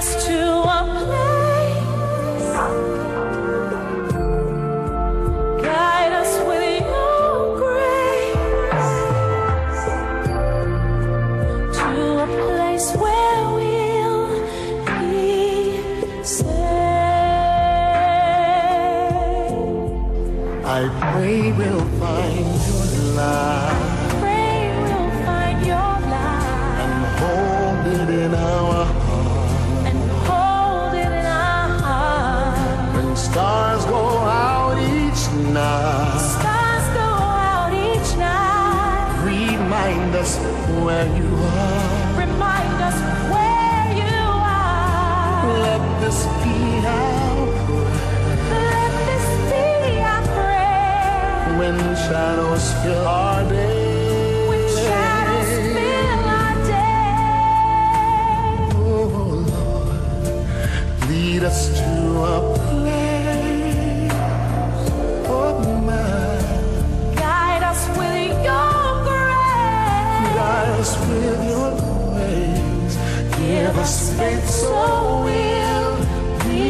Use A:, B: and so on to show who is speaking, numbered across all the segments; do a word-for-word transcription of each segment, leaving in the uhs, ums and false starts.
A: us to a place. Guide us with your grace to a place where we'll be safe.
B: I pray we'll find your light.
A: Pray we'll find your light
B: and hold it in our heart.
A: And hold it in our heart.
B: When stars go out each night,
A: Stars go out each night.
B: remind us where you are.
A: Remind us where you are.
B: Let this be our prayer.
A: Let this be our prayer.
B: When shadows fill our day.
A: When shadows fill our day.
B: Oh Lord, lead us to a place of mine.
A: Guide us with your grace.
B: Guide us with your grace. Give us faith so we'll be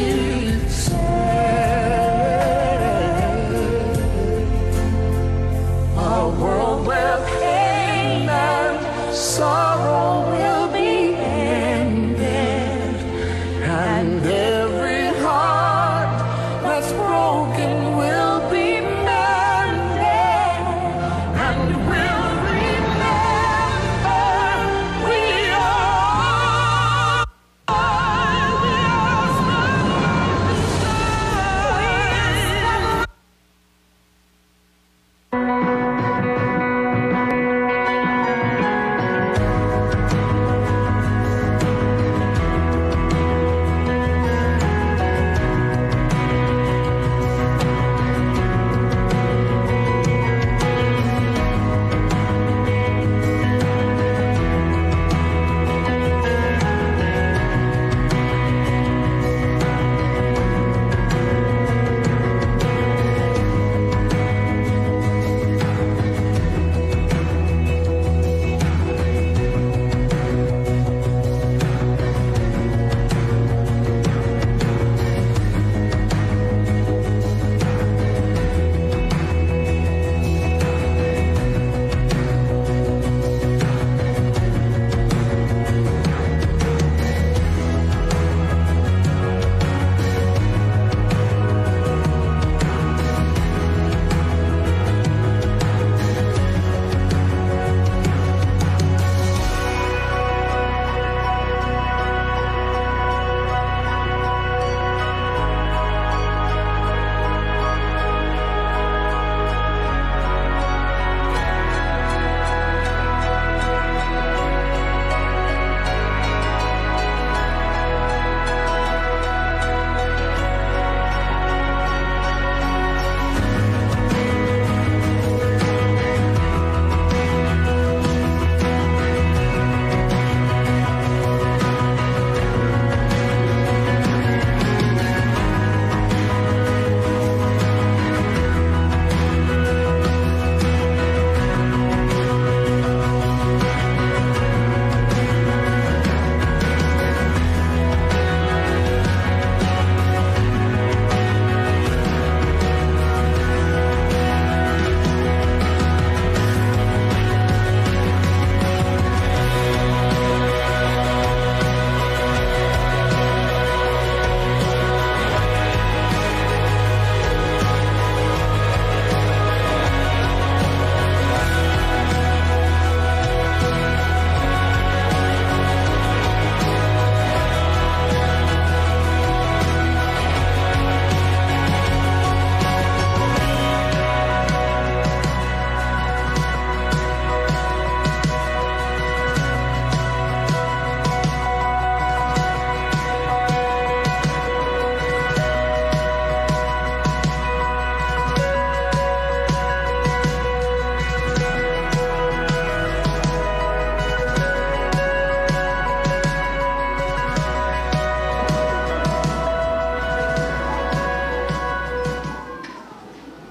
B: saved. A world where pain and sorrow will be ended, and every heart that's broken will be mended, and we'll remember we are, we are.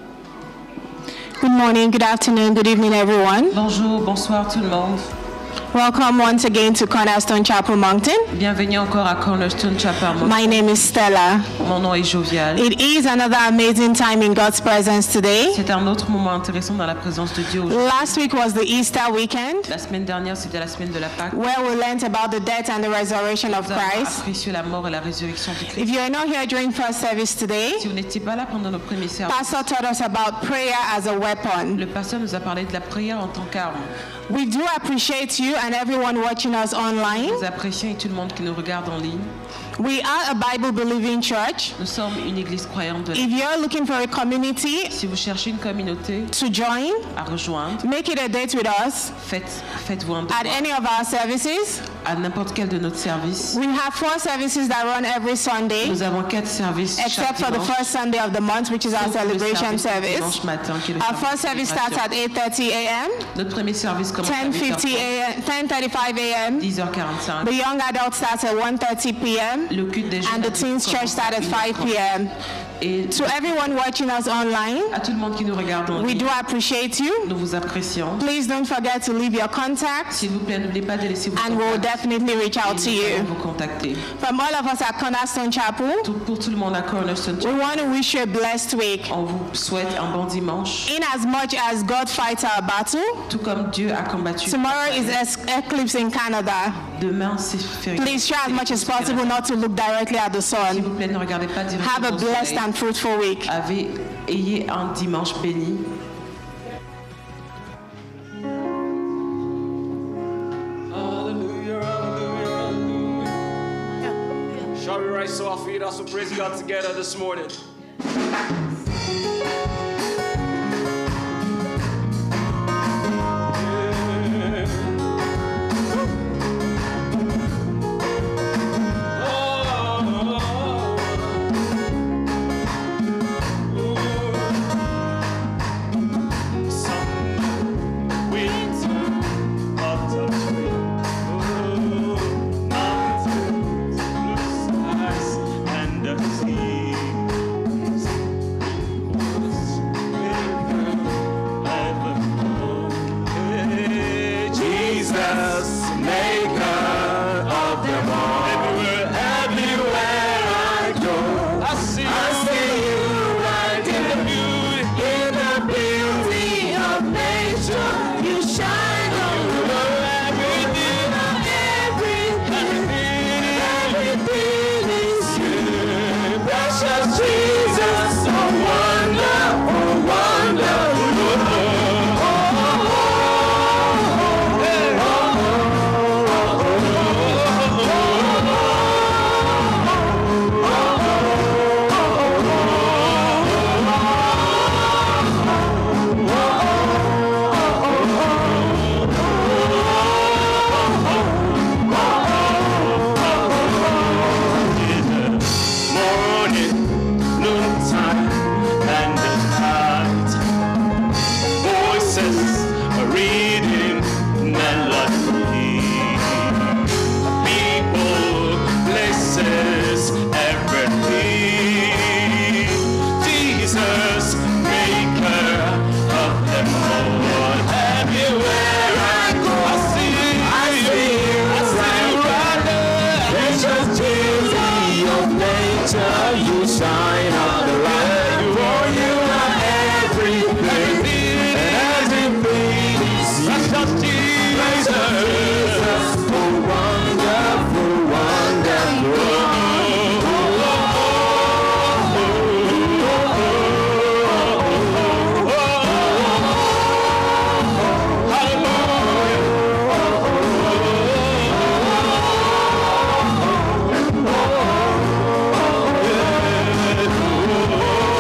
C: Good morning, good afternoon, good evening, everyone.
D: Bonjour, bonsoir tout le monde.
C: Welcome once again to Cornerstone Chapel Moncton.
D: Bienvenue encore à Cornerstone Chapel Moncton.
C: My name is Stella.
D: Mon nom est Jovial.
C: It is another amazing time in God's presence today.
D: C'est un autre moment intéressant dans la présence de Dieu aujourd'hui.
C: Last week was the Easter weekend,
D: La semaine dernière, c'était la semaine de la Pâque.
C: where we learned about the death and the resurrection of
D: Nous avons
C: Christ.
D: apprécié la mort et la résurrection du Christ.
C: If you are not here during first service today,
D: Si vous n'étiez pas là pendant nos premiers services,
C: Pastor taught us about prayer as a weapon.
D: le pasteur nous a parlé de la prière en tant qu'arme.
C: We do appreciate you and everyone watching us online.
D: Nous apprécions et tout le monde qui nous regarde en ligne.
C: We are a Bible-believing church.
D: Nous sommes une église croyante. De...
C: If you're looking for a community
D: Si vous cherchez une communauté
C: to join,
D: à rejoindre,
C: make it a date with us
D: faites, faites-vous un
C: at
D: devoir.
C: any of our services.
D: À n'importe quel de notre service.
C: We have four services that run every Sunday,
D: Nous avons quatre services chaque
C: except for the
D: dimanche.
C: first Sunday of the month, which is our
D: Sauf le
C: celebration
D: service du
C: service.
D: dimanche matin, qui est le
C: Our
D: service
C: first service
D: de
C: starts
D: célébration.
C: at eight thirty a m,
D: Notre premier service commence à
C: ten fifty a m, ten thirty-five a m.
D: dix heures quarante-cinq.
C: The young adult starts at one thirty p m,
D: Le culte des jeunes
C: and the
D: adultes
C: teens church
D: commence
C: starts
D: à
C: at five p m.
D: Et
C: To everyone watching us online,
D: à tout le monde qui nous regarde en
C: we
D: ligne,
C: do appreciate you.
D: nous vous apprécions.
C: Please don't forget to leave your contacts,
D: S'il vous plaît, n'oubliez pas de laisser vos
C: and we'll
D: contacts.
C: definitely reach out to
D: Et nous allons
C: you.
D: vous contacter.
C: From all of us at Cornerstone Chapel,
D: Tout, pour tout le monde à Cornerstone,
C: we want to wish you a blessed week.
D: on vous souhaite un bon dimanche.
C: In as much as God fights our battle,
D: Tout comme Dieu a combattu.
C: tomorrow is es- eclipse in Canada.
D: Demain, c'est férié.
C: Please try as much as possible not to look directly at the
D: S'il
C: sun.
D: vous plaît, ne regardez pas
C: Have a
D: directement au
C: blessed
D: soleil.
C: and fruitful week.
D: Avez, ayez un dimanche béni.
E: Hallelujah, hallelujah, hallelujah. Shall we rise to our feet as we praise God together this morning? Oh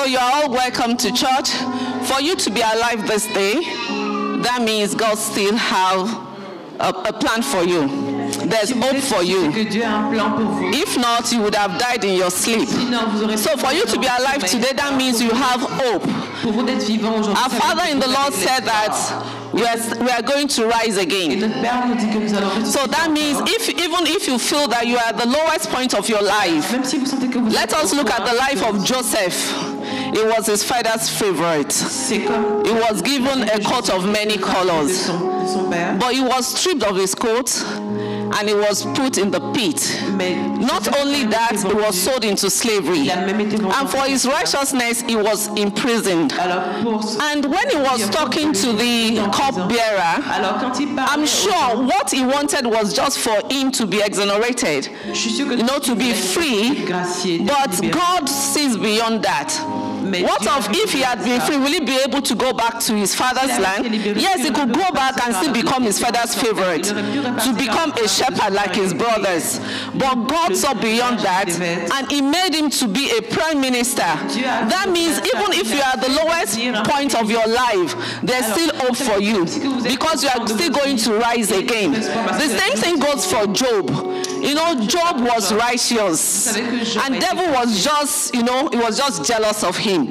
C: you are all welcome to church. For you to be alive this day, that means God still have a, a plan for you. There's hope for you. If not, you would have died in your sleep. So for you to be alive today, that means you have hope. Our Father in the Lord said that we are, we are going to rise again. So that means if even if you feel that you are at the lowest point of your life, let us look at the life of Joseph. It was his father's favorite. He was given a coat of many colors, but he was stripped of his coat and he was put in the pit. Not only that, he was sold into slavery. And for his righteousness, he was imprisoned. And when he was talking to the cupbearer, I'm sure what he wanted was just for him to be exonerated, you know, to be free. But God sees beyond that. What of if he had been free? Will he be able to go back to his father's land? Yes, he could go back and still become his father's favorite, to become a shepherd like his brothers. But God saw beyond that, and he made him to be a prime minister. That means even if you are at the lowest point of your life, there's still hope for you, because you are still going to rise again. The same thing goes for Job. You know, Job was righteous, and devil was just, you know, he was just jealous of him.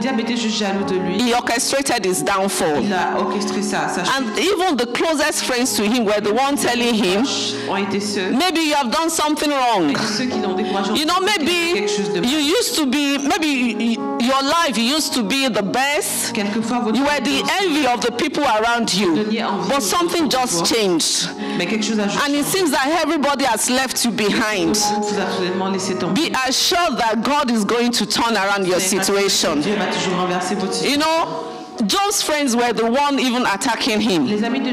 C: He orchestrated his downfall. And even the closest friends to him were the ones telling him, maybe you have done something wrong. You know, maybe you used to be, maybe your life used to be the best. You were the envy of the people around you. But something just changed. And it seems that everybody has left you behind. Be assured that God is going to turn around your situation. You know, Job's friends were the one even attacking him.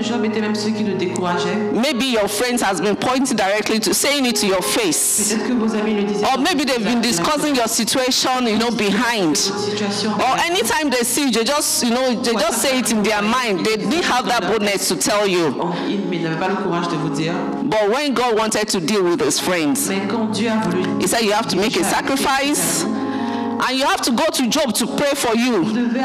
C: Maybe your friends has been pointing directly to saying it to your face. Or maybe they've been discussing your situation, you know, behind. Or anytime they see you, they just, you know, they just say it in their mind. They didn't have that boldness to tell you. But when God wanted to deal with his friends, he said you have to make a sacrifice. And you have to go to Job to pray for you.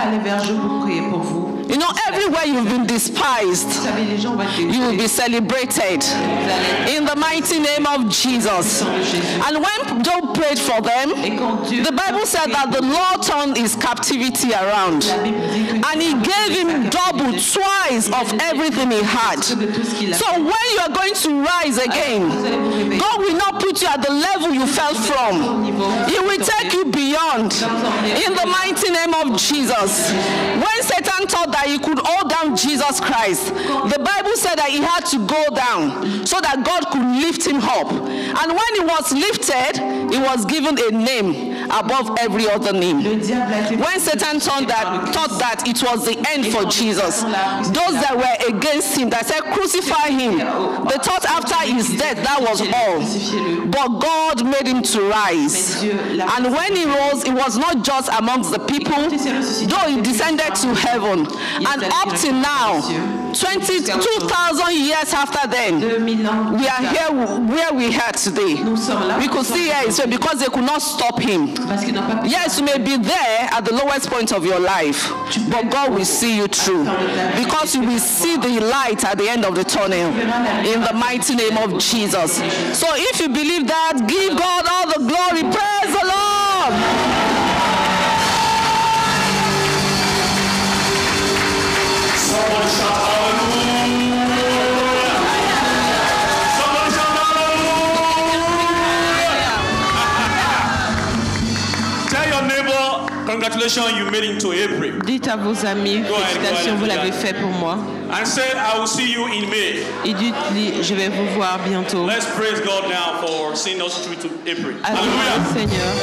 C: You know, everywhere you've been despised, you will be celebrated in the mighty name of Jesus. And when Job prayed for them, the Bible said that the Lord turned his captivity around, and he gave him double, twice of everything he had. So when you are going to rise again, God will not put you at the level you fell from. He will take you beyond in the mighty name of Jesus. When Satan thought that he could hold down Jesus Christ, the Bible said that he had to go down so that God could lift him up. And when he was lifted, he was given a name above every other name. When Satan thought that, thought that it was the end for Jesus, those that were against him, that said crucify him, they thought after his death that was all. But God made him to rise. And when he rose, it was not just amongst the people, though he descended to heaven. And up to now, twenty-two thousand years after then, we are here where we are today. We could see here it's because they could not stop him. Yes, you may be there at the lowest point of your life, but God will see you through, because you will see the light at the end of the tunnel in the mighty name of Jesus. So if you believe that, give God all the glory. Praise the Lord.
E: Somebody shout hallelujah. Somebody shout hallelujah. Tell your neighbor, congratulations, you made it to April.
D: Dites à vos amis, félicitations, vous l'avez fait pour moi.
E: And say, I will see you in May.
D: Et dites, je vais vous voir bientôt.
E: Let's praise God now for seeing us through to April.
D: Hallelujah, Seigneur.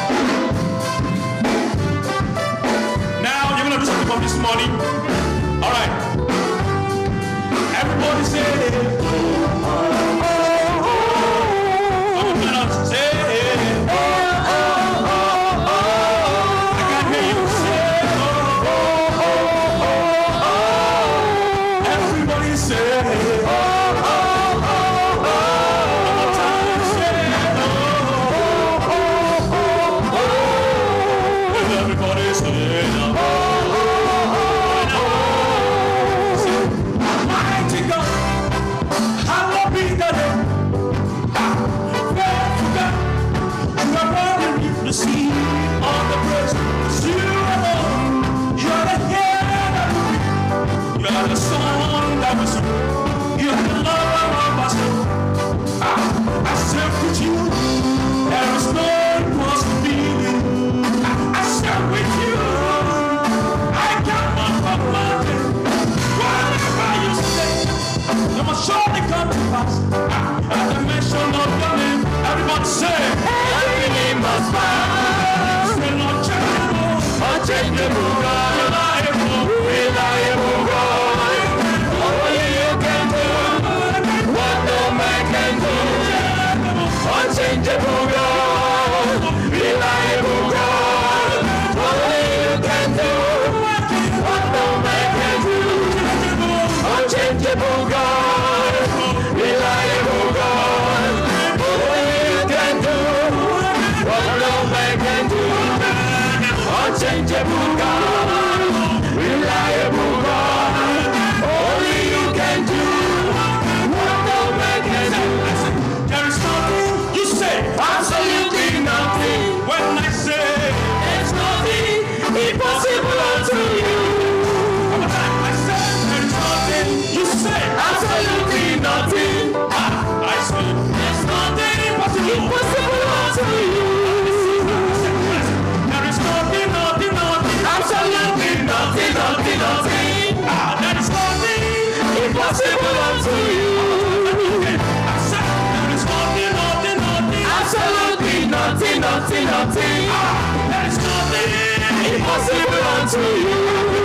E: Now you're gonna do something from this morning. All right. Everybody say, oh, oh, oh, oh. I'm gonna say, oh, oh, oh, oh. I can hear you say, oh, oh, oh, oh, oh. Everybody say, oh, oh, oh, oh. One more time, say, oh, oh, oh, oh, oh. With everybody say, must surely come to pass. At the mention of your name, everybody say, every knee must bow. Say, Lord, changeable, unchangeable God, reliable, reliable God. Only you can do what no man can do. Unchangeable God, reliable God. Only you can do what no man can do. Unchangeable God, reliable God. Only you can do what no man can do. Unchangeable God, reliable God. Only you can do what no man can do. There is nothing you say, absolutely nothing. When I say there's nothing impossible unto you. I said there is nothing you say, absolutely nothing. I said there's nothing impossible unto you. There is nothing, nothing, nothing, absolutely nothing, nothing, nothing. Ah, there is nothing impossible unto you. I said there is nothing, nothing, nothing, absolutely nothing, nothing, nothing. Ah, there is nothing impossible unto you.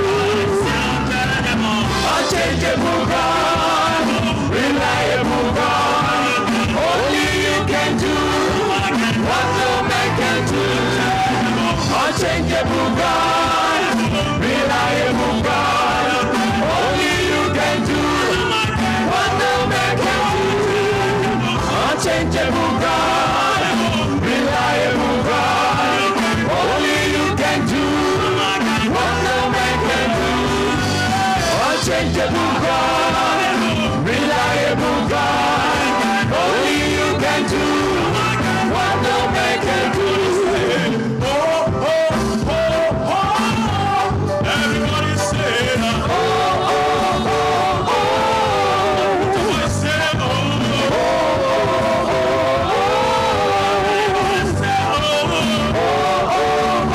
E: Unchangeable God, reliable God. Only you can do what no man can do. Unchangeable God, reliable God. Only you can do what no man can do. Unchangeable God, reliable God. Only you can do what no man can do. Unchangeable God, reliable God. Only you can do what no man can do. Oh, oh, oh, oh. Everybody say, oh, oh, oh, oh. Everybody say, oh, oh, oh, oh. Everybody say, oh, oh, oh,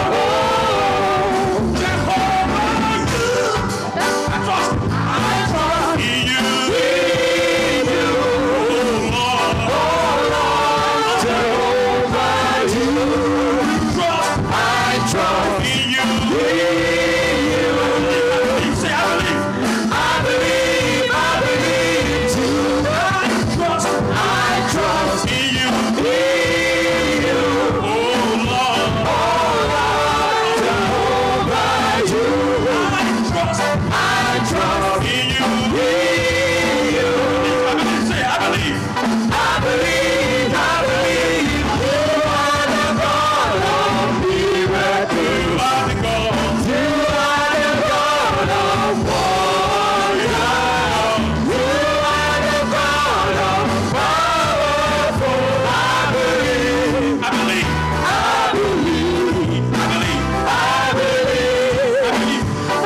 E: oh. Jehovah, I trust, I trust in you. In you. Oh, Lord. Oh, Lord. Jehovah, you. Trust, I trust in you. In you. Say, I believe. I believe, I believe you. I trust, I trust in you. In you. Oh, Lord. Oh, Lord. Jehovah, you. I trust, I trust in you. In you. I believe, say, I believe. I believe, I believe. You are the God of miracles. You are the God. You are the God of wonders. You are the God of powerful. I believe. I believe. I believe. I believe. I believe. I believe. I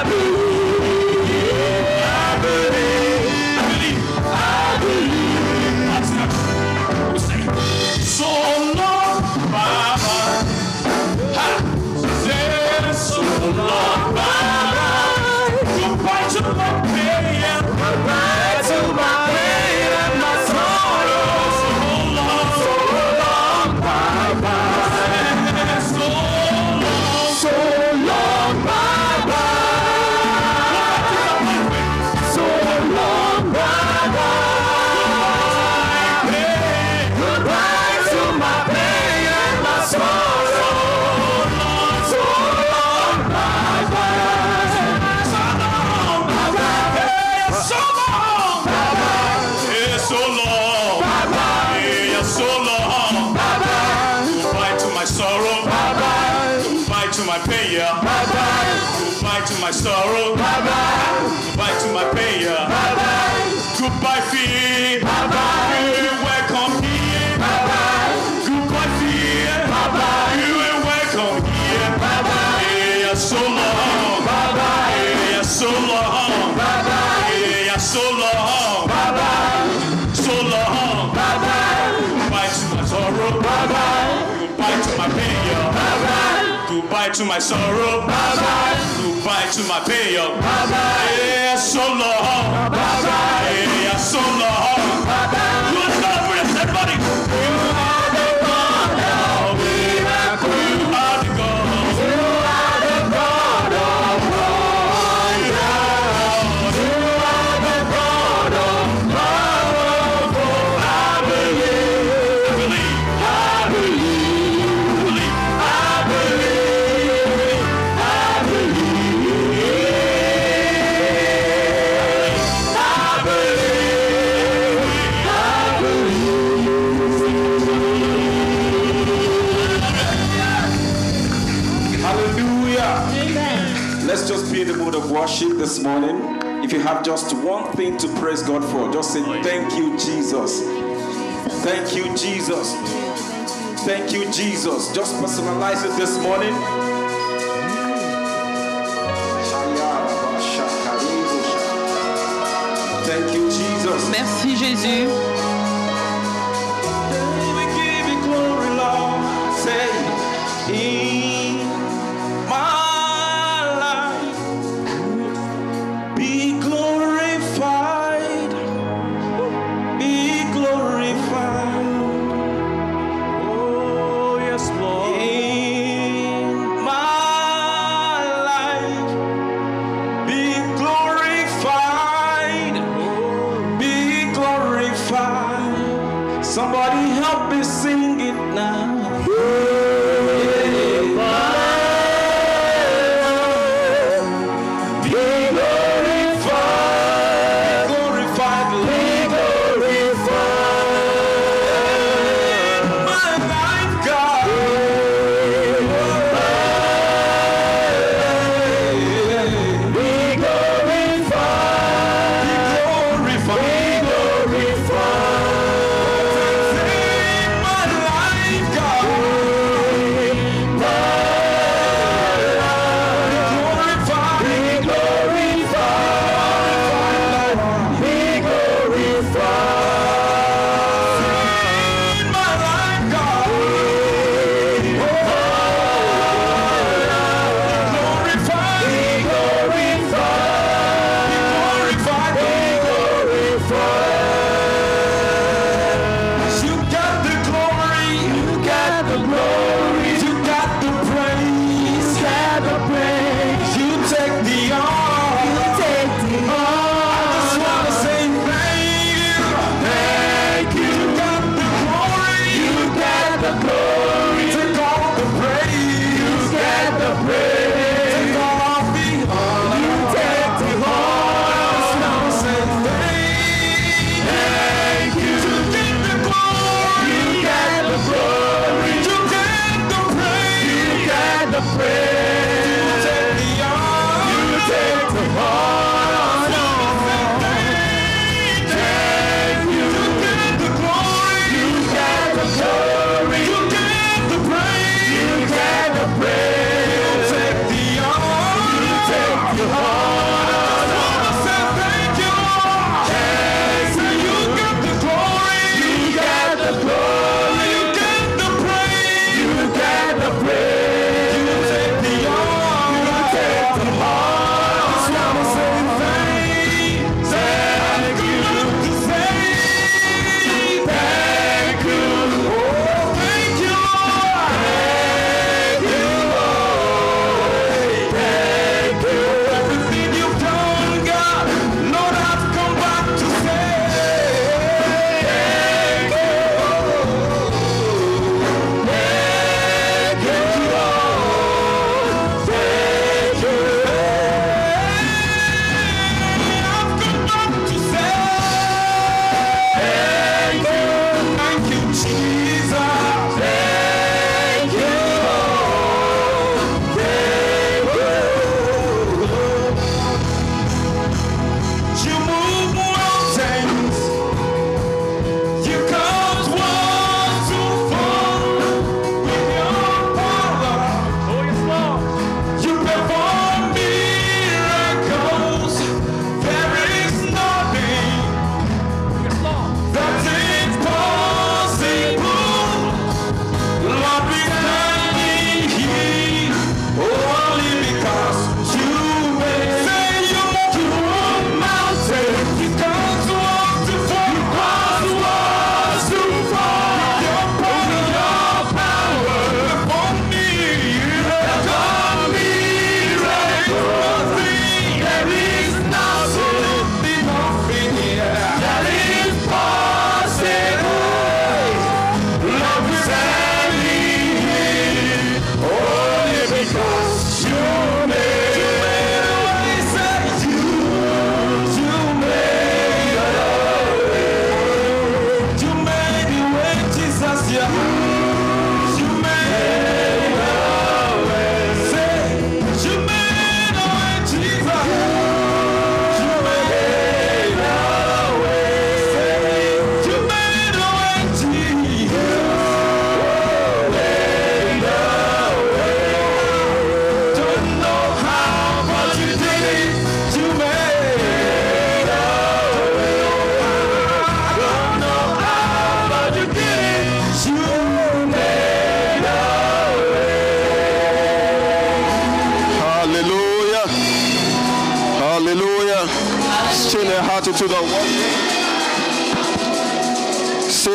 E: believe. I believe. I believe. That's enough. We say, so long, Baba. Ha! Say, so long, Baba. Goodbye to my pain. Goodbye to my pain and my sorrow. So long, so long, Baba. So long, so long, Baba. So long, Baba. Goodbye to my pain and my sorrow. So long, Baba. So long, Baba. Hey, so long, Baba. Hey, so long, Baba. Hey, so long, Baba. Goodbye to my sorrow, Baba. Goodbye to my pain, yeah. Baba. Goodbye to my sorrow, Baba. Goodbye to my pain, yeah. Baba. Goodbye, fear, Baba. You ain't welcome here, Baba. Goodbye, fear, Baba. You ain't welcome here, Baba. Hey, so long, Baba. Hey, so long, Baba. Hey, so long, Baba. So long, Baba. Goodbye to my sorrow, Baba. Goodbye to my pain, yeah. Baba. Goodbye to my sorrow, Baba. Goodbye to my pain, yeah. Baba. Hey, so long, Baba. Hey,
F: worship this morning, if you have just one thing to praise God for, just say, thank you, Jesus. Thank you, Jesus. Thank you, Jesus. Just personalize it this morning. Thank you, Jesus.
D: Merci Jésus.
F: We give you glory, Lord. Say, in my life, be glorified, be glorified. Oh, yes, Lord. In my life, be glorified, be glorified. Somebody help me sing it now.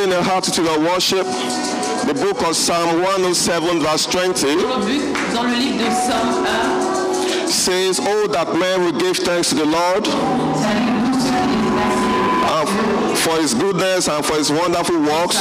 G: been in attitude of worship. The book of Psalm one oh seven verse twenty
D: Dans le livre de Psaume un,
G: says, "Oh, that man will give thanks to the Lord uh, for his goodness and for his wonderful works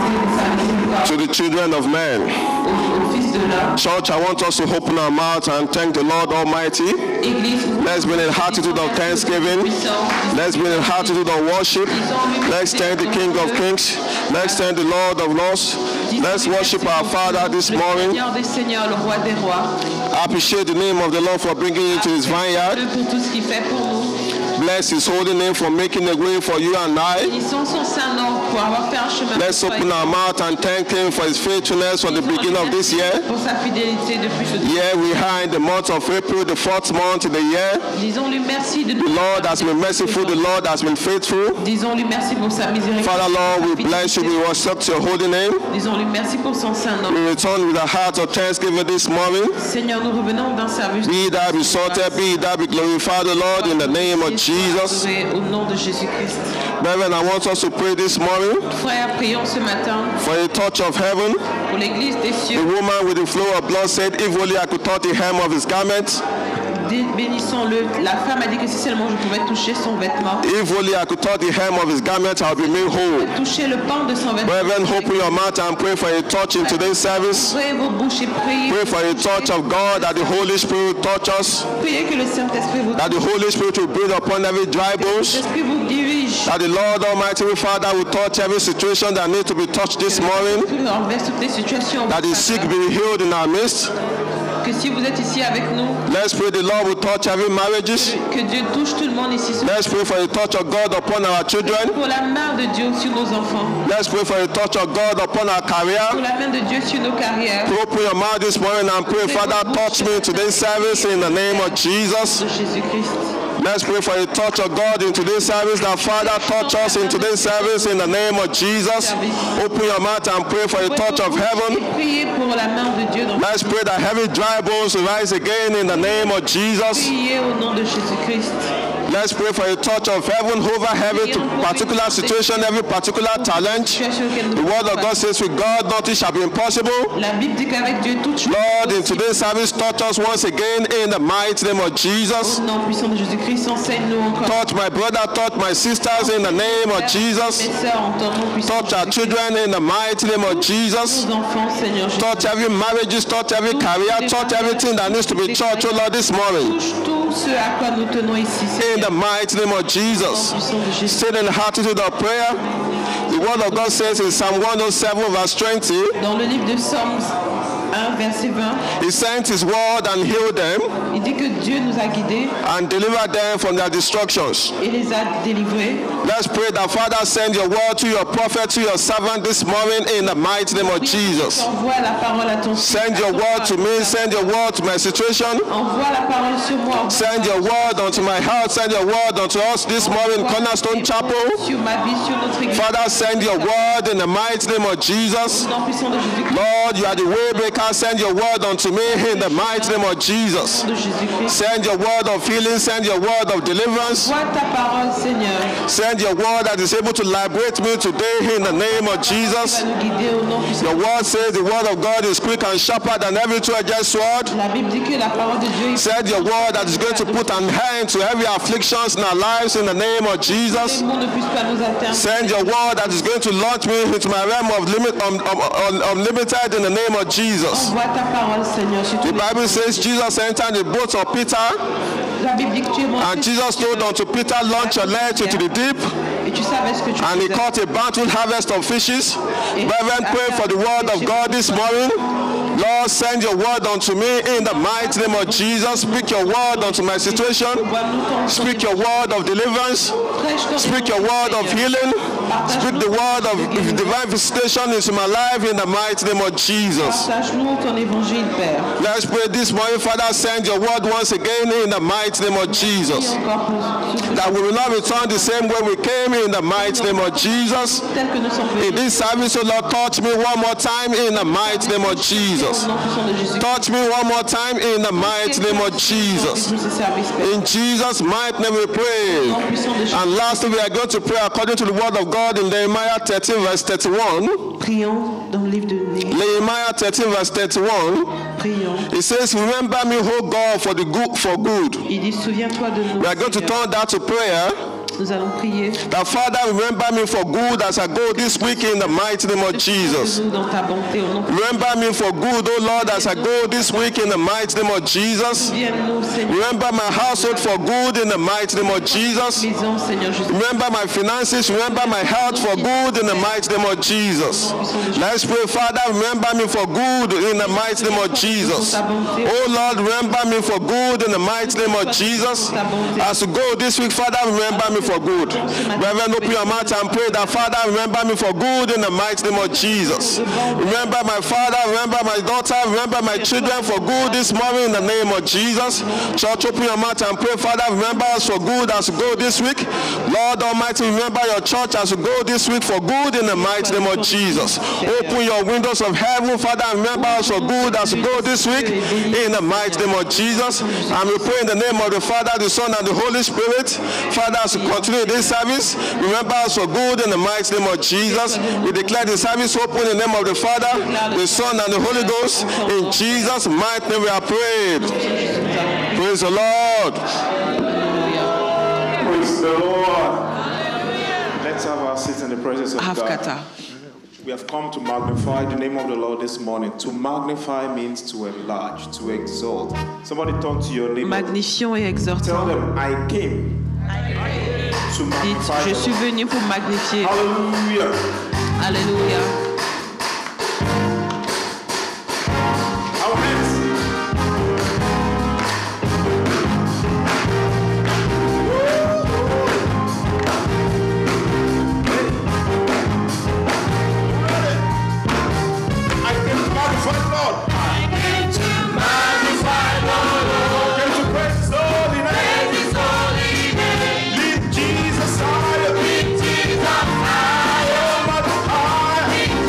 G: to the children of men."
D: au Fils de l'homme.
G: Church, I want us to open our mouth and thank the Lord Almighty.
D: Église,
G: Let's be in an attitude of thanksgiving. Let's be in an attitude of worship. Let's thank the King of Kings. Let's thank the Lord of Lords. Let's worship our Father this morning.
D: Seigneur des seigneurs, le roi des rois.
G: Appreciate the name of the Lord for bringing you to his vineyard.
D: Pour tout ce qu'il fait pour nous.
G: Bless his holy name for making a way for you and I.
D: Bénissons son saint nom pour avoir fait un chemin.
G: Let's
D: pour toi.
G: open our mouth and thank him for his faithfulness from the beginning of this year.
D: Pour sa fidélité depuis le début.
G: Yeah, we are in the month of April, the fourth month in the year.
D: Disons-lui merci de
G: The Lord has been merciful, the Lord has been faithful.
D: Disons-lui merci pour sa miséricorde.
G: Father, Lord, we bless you, we worship your holy name.
D: Disons-lui merci pour son saint nom.
G: We return with a heart of thanksgiving this morning.
D: Seigneur, nous revenons d'un service.
G: Be thou exalted, be thou be glorified, the Lord, in the name of Jesus.
D: Au nom de Jésus-Christ.
G: Brethren, I want us to pray this morning
D: Frères, prions ce matin
G: for a touch of heaven.
D: pour l'Église des
G: The
D: cieux.
G: woman with the flow of blood said, "If only I could touch the hem of his garment,
D: Bénissons-le. La femme a dit que si seulement je pouvais toucher son vêtement,
G: if only I could touch the hem of his garment, I'll be made whole."
D: toucher le pan de son vêtement.
G: Brethren, open your mouth and pray for a touch in today's service.
D: Ouvrez vos bouches et priez.
G: Pray for a touch of God, that the Holy Spirit touch us,
D: Priez que le Saint-Esprit vous
G: that the Holy Spirit will breathe upon every dry bones,
D: L'Esprit vous dirige.
G: that the Lord Almighty Father will touch every situation that needs to be touched this morning,
D: Que renverse toutes les situations.
G: that the sick be healed in our midst.
D: Que si vous êtes ici avec nous,
G: Let's pray the Lord will touch every marriages.
D: que Dieu touche tout le monde ici.
G: Let's pray for a touch of God upon our children.
D: Pour la main de Dieu sur nos enfants.
G: Let's pray for a touch of God upon our
D: Pour
G: career.
D: la main de Dieu sur nos carrières.
G: Open your mouth this morning and pray, Father, touch me in today's service in the name of Jesus.
D: De Jésus-Christ.
G: Let's pray for a touch of God in today's service. That Father, touch us in today's service in the name of Jesus. Open your mouth and pray for a touch of heaven.
D: Priez pour la main de Dieu. dans-
G: Let's pray that heavy dry bones will rise again in the name of Jesus.
D: Priez au nom de Jésus-Christ.
G: Let's pray for a touch of heaven over every particular situation, every particular challenge. The word of God says, with God nothing shall be impossible.
D: La Bible dit qu'avec Dieu toute chose.
G: Lord, in today's service, touch us once again in the mighty name of Jesus.
D: Au nom puissant de Jésus-Christ, enseigne-nous encore.
G: Touch my brother, touch my sisters in the name of Jesus.
D: Mes sœurs, en ton nom puissant.
G: Touch our children in the mighty name of Jesus.
D: Nos enfants, Seigneur. Jésus.
G: Touch every marriage, touch every career, touch everything that needs to be touched, oh Lord, this morning.
D: Touche tout ce à quoi nous tenons ici,
G: In
D: Seigneur.
G: the mighty name of Jesus.
D: Puissant de Jésus.
G: Sit in the attitude of prayer. The word of God says in Psalm one oh seven verse twenty,
D: Dans le livre de Psaume un, verset vingt,
G: He sent His word and healed them
D: il dit que Dieu nous a guidés
G: and delivered them from their destructions.
D: et les a délivrés.
G: Let's pray that Father send your word to your prophet, to your servant this morning in the mighty name of Jesus.
D: Envoie la parole à ton fils.
G: Send your word to me, send your word to my situation.
D: Envoie la parole sur moi.
G: Send your word unto my heart, send your word unto us this morning, Cornerstone Chapel.
D: Sur ma vie, sur notre église.
G: Father, send your word in the mighty name of Jesus.
D: Au nom puissant de Jésus-Christ.
G: Lord, you are the way maker. Send your word unto me in the mighty name of Jesus.
D: Au nom de Jésus-Christ.
G: Send your word of healing, send your word of deliverance.
D: Vois ta parole, Seigneur.
G: Send your word that is able to liberate me today in the name of Jesus.
D: Va nous guider au nom puissant.
G: Your word says the word of God is quick and sharper than every two-edged sword.
D: La Bible dit que la parole de Dieu est
G: Send your word that is going to put an end to every afflictions in our lives in the name of Jesus.
D: le monde ne puisse pas nous atteindre.
G: Send your word that is going to launch me into my realm of limit, um, um, um, unlimited in the name of Jesus.
D: Envoie ta parole, Seigneur, sur
G: The
D: tous les-
G: Bible says Jesus entered the boat of Peter,
D: La Bible dit que tu es monté
G: and Jesus told unto Peter, launch your net into the deep,
D: et tu savais ce que tu
G: and he
D: faisais.
G: caught a bountiful harvest of fishes. Brethren, pray for the word of God this morning. Lord, send your word unto me in the mighty name of Jesus. Speak your word unto my situation. Speak your word of deliverance. Speak your word of healing. Speak the word of divine visitation into my life in the mighty name of Jesus.
D: Partage-nous ton évangile, Père.
G: Let's pray this morning, Father, send your word once again in the mighty name of Jesus.
D: Encore pour ce que
G: That we will not return the same way we came in the mighty name of Jesus.
D: tel que nous sommes
G: In
D: venus.
G: this service, oh Lord, touch me one more time in the mighty name of Jesus.
D: Au nom puissant de Jésus.
G: Touch me one more time in the mighty name of Jesus.
D: Pour ce service, Père.
G: In Jesus' mighty name we
D: Au
G: pray.
D: nom puissant de Jésus.
G: And lastly, we are going to pray according to the word of God God in Nehemiah thirteen verse thirty-one.
D: Prions dans le livre de Néhémie.
G: Nehemiah thirteen verse thirty-one.
D: Prions.
G: It says, remember me, O God, for the good for good.
D: Il dit, souviens-toi de nous.
G: We are going to turn that to prayer.
D: Nous allons prier.
G: That Father, remember me for good as I go this week in the mighty name of Jesus.
D: Nous dans ta bonté, au nom de
G: Remember me for good, oh Lord, as I go this week in the mighty name of Jesus.
D: Souviens-nous, Seigneur.
G: Remember my household for good in the mighty name of Jesus.
D: Maison, Seigneur Jésus.
G: Remember my finances, remember my health for good in the mighty name of Jesus. Let's pray, Father, remember me for good in the mighty name of Jesus. Oh Lord, remember me for good in the mighty name of Jesus. As we go this week, Father, remember me for good. Reverend, open your mouth and pray that, Father, remember me for good in the mighty name of Jesus. Remember my father, remember my daughter, remember my children for good this morning in the name of Jesus. Church, open your mouth and pray, Father, remember us for good as we go this week. Lord Almighty, remember your church as we go this week for good in the mighty name of Jesus. Open your windows of heaven, Father, remember us for good as we go this week in the mighty name of Jesus. And we pray in the name of the Father, the Son, and the Holy Spirit. Father, as we continue this service, remember us for good in the mighty name of Jesus. We declare the service open in the name of the Father, the Son, and the Holy Ghost. In Jesus' mighty name we are prayed. Praise the Lord.
F: Praise the Lord. Let's have our seats in the presence of God.
D: Hafkata.
F: We have come to magnify the name of the Lord this morning. To magnify means to enlarge, to exalt. Somebody turn to your neighbor.
D: Magnifions et exhortons.
F: Tell them, I came to
D: Dites,
F: magnify
D: je
F: God.
D: suis venu pour magnifier.
F: Hallelujah.
D: Alléluia.
F: Our hands. I came to magnify the Lord. I came to magnify the Lord. I came to praise His holy name. Praise His holy name. Lift Jesus higher. Lift Jesus higher. Oh, Mother higher. Lift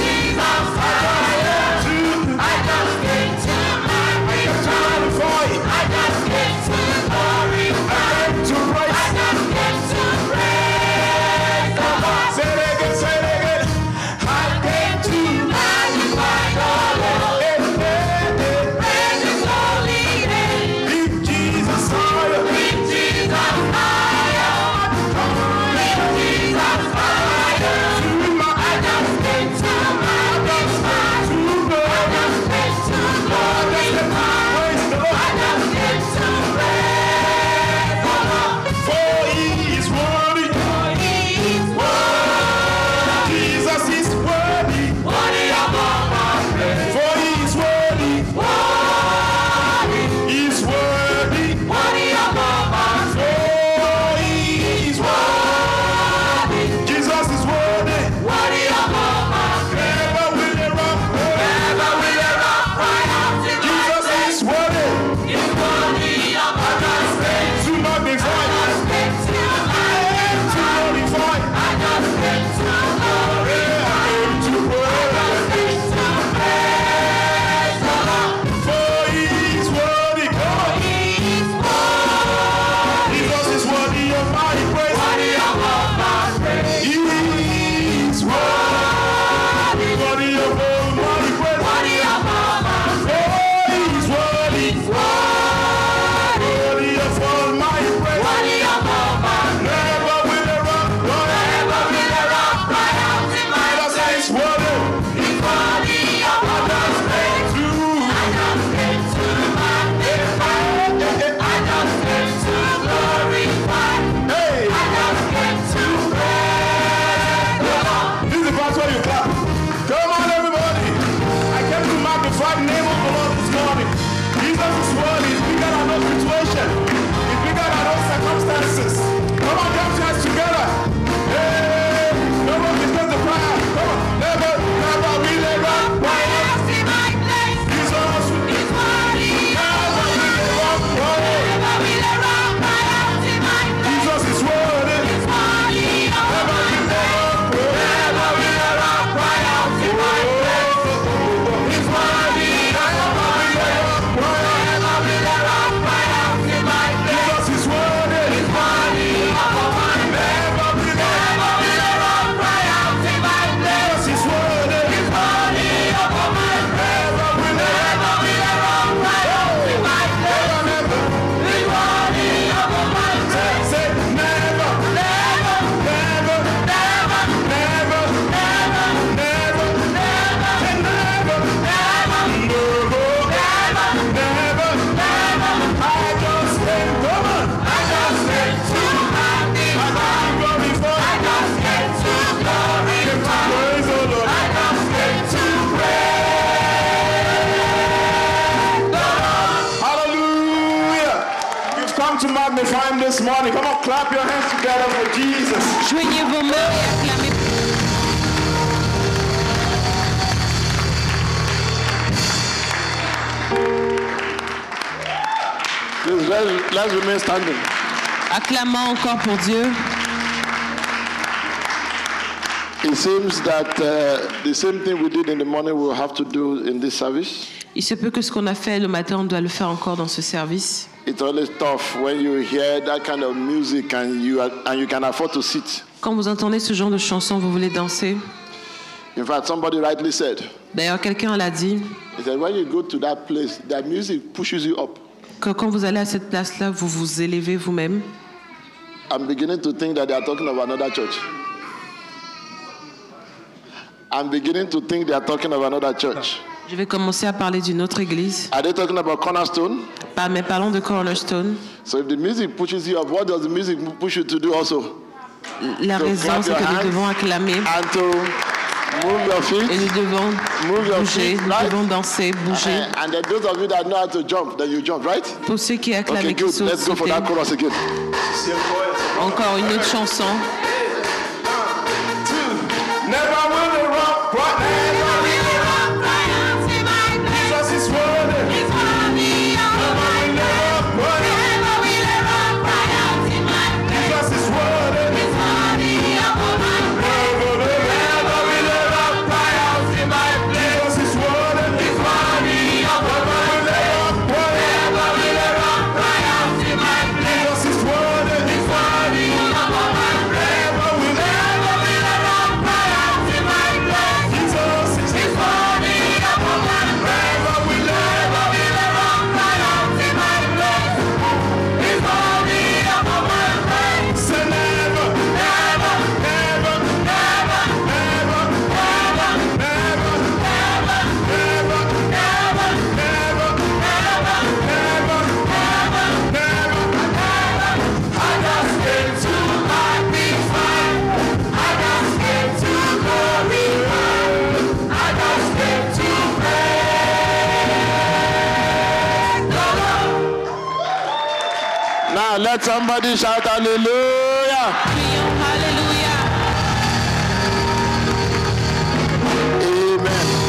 G: magnify him this morning. Come on, clap your hands together for Jesus.
D: Joignez vos mains et acclamez.
G: Please, let's, let's remain standing.
D: Acclamons encore pour Dieu.
G: It seems that uh, the same thing we did in the morning we'll have to do in this service.
D: Il se peut que ce qu'on a fait le matin, on doit le faire encore dans ce service.
G: It's always tough when you hear that kind of music and you are, and you can afford to sit.
D: Quand vous entendez ce genre de chanson, vous voulez danser.
G: In fact, somebody rightly said,
D: D'ailleurs, quelqu'un l'a dit,
G: he said, when you go to that place, that music pushes you up.
D: que quand vous allez à cette place-là, vous vous élevez vous-même.
G: I'm beginning to think that they are talking about another church. I'm beginning to think they are talking about another church.
D: Je vais commencer à parler d'une autre église.
G: Are they talking about Cornerstone?
D: Pas, mais parlons de Cornerstone.
G: So if the music pushes you up, what does the music push you to do also?
D: La
G: So
D: raison,
G: clap
D: c'est
G: your
D: que nous
G: hands
D: devons acclamer
G: and to move your feet.
D: et nous devons
G: Move your
D: bouger,
G: feet,
D: nous
G: right?
D: devons danser, bouger.
G: And, and then those of you that know how to jump, then you jump, right?
D: Pour ceux qui acclament
G: Okay,
D: et qui
G: good.
D: sautent,
G: Let's go for
D: sauter.
G: that chorus again.
D: Encore une autre chanson.
G: Never will the rock, but never will the rock. Jesus is worthy. Never will the rock, but Jesus is worthy. Never, never will the rock cry out in my place. Jesus is worthy. Never will the rock, but never will the rock cry out in my place. Jesus is worthy. Never will the rock cry out in my place. Jesus is worthy. Never will never will the rock cry out in my place. He's worthy of all my praise. Say never, never, never, never, never, never, never, never, never, never, never, never, never, never, never. I just came to magnify. I just came to glorify. I just came to praise the Lord. Now let somebody shout hallelujah.
D: Crions Alléluia.
G: Amen.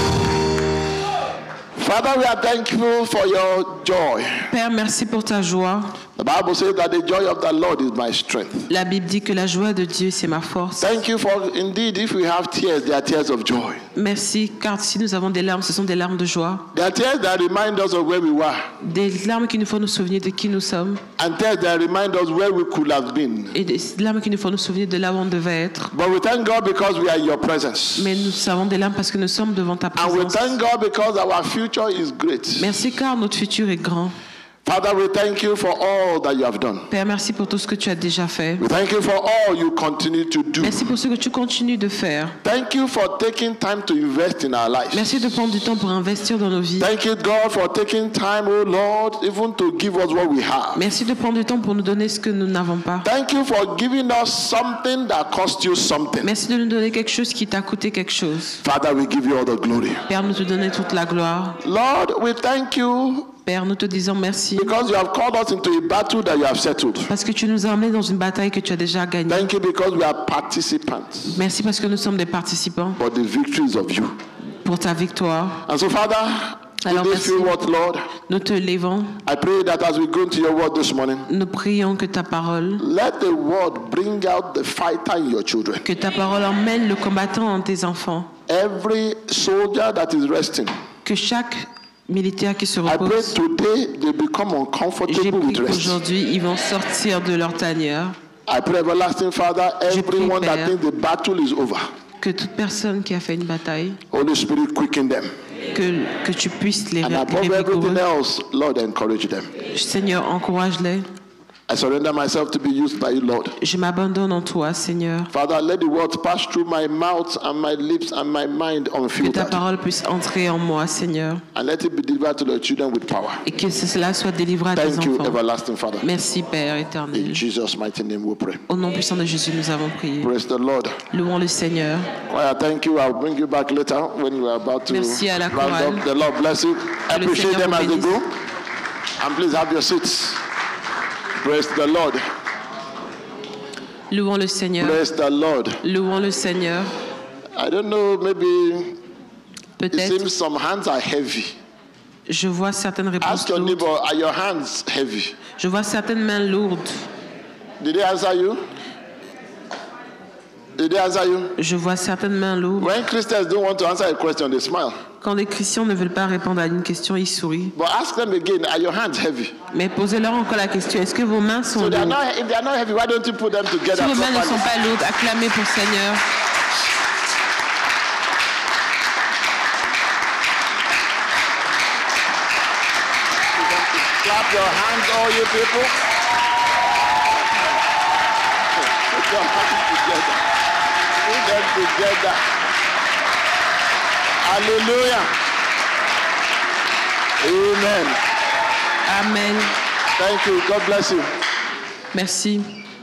G: Father, we are thankful for your joy.
D: Père, merci pour ta joie.
G: The Bible says that the joy of the Lord is my strength.
D: La Bible dit que la joie de Dieu, c'est ma force.
G: Thank you for indeed if we have tears, they are tears of joy.
D: Merci, car si nous avons des larmes, ce sont des larmes de joie.
G: They are tears that remind us of where we were.
D: Des larmes qui nous font nous souvenir de qui nous sommes.
G: And tears that remind us where we could have been.
D: Et des larmes qui nous font nous souvenir de là où on devait être.
G: But we thank God because we are in your presence.
D: Mais nous avons des larmes parce que nous sommes devant ta
G: And we
D: présence.
G: thank God because our future is great.
D: Merci car notre futur est grand.
G: Father, we thank you for all that you have done.
D: Père, merci pour tout ce que tu as déjà fait.
G: We thank you for all you continue to do.
D: Merci pour ce que tu continues de faire.
G: Thank you for taking time to invest in our lives.
D: Merci de prendre du temps pour investir dans nos vies.
G: Thank you, God, for taking time, oh Lord, even to give us what we have.
D: Merci de prendre du temps pour nous donner ce que nous n'avons pas.
G: Thank you for giving us something that cost you something.
D: Merci de nous donner quelque chose qui t'a coûté quelque chose.
G: Father, we give you all the glory.
D: Père, nous te donnons toute la gloire.
G: Lord, we thank you
D: Père, nous te disons merci
G: because you have called us into a battle that you have settled.
D: parce que tu nous as emmenés dans une bataille que tu as déjà gagnée.
G: Thank you because we are participants,
D: Merci parce que nous sommes des participants
G: but the victory is of you.
D: pour ta victoire.
G: And so, Father,
D: Alors,
G: with this
D: merci.
G: few words, Lord,
D: Nous te levons,
G: I pray that as we go into your word this morning,
D: nous prions que ta parole,
G: let the word bring out the fighter in your children.
D: que ta parole emmène le combattant en tes enfants,
G: Every soldier that is resting,
D: que chaque militaire qui se
G: I pray
D: repose,
G: today they become
D: j'ai
G: uncomfortable
D: pris
G: with rest.
D: qu'aujourd'hui ils vont sortir de leur tanière,
G: I pray, everlasting Father,
D: Je prie,
G: everyone that
D: Père.
G: thinks the battle is over,
D: que toute personne qui a fait une bataille,
G: Holy Spirit, quicken them.
D: que, que tu puisses les
G: And
D: ré-
G: above
D: les
G: everything
D: rigoureux.
G: else, Lord, encourage them.
D: Seigneur, encourage-les.
G: I surrender myself to be used by you, Lord.
D: Je m'abandonne en toi, Seigneur.
G: Father, let the words pass through my mouth and my lips and my mind
D: Que ta
G: unfiltered.
D: parole puisse entrer en moi, Seigneur.
G: And let it be delivered to the children with power.
D: Et que cela soit délivré à tes
G: Thank you,
D: enfants.
G: everlasting Father.
D: Merci, Père
G: In
D: éternel.
G: Jesus' mighty name we pray.
D: Au nom puissant de Jésus, nous avons prié.
G: Praise the Lord.
D: Louons le Seigneur.
G: Choir, thank you. I'll bring you back later when we're about to
D: Merci à la
G: round
D: chorale.
G: up. The Lord bless you.
D: Que le
G: Appreciate
D: Seigneur
G: them
D: vous
G: as they
D: bénisse.
G: go. And please have your seats.
H: Praise the Lord.
D: Louons le Seigneur.
H: Praise the Lord.
D: Louons le Seigneur.
H: I don't know, maybe it
D: Peut-être,
H: seems some hands are heavy.
D: je vois certaines réponses
H: Ask your
D: lourdes.
H: neighbor, are your hands heavy?
D: Je vois certaines mains lourdes.
H: Did they answer you? Did they answer you?
D: Je vois certaines mains lourdes.
H: When Christians don't want to answer a question, they smile.
D: Quand les chrétiens ne veulent pas répondre à une question, ils sourient.
H: But ask them again, are your hands heavy?
D: Mais posez-leur encore la question, est-ce que vos mains sont
H: So they are
D: lourdes?
H: not, if they are not heavy, why don't you put them together
D: Si vos mains ne
H: properly?
D: sont pas lourdes, acclamez pour le Seigneur.
H: Clap your hands, all you people. Put your hands together. Put them together. Hallelujah. Amen.
D: Amen.
H: Thank you. God bless you.
D: Merci.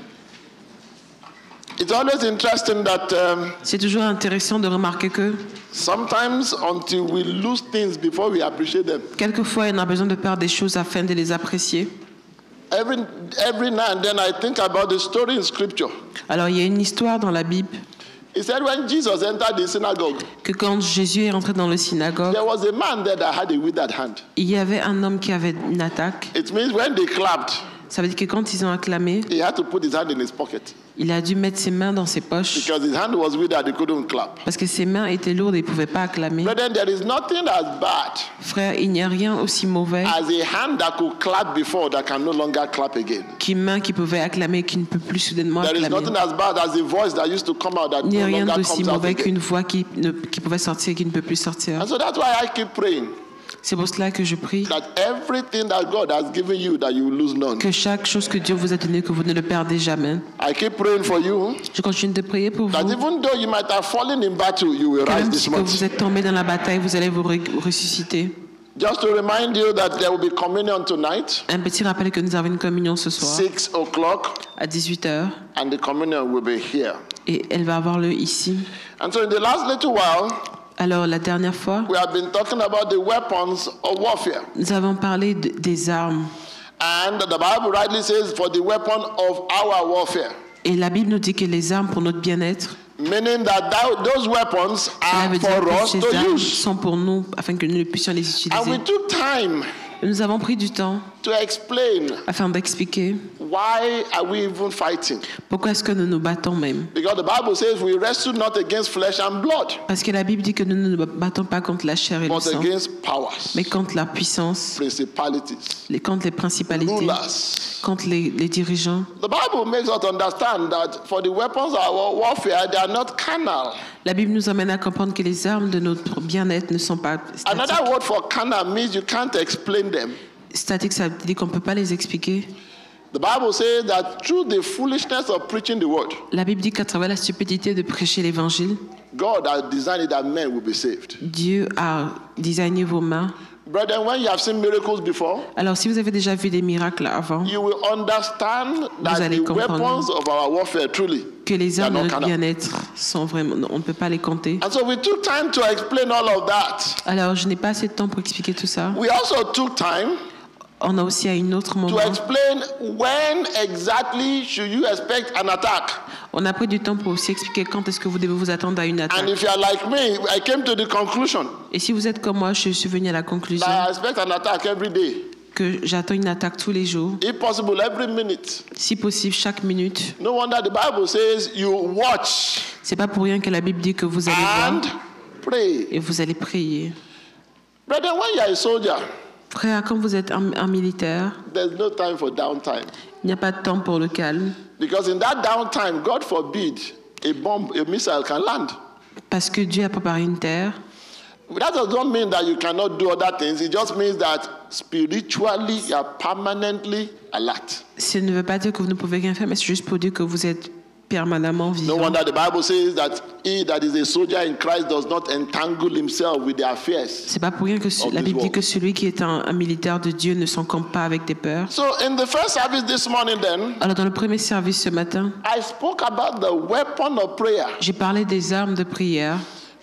H: It's always interesting that um,
D: C'est toujours intéressant de remarquer que
H: sometimes until we lose things before we appreciate them.
D: quelquefois, on a besoin de perdre des choses afin de les apprécier.
H: Every, every now and then I think about the story in scripture.
D: Alors, il y a une histoire dans la Bible
H: He said when Jesus entered the synagogue,
D: que quand Jésus est rentré dans le synagogue,
H: there was a man there that had a withered hand.
D: il y avait un homme qui avait une attaque.
H: It means when they clapped,
D: Ça veut dire que quand ils ont acclamé,
H: he had to put his hand in his pocket.
D: il a dû mettre ses mains dans ses poches
H: Because his hand was withered, he couldn't clap.
D: parce que ses mains étaient lourdes et il ne pouvait pas acclamer.
H: Brethren, there is nothing as bad
D: Frère, il n'y a rien aussi mauvais
H: as a hand that could clap before that can no longer clap again.
D: qu'une main qui pouvait acclamer et qui ne peut plus soudainement
H: There is
D: acclamer.
H: nothing as bad as a voice that used to come out that
D: Il n'y a
H: no
D: rien
H: longer
D: d'aussi
H: comes out
D: mauvais
H: again.
D: qu'une voix qui, ne, qui pouvait sortir et qui ne peut plus sortir.
H: And so that's why I keep praying
D: C'est pour cela que je prie
H: that everything that God has given you, that you lose none.
D: que chaque chose que Dieu vous a donnée, que vous ne le perdez jamais.
H: I keep praying for you
D: Je continue de prier pour
H: that
D: vous.
H: even though you might have fallen in battle, you will
D: Que
H: rise
D: même
H: this
D: si que
H: month.
D: vous êtes tombé dans la bataille, vous allez vous re- ressusciter.
H: Just to remind you that there will be communion tonight,
D: Un petit rappel que nous avons une communion ce soir
H: six o'clock,
D: à dix-huit heures
H: and the communion will be here.
D: et elle va avoir lieu ici.
H: And so in the last little while,
D: Alors la dernière fois,
H: we have been talking about the weapons of warfare.
D: nous avons parlé de- des armes.
H: And the Bible rightly says, for the weapon of our warfare.
D: Et la Bible nous dit que les armes pour notre bien-être,
H: Meaning that thou- those weapons
D: cela
H: are
D: veut dire
H: for
D: que
H: us
D: ces
H: to
D: armes
H: use.
D: sont pour nous afin que nous puissions les
H: And we
D: utiliser.
H: took time
D: Et nous avons pris du temps
H: to explain
D: afin d'expliquer
H: why are we even fighting.
D: pourquoi est-ce que nous nous battons même.
H: Because the Bible says we wrestle not against flesh and blood,
D: Parce que la Bible dit que nous ne nous battons pas contre la chair et le
H: but
D: sang,
H: against powers,
D: mais contre la puissance,
H: principalities,
D: les- contre les principalités,
H: rulers.
D: contre les, les dirigeants.
H: The Bible makes us understand that for the weapons of our warfare, they are not carnal.
D: La Bible nous amène à comprendre que les armes de notre bien-être ne sont pas
H: Another
D: statiques.
H: word for carnal means you can't explain them.
D: Statiques, ça veut dire qu'on ne peut pas les expliquer.
H: The Bible says that through the foolishness of preaching the word,
D: La Bible dit qu'à travers la stupidité de prêcher l'évangile,
H: God has designed it that men will be saved.
D: Dieu a designé vos mains.
H: Brethren, when you have seen miracles before,
D: Alors si vous avez déjà vu des miracles avant,
H: you will understand that
D: allez
H: the
D: comprendre
H: weapons of our warfare truly,
D: que les
H: they are
D: armes de
H: not
D: notre
H: carnal.
D: bien-être sont vraiment, on ne peut pas les compter.
H: And so we took time to explain all of that.
D: Alors je n'ai pas assez de temps pour expliquer tout ça.
H: We also took time
D: On a aussi à un autre
H: to
D: moment,
H: explain when exactly should you expect an attack.
D: on a pris du temps pour aussi expliquer quand est-ce que vous devez vous attendre à une
H: And
D: attaque.
H: if you are like me, I came to the conclusion
D: Et si vous êtes comme moi, je suis venu à la conclusion
H: that I expect an attack every day.
D: que j'attends une attaque tous les jours,
H: If possible, every minute.
D: si possible chaque minute.
H: No wonder the Bible says you watch
D: C'est pas pour rien que la Bible dit que vous allez voir
H: and pray.
D: et vous allez prier.
H: Brother, when you are a soldier,
D: Frère, quand vous êtes un, un militaire,
H: there's no time for downtime.
D: il n'y a pas de temps pour le calme.
H: Because in that downtime, God forbid, a bomb, a missile can land.
D: Parce que Dieu a préparé une terre.
H: That does not mean that you cannot do other things. It just means that spiritually you are permanently alert.
D: Ça ne veut pas dire que vous ne pouvez rien faire, mais c'est juste pour dire que vous êtes permanemment
H: No
D: vivant.
H: wonder the Bible says that he that is a soldier in Christ does not entangle himself with the affairs.
D: C'est pas pour rien que ce-
H: Of
D: la
H: this
D: Bible dit
H: world.
D: que celui qui est un, un militaire de Dieu ne s'encombre pas avec des peurs.
H: So in the first service this morning then,
D: Alors dans le premier service ce matin,
H: I spoke about the weapon of prayer.
D: j'ai parlé des armes de prière.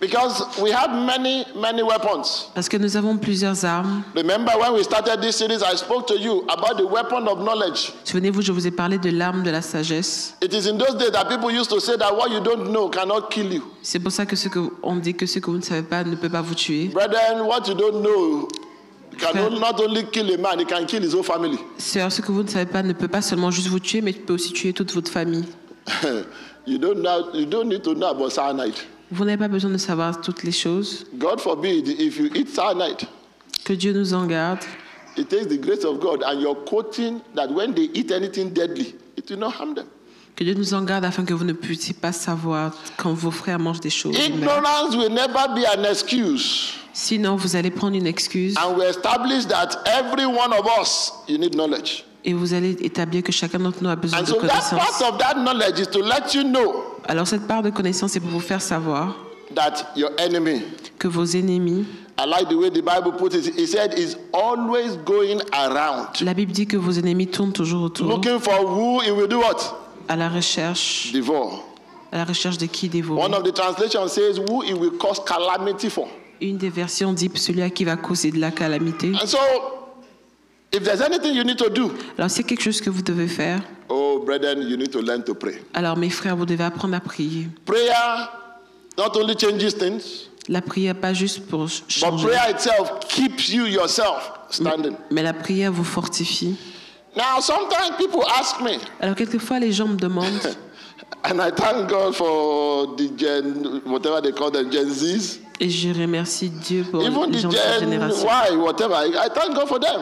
H: Because we have many, many weapons.
D: Parce que nous avons plusieurs armes.
H: Remember when we started this series, I spoke to you about the weapon of knowledge.
D: Souvenez-vous, je vous ai parlé de l'arme de la sagesse.
H: It is in those days that people used to say that what you don't know cannot kill you.
D: C'est pour ça que ce que on dit que ce que vous ne savez pas ne peut pas vous tuer.
H: Brethren, what you don't know can not only kill a man, it can kill his whole family.
D: Sœur, ce que vous ne savez pas ne peut pas seulement juste vous tuer, mais peut aussi tuer toute votre famille.
H: you don't know, you don't need to know about cyanide.
D: Vous n'avez pas besoin de savoir toutes les choses.
H: God forbid if you eat cyanide.
D: Que Dieu nous en garde.
H: It takes the grace of God, and you're quoting that when they eat anything deadly, it will not harm them.
D: Que Dieu nous en garde afin que vous ne puissiez pas savoir quand vos frères mangent des choses.
H: Ignorance will never be an excuse.
D: Sinon, vous allez prendre une excuse.
H: And we establish that every one of us, you need knowledge.
D: Et vous allez établir que chacun d'entre nous a besoin
H: And
D: de
H: so
D: connaissance.
H: that part of that knowledge is to let you know.
D: Alors cette part de connaissance est pour vous faire savoir
H: that your enemy,
D: que vos ennemis,
H: I like the way the Bible put it, it said is always going around.
D: La Bible dit que vos ennemis tournent toujours autour.
H: Looking for who he will do what?
D: À la recherche.
H: Devour.
D: À la recherche de qui dévorer.
H: One of the translations says who he will cause calamity for.
D: Une des versions dit celui à qui va causer de la calamité.
H: And so, if there's anything you need to do,
D: alors c'est quelque chose que vous devez faire.
H: Oh, brethren, you need to learn to pray.
D: Alors mes frères, vous devez apprendre à prier.
H: Prayer not only changes things,
D: la prière pas juste pour changer.
H: But prayer itself keeps you yourself standing.
D: Mais, mais la prière vous fortifie.
H: Now, sometimes people ask me.
D: Alors quelquefois les gens me demandent.
H: And I thank God for the gen, whatever they call them, Gen Zs.
D: Et je remercie Dieu pour
H: Even
D: les gens
H: the
D: de cette
H: Gen
D: génération.
H: Y, whatever, I thank God for them.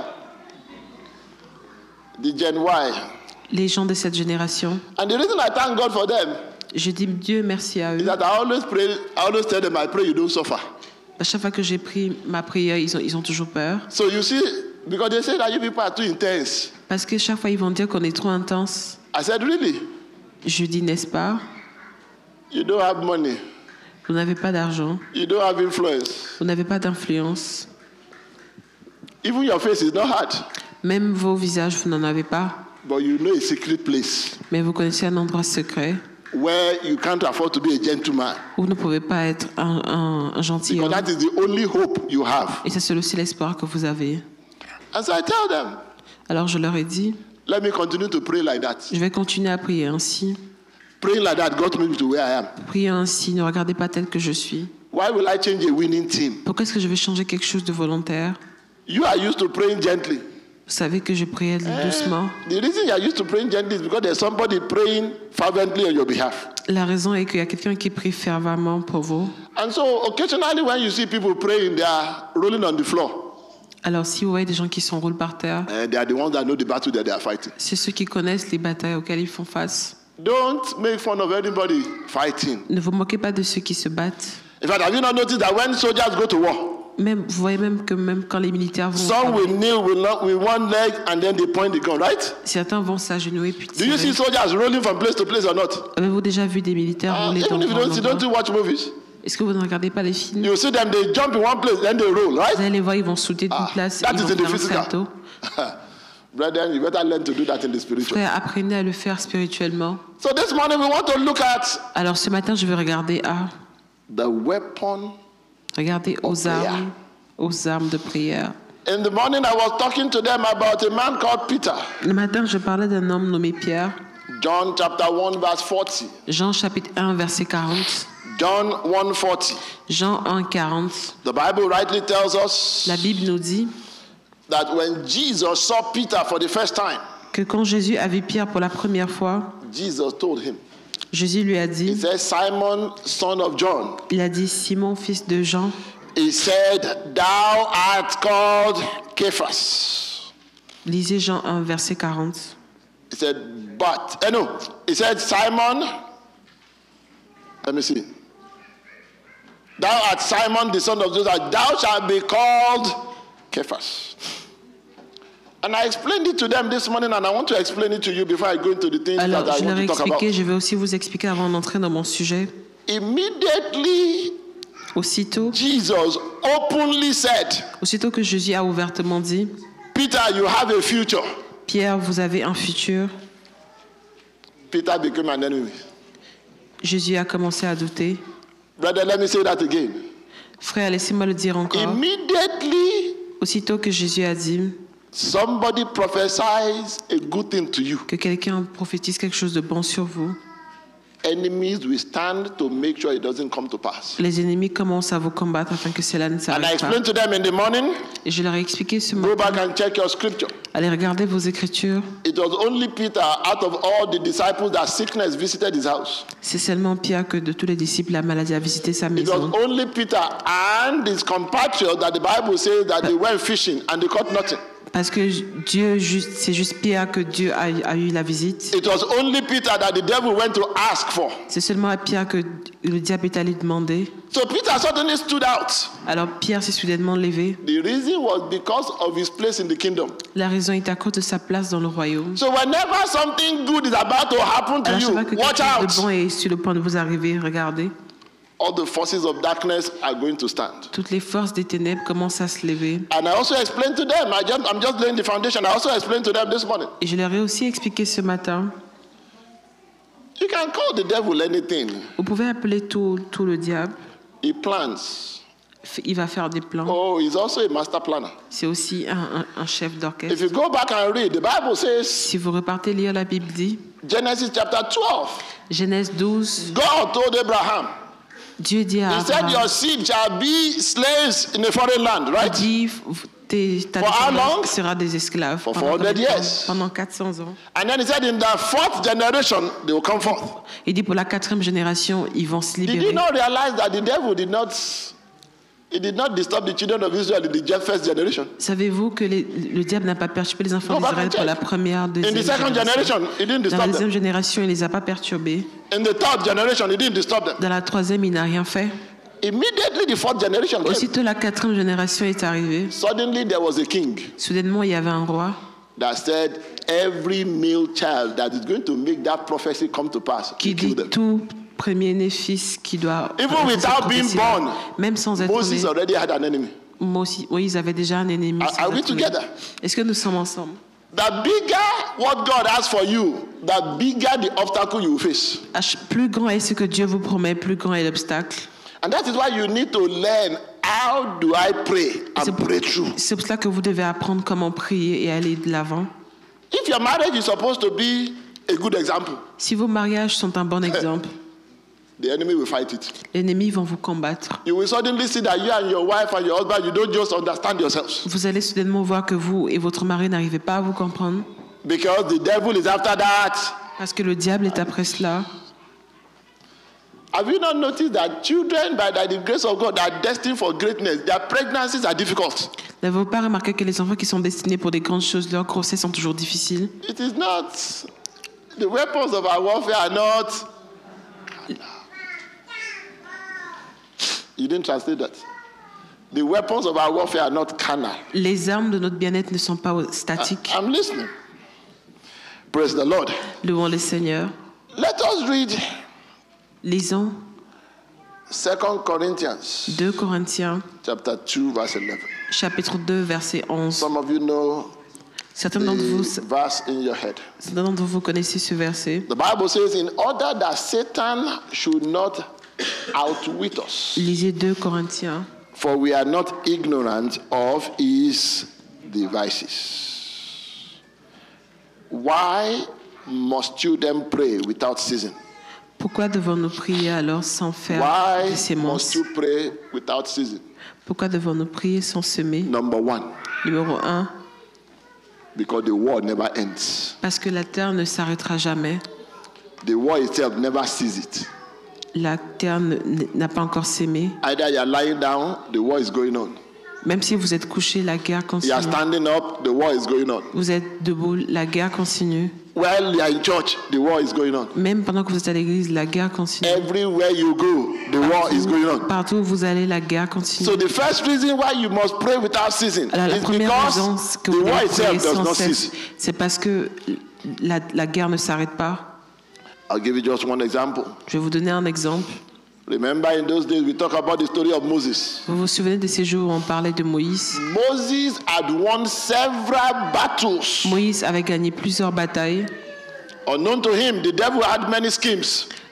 H: The Gen Y.
D: Les gens de cette génération.
H: And the reason I thank God for them.
D: Je dis Dieu merci à eux.
H: Is that I always pray, I always tell them I pray you don't suffer.
D: À chaque fois que j'ai pris ma prière, ils ont, ils ont toujours peur.
H: So you see, because they say that you people are too intense.
D: Parce que chaque fois ils vont dire qu'on est trop intense.
H: I said, really?
D: Je dis, n'est-ce pas?
H: You don't have money.
D: Vous n'avez pas d'argent.
H: You don't have influence.
D: Vous n'avez pas d'influence.
H: Even your face is not hard.
D: Même vos visages, vous n'en avez pas.
H: But you know a secret place.
D: Mais vous connaissez un endroit secret.
H: Where you can't afford to be a gentleman.
D: Où vous ne pouvez pas être un, un, un gentilhomme.
H: Because that is the only hope you have.
D: Et ça, c'est aussi l'espoir que vous avez.
H: And so I tell them.
D: Alors je leur ai dit.
H: Let me continue to pray like that.
D: Je vais continuer à prier ainsi.
H: Praying like that got me to where I am.
D: Prier ainsi, ne regardez pas tel que je suis.
H: Why will I change a winning team?
D: Pourquoi est-ce que je vais changer quelque chose de volontaire?
H: You are used to praying gently.
D: Vous savez que je priais doucement.
H: Uh, the reason you are used to praying gently is because there's somebody praying fervently on your behalf.
D: La raison est qu'il y a quelqu'un qui prie fervemment pour vous.
H: And so occasionally when you see people praying, they are rolling on the floor.
D: Alors si vous voyez des gens qui sont roulés par terre,
H: uh, they are the ones that know the battle that they are fighting.
D: C'est ceux qui connaissent les batailles auxquelles ils font face.
H: Don't make fun of anybody fighting.
D: Ne vous moquez pas de ceux qui se battent.
H: In fact, have you not noticed that when soldiers go to war,
D: même, vous voyez même que même quand les militaires vont...
H: Some will kneel with, not, with one leg and then they point the gun, right?
D: Certains vont s'agenouiller puis
H: tirer. Do you see soldiers rolling from place to place or not?
D: Avez-vous déjà vu des militaires
H: uh,
D: rouler
H: even if you don't, you don't watch movies.
D: Est-ce que vous ne regardez pas les films?
H: You see them, they jump in one place, then they roll, right?
D: Vous allez les voir, ils vont sauter d'une
H: ah,
D: place,
H: that
D: ils
H: is
D: vont
H: in the
D: faire un
H: physical.
D: salto.
H: Brethren, you better learn to do that in the spiritual.
D: Frère, apprenez à le faire spirituellement.
H: So this morning we want to look at.
D: Alors ce matin, je vais regarder à.
H: The weapon.
D: Regardez aux armes, aux armes de prière.
H: In the morning, I was talking to them about a man called Peter.
D: Le matin, je parlais d'un homme nommé Pierre.
H: John chapter one verse forty.
D: Jean chapitre un verset quarante.
H: John one forty.
D: Jean un quarante.
H: The Bible rightly tells us.
D: La Bible nous dit.
H: That when Jesus saw Peter for the first time.
D: Que quand Jésus a vu Pierre pour la première fois.
H: Jesus told him.
D: Jésus lui a dit.
H: He said, Simon, son of John.
D: Il a dit Simon, fils de Jean.
H: He said, Thou art called Cephas.
D: Lisez Jean un verset quarante.
H: He said, but, eh no, he said, Simon, let me see. Thou art Simon, the son of Joseph, thou shalt be called Cephas. And I explained it to them this morning, and I want to explain it to you before I go into the things
D: Alors,
H: that I
D: je leur
H: want
D: ai
H: to talk
D: expliqué,
H: about.
D: je vais aussi vous expliquer avant d'entrer dans mon sujet.
H: Immediately,
D: aussitôt,
H: Jesus openly said,
D: aussitôt que Jésus a ouvertement dit,
H: Peter, you have a future.
D: Pierre, vous avez un futur.
H: Peter became an enemy.
D: Jésus a commencé à douter.
H: Brother, let me say that again.
D: Frère, laissez-moi le dire encore.
H: Immediately,
D: Aussitôt que Jésus a dit
H: somebody prophesies a good thing to you,
D: que quelqu'un prophétise quelque chose de bon sur vous,
H: enemies will stand to make sure it doesn't come to pass.
D: les ennemis commencent à vous combattre afin que cela ne
H: And I
D: s'arrête pas.
H: explained to them in the morning,
D: Et je leur ai expliqué ce
H: go back
D: matin.
H: and check your scripture.
D: Allez regarder vos écritures.
H: It was only Peter out of all the disciples that sickness visited his house.
D: C'est seulement Pierre que de tous les disciples, la maladie a visité sa
H: It was
D: maison.
H: only Peter and his compatriots that the Bible says that they went fishing and they caught nothing.
D: Parce que Dieu, juste- c'est juste Pierre que Dieu a, a eu la visite.
H: It was only Peter that the devil went to ask for.
D: C'est seulement à Pierre que le diable est allé demander.
H: So Peter suddenly stood out.
D: Alors Pierre s'est soudainement levé.
H: The reason was because of his place in the kingdom.
D: La raison est à cause de sa place dans le royaume.
H: So whenever something good is about to happen to
D: Alors
H: you,
D: chaque fois que
H: watch
D: quelque chose de
H: out.
D: bon est sur le point de vous arriver, regardez.
H: All the forces of darkness are going to stand.
D: Toutes les forces des ténèbres commencent à se lever.
H: And I also explained to them, I just, I'm just laying the foundation. I also explained to them this morning.
D: Et je leur ai aussi expliqué ce matin.
H: You can call the devil anything.
D: Vous pouvez appeler tout, tout le diable.
H: He plans.
D: Il va faire des plans.
H: Oh, he's also a master planner.
D: C'est aussi un, un, un chef
H: If
D: d'orchestre.
H: you go back and read, the Bible says,
D: Si vous repartez lire la Bible dit,
H: Genesis chapter twelve,
D: Genèse douze,
H: God told Abraham,
D: Dieu dit à
H: He said,
D: Abraham,
H: your seed shall be slaves in a foreign land,
D: il
H: right?
D: dit, tes- ta
H: For how long?
D: descendance sera des esclaves
H: For
D: pendant,
H: four hundred
D: combien de temps?
H: years.
D: Pendant quatre cents ans.
H: And then he said, in the fourth generation, they will come forth.
D: Il dit pour la quatrième génération, ils vont se
H: Did you
D: libérer.
H: not realize that the devil did not, he did not disturb the children of Israel in the first generation?
D: Savez-vous que les- le diable n'a pas perturbé les enfants
H: Go back
D: d'Israël
H: and
D: pour la
H: check.
D: première,
H: In
D: deuxième
H: the second
D: génération?
H: generation, he didn't
D: Dans la
H: disturb
D: deuxième
H: them.
D: génération, il les a pas perturbés.
H: In the third generation, he didn't disturb them.
D: Dans la troisième, il n'a rien fait.
H: Immediately, the fourth generation came.
D: Aussitôt la quatrième génération est arrivée,
H: Suddenly, there was a king
D: soudainement il y avait un roi
H: that said, every male child that is going to make that prophecy come to pass,
D: qui
H: he
D: dit
H: killed them.
D: tout premier-né fils qui doit
H: Even
D: faire cette
H: without being
D: prophétie-là.
H: born,
D: Même sans être
H: Moses
D: né,
H: already had an enemy.
D: Moïse Moïse avait déjà un ennemi.
H: Are,
D: sans
H: are we
D: être né.
H: together?
D: Est-ce que nous sommes ensemble?
H: The bigger what God has for you, the bigger the obstacle you will face.
D: Ach- Plus grand est ce que Dieu vous promet, plus grand est l'obstacle.
H: And that is why you need to learn how do I pray
D: C'est
H: and
D: pour,
H: pray through.
D: c'est pour cela que vous devez apprendre comment prier et aller de l'avant.
H: If your marriage is supposed to be a good example,
D: Si vos mariages sont un bon exemple,
H: the enemy will fight it.
D: les ennemis vont vous combattre.
H: You will suddenly see that you and your wife and your husband, you don't just understand yourselves.
D: Vous allez soudainement voir que vous et votre mari n'arrivez pas à vous comprendre
H: Because the devil is after that.
D: parce que le diable est après cela.
H: Have you not noticed that children, by the grace of God, are destined for greatness? Their pregnancies are difficult.
D: N'avez-vous pas remarqué que les enfants qui sont destinés pour des grandes choses, leurs grossesses sont toujours difficiles?
H: It is not. The weapons of our warfare are not. You didn't translate that. The weapons of our warfare are not carnal.
D: Les armes de notre bien-être ne sont pas statiques.
H: I'm listening. Praise the Lord.
D: Louons le Seigneur.
H: Let us read
D: Lisons
H: Second Corinthians
D: deux Corinthiens,
H: chapter two, verse eleven.
D: chapitre deux, verset onze.
H: Some of you know
D: Certains d'entre vous,
H: the verse in your head.
D: certains d'entre vous connaissez ce verset.
H: The Bible says, in order that Satan should not outwit us,
D: Lisez deux Corinthiens,
H: for we are not ignorant of his devices. Why must you then pray without ceasing?
D: pourquoi devons-nous prier alors sans faire
H: Why
D: de
H: must
D: sémence?
H: you pray without ceasing?
D: Pourquoi devons-nous prier sans semer?
H: Number one,
D: Numéro un,
H: because the war never ends.
D: parce que la terre ne s'arrêtera jamais.
H: The war itself never sees it.
D: La terre ne- n'a pas encore sémé.
H: Either you are lying down, the war is going on.
D: Même si vous êtes couché, la guerre
H: You
D: continue.
H: are standing up, the war is going on.
D: Vous êtes debout, la guerre continue.
H: While you are in church, the war is going on.
D: Même pendant que vous êtes à l'église, la guerre continue.
H: Everywhere you go, the war is going on.
D: Partout où vous allez, la guerre continue.
H: So the first reason why you must pray without ceasing
D: Alors, la
H: is
D: première raison
H: because
D: que
H: the
D: vous
H: war
D: devez prier
H: itself does
D: sans
H: not
D: cesse,
H: cease.
D: c'est parce que la, la guerre ne s'arrête pas.
H: I'll give you just one example.
D: Je vais vous donner un exemple.
H: Remember, in those days, we talk about the story of Moses.
D: Vous vous souvenez de ces jours où on parlait de Moïse?
H: Moses had won several battles.
D: Moïse avait gagné plusieurs batailles.
H: Unknown to him, the devil had many schemes.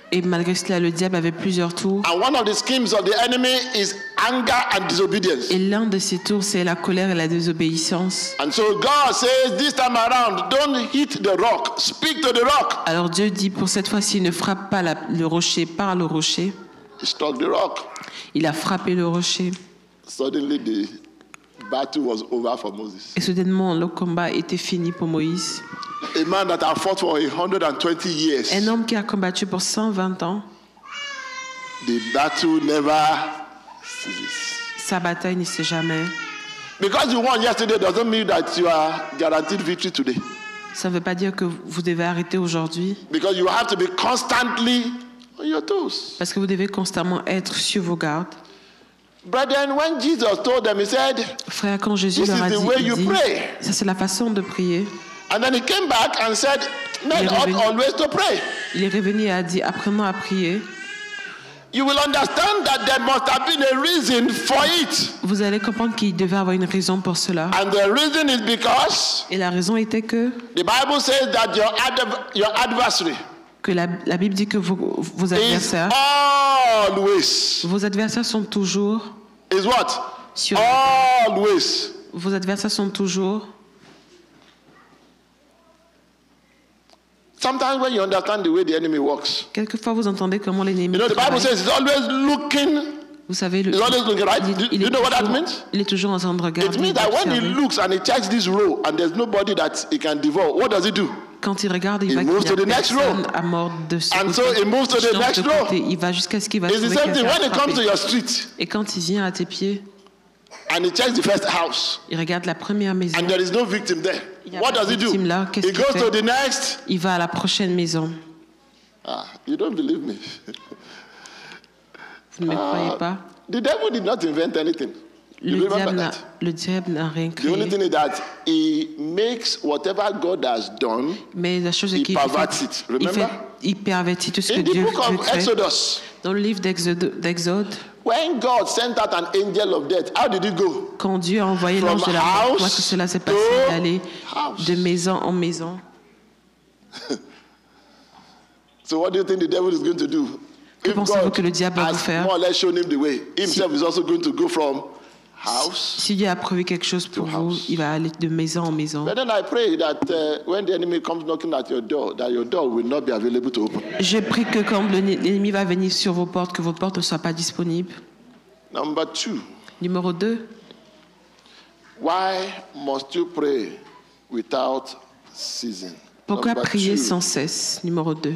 D: Et malgré cela, le diable avait plusieurs tours.
H: And one of the schemes of the enemy is anger and disobedience.
D: Et l'un de ces tours, c'est la colère et la désobéissance.
H: And so God says, this time around, don't hit the rock. Speak to the rock.
D: Alors Dieu dit, pour cette fois-ci, ne frappe pas la- le rocher, parle au rocher.
H: He struck the rock.
D: Il a frappé le rocher.
H: Suddenly the battle was over for Moses.
D: Et soudainement, le combat était fini pour Moïse.
H: A man that had fought for one hundred twenty years.
D: Un homme qui a combattu pour cent vingt ans,
H: The battle never ceases.
D: sa bataille ne s'est jamais.
H: Because you won yesterday doesn't mean that you are guaranteed victory today.
D: Ça ne veut pas dire que vous devez arrêter aujourd'hui,
H: Because you have to be constantly on your toes.
D: parce que vous devez constamment être sur vos gardes.
H: Brethren, when Jesus told them, he said,
D: Frère, quand Jésus
H: This
D: leur a
H: is the
D: dit,
H: way
D: il
H: you
D: dit,
H: pray.
D: ça c'est la façon de prier.
H: and then he came back and said, men
D: Il est
H: ought
D: revenu.
H: always to pray.
D: Il est revenu et a dit, apprenons à prier.
H: You will understand that there must have been a reason for it.
D: Vous allez comprendre qu'il devait avoir une raison pour cela.
H: And the reason is because
D: Et la raison était que,
H: the Bible says that your, adv- your adversary
D: que la, la Bible dit que vos, vos
H: is
D: adversaires,
H: always,
D: vos adversaires sont toujours
H: is what?
D: sur
H: Always.
D: vos adversaires sont toujours.
H: Sometimes when you understand the way the enemy works,
D: Quelquefois, vous entendez comment l'ennemi
H: you know, the Bible
D: travaille.
H: says he's always looking.
D: Vous savez, le,
H: He's always looking, right?
D: il,
H: Do,
D: il
H: do you
D: est
H: know what that
D: toujours,
H: means?
D: il est toujours en train de regarder.
H: It means that when he
D: d'observer.
H: looks and he checks this row and there's nobody that he can devour, what does he do?
D: Quand il regarde, il
H: He
D: va
H: moves
D: qu'il
H: to
D: y a
H: the next
D: personne
H: row.
D: à mort de ce
H: And
D: côté.
H: so he moves to
D: Il
H: the
D: change
H: next
D: de
H: row.
D: côté. Il va jusqu'à ce qu'il va
H: It's the
D: trouver
H: same thing
D: quelqu'un
H: when
D: à
H: he comes to
D: frapper.
H: your street
D: Et quand il vient à tes pieds,
H: and he checks the first house
D: il regarde la première maison.
H: and there is no victim there.
D: Il y a
H: What
D: pas
H: does
D: de
H: he do?
D: victime là. Qu'est-ce
H: He
D: qu'il
H: goes
D: fait?
H: to the next.
D: Il va à la prochaine maison.
H: Ah, you don't believe me.
D: Vous ne me croyez pas?
H: The devil did not invent anything. You
D: Le
H: remember
D: diable, n'a,
H: that?
D: le diable n'a rien
H: The only
D: créé.
H: thing is that he makes whatever God has done.
D: Mais la chose est
H: He
D: qu'il
H: perverts
D: fait,
H: it.
D: il, fait,
H: Remember?
D: il pervertit tout ce que
H: In the
D: Dieu,
H: book
D: Dieu
H: of
D: fait.
H: Exodus,
D: Dans le livre d'Exode, d'Exode,
H: when God sent out an angel of death, how did he go?
D: quand Dieu a envoyé
H: From
D: l'ange de la mort,
H: house
D: comment que cela s'est passé
H: to
D: d'aller
H: house.
D: de maison en maison?
H: So what do you think the devil is going to do?
D: Que
H: If
D: pensez-vous
H: God
D: que le diable va
H: has
D: vous faire?
H: more or less shown him the way, himself is also going to go from house.
D: Si Dieu a prévu quelque chose pour
H: To
D: vous,
H: house.
D: il va aller de maison en maison.
H: But then I pray that uh, when the enemy comes knocking at your door, that your door will not be available to open.
D: Je prie que quand le- l'ennemi va venir sur vos portes, que vos portes ne soient pas disponibles.
H: Number two,
D: Numéro deux,
H: why must you pray without ceasing?
D: pourquoi
H: Number
D: prier
H: two,
D: sans cesse? Numéro deux,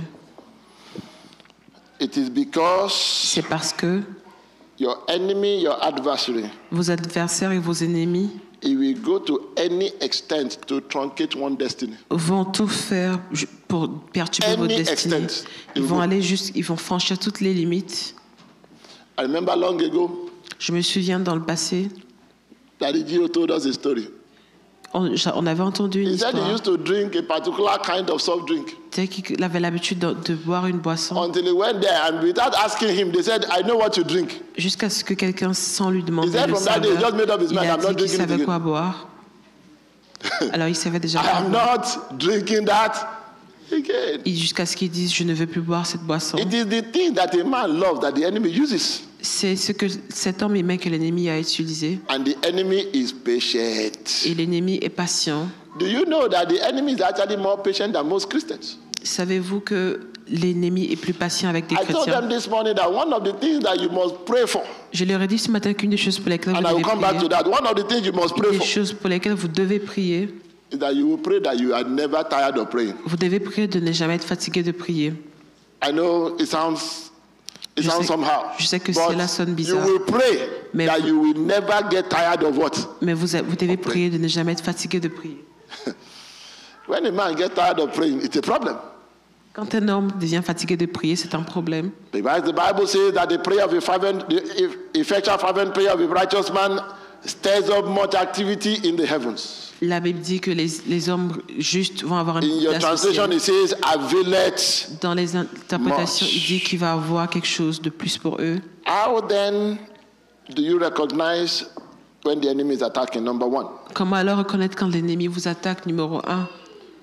H: it is because
D: c'est parce que
H: your enemy, your adversary,
D: vos adversaires et vos ennemis
H: he will go to any extent to truncate one destiny.
D: vont tout faire ju- pour perturber
H: Any
D: votre destinée.
H: extent.
D: Ils vont aller juste, ils vont franchir toutes les limites.
H: I remember long ago,
D: Je me souviens dans le passé,
H: Daddy Gio told us a story.
D: on, j'a- on avait entendu une
H: He said he
D: histoire.
H: used to drink a particular kind of soft drink.
D: Tu sais qu'il avait l'habitude de, de boire une boisson
H: Until he went there and without asking him, they said, I know what you drink.
D: jusqu'à ce que quelqu'un, sans lui demander,
H: He said
D: le
H: from that day, he
D: saveur,
H: just made up his
D: il
H: mind,
D: a
H: I'm not
D: dit qu'il
H: drinking it
D: savait
H: again.
D: quoi boire. Alors il savait déjà
H: I
D: quoi
H: am
D: boire.
H: not drinking that again.
D: Et jusqu'à ce qu'il dise, je ne veux plus boire cette boisson.
H: It is the thing that a man loves that the enemy uses.
D: C'est ce que cet homme aimait que l'ennemi a utilisé.
H: And the enemy is patient.
D: Et l'ennemi est patient.
H: Do you know that the enemy is actually more patient than most Christians?
D: Savez-vous que l'ennemi est plus patient avec des
H: I told
D: chrétiens?
H: them this morning that one of the things that you must pray for,
D: Je leur ai dit ce matin qu'une des choses pour lesquelles vous
H: and I will
D: devez
H: come back to
D: prier,
H: that, one of the things you must
D: une
H: pray
D: des
H: for
D: choses pour lesquelles vous devez prier,
H: is that you will pray that you are never tired of praying.
D: vous devez prier de ne jamais être fatigué de prier.
H: I know it sounds it
D: Je
H: sounds
D: sais-
H: somehow,
D: je sais que
H: but
D: cela sonne
H: you
D: bizarre.
H: will pray
D: Mais
H: that
D: vous-
H: you will never get tired of what?
D: Mais vous, vous devez prier de ne jamais être fatigué de prier.
H: When a man gets tired of praying, it's a problem.
D: Quand un homme devient fatigué de prier, c'est un problème.
H: Because the Bible says that the prayer of a fervent, the eff- effectual fervent prayer of a righteous man stirs up much activity in the heavens.
D: La Bible dit que les, les hommes justes vont avoir une
H: In your
D: place au
H: translation,
D: ciel.
H: it says, availeth.
D: Dans les interprétations,
H: much.
D: il dit qu'il va avoir quelque chose de plus pour eux.
H: How then do you recognize when the enemy is attacking? Number one,
D: Comment alors reconnaître quand l'ennemi vous attaque? Numéro un,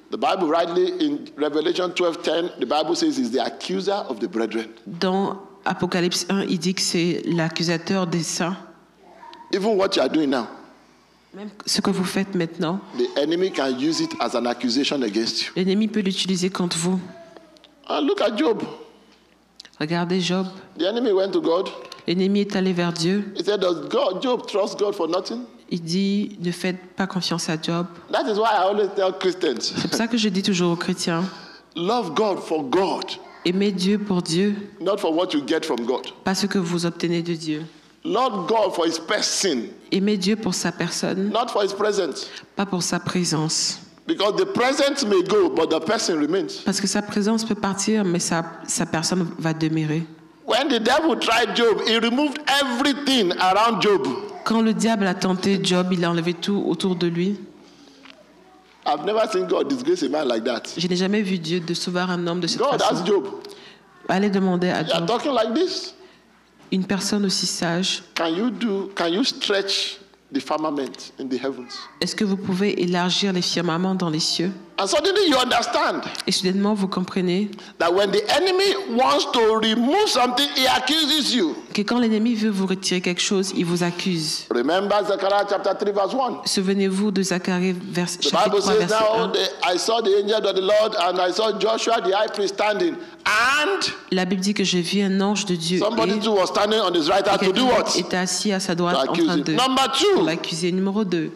H: The Bible rightly in Revelation twelve ten, the Bible says he's the accuser of the brethren.
D: Dans Apocalypse un, il dit que c'est l'accusateur des saints.
H: Even what you are doing now,
D: Même ce que vous faites maintenant,
H: the enemy can use it as an accusation against you.
D: l'ennemi peut l'utiliser contre vous.
H: And look at Job.
D: Regardez Job.
H: The enemy went to God.
D: L'ennemi est allé vers Dieu.
H: He said, does God, Job trust God for nothing?
D: Il dit, ne faites pas confiance à Job.
H: That is why I always tell Christians,
D: C'est pour ça que je dis toujours aux chrétiens,
H: love God for God,
D: aimez Dieu pour Dieu,
H: not for what you get from God.
D: pas ce que vous obtenez de Dieu.
H: Love God for his person,
D: Aimez Dieu pour sa personne,
H: not for his presence.
D: pas pour sa présence.
H: Because the presence may go, but the person remains.
D: Parce que sa présence peut partir, mais sa, sa personne va demeurer.
H: When the devil tried Job, he removed everything around Job.
D: Quand le diable a tenté Job, il a enlevé tout autour de lui.
H: I've never seen God disgrace a man like that.
D: Je n'ai jamais vu Dieu de sauver un homme de cette
H: God
D: façon.
H: asked Job,
D: Allez demander à
H: you are
D: Job,
H: talking like this?
D: une personne aussi sage,
H: Can you do, can you stretch the firmament in the heavens?
D: est-ce que vous pouvez élargir les firmaments dans les cieux?
H: And suddenly you understand
D: Et soudainement, vous comprenez
H: that when the enemy wants to remove something, he accuses you.
D: que quand l'ennemi veut vous retirer quelque chose, il vous accuse.
H: Remember Zechariah chapter three verse one.
D: Souvenez-vous de Zacharie, vers,
H: The
D: chapitre
H: Bible
D: trois,
H: says
D: verset
H: now
D: un.
H: the, I saw the angel of the Lord and I saw Joshua the high priest standing, and
D: La Bible dit que j'ai vu un ange de Dieu
H: somebody
D: et,
H: too was standing on his right
D: et
H: hand to do
D: quelqu'un
H: what?
D: était assis à sa droite
H: To
D: en
H: accuse
D: train
H: him.
D: de
H: Number
D: pour
H: two,
D: l'accuser. Numéro deux,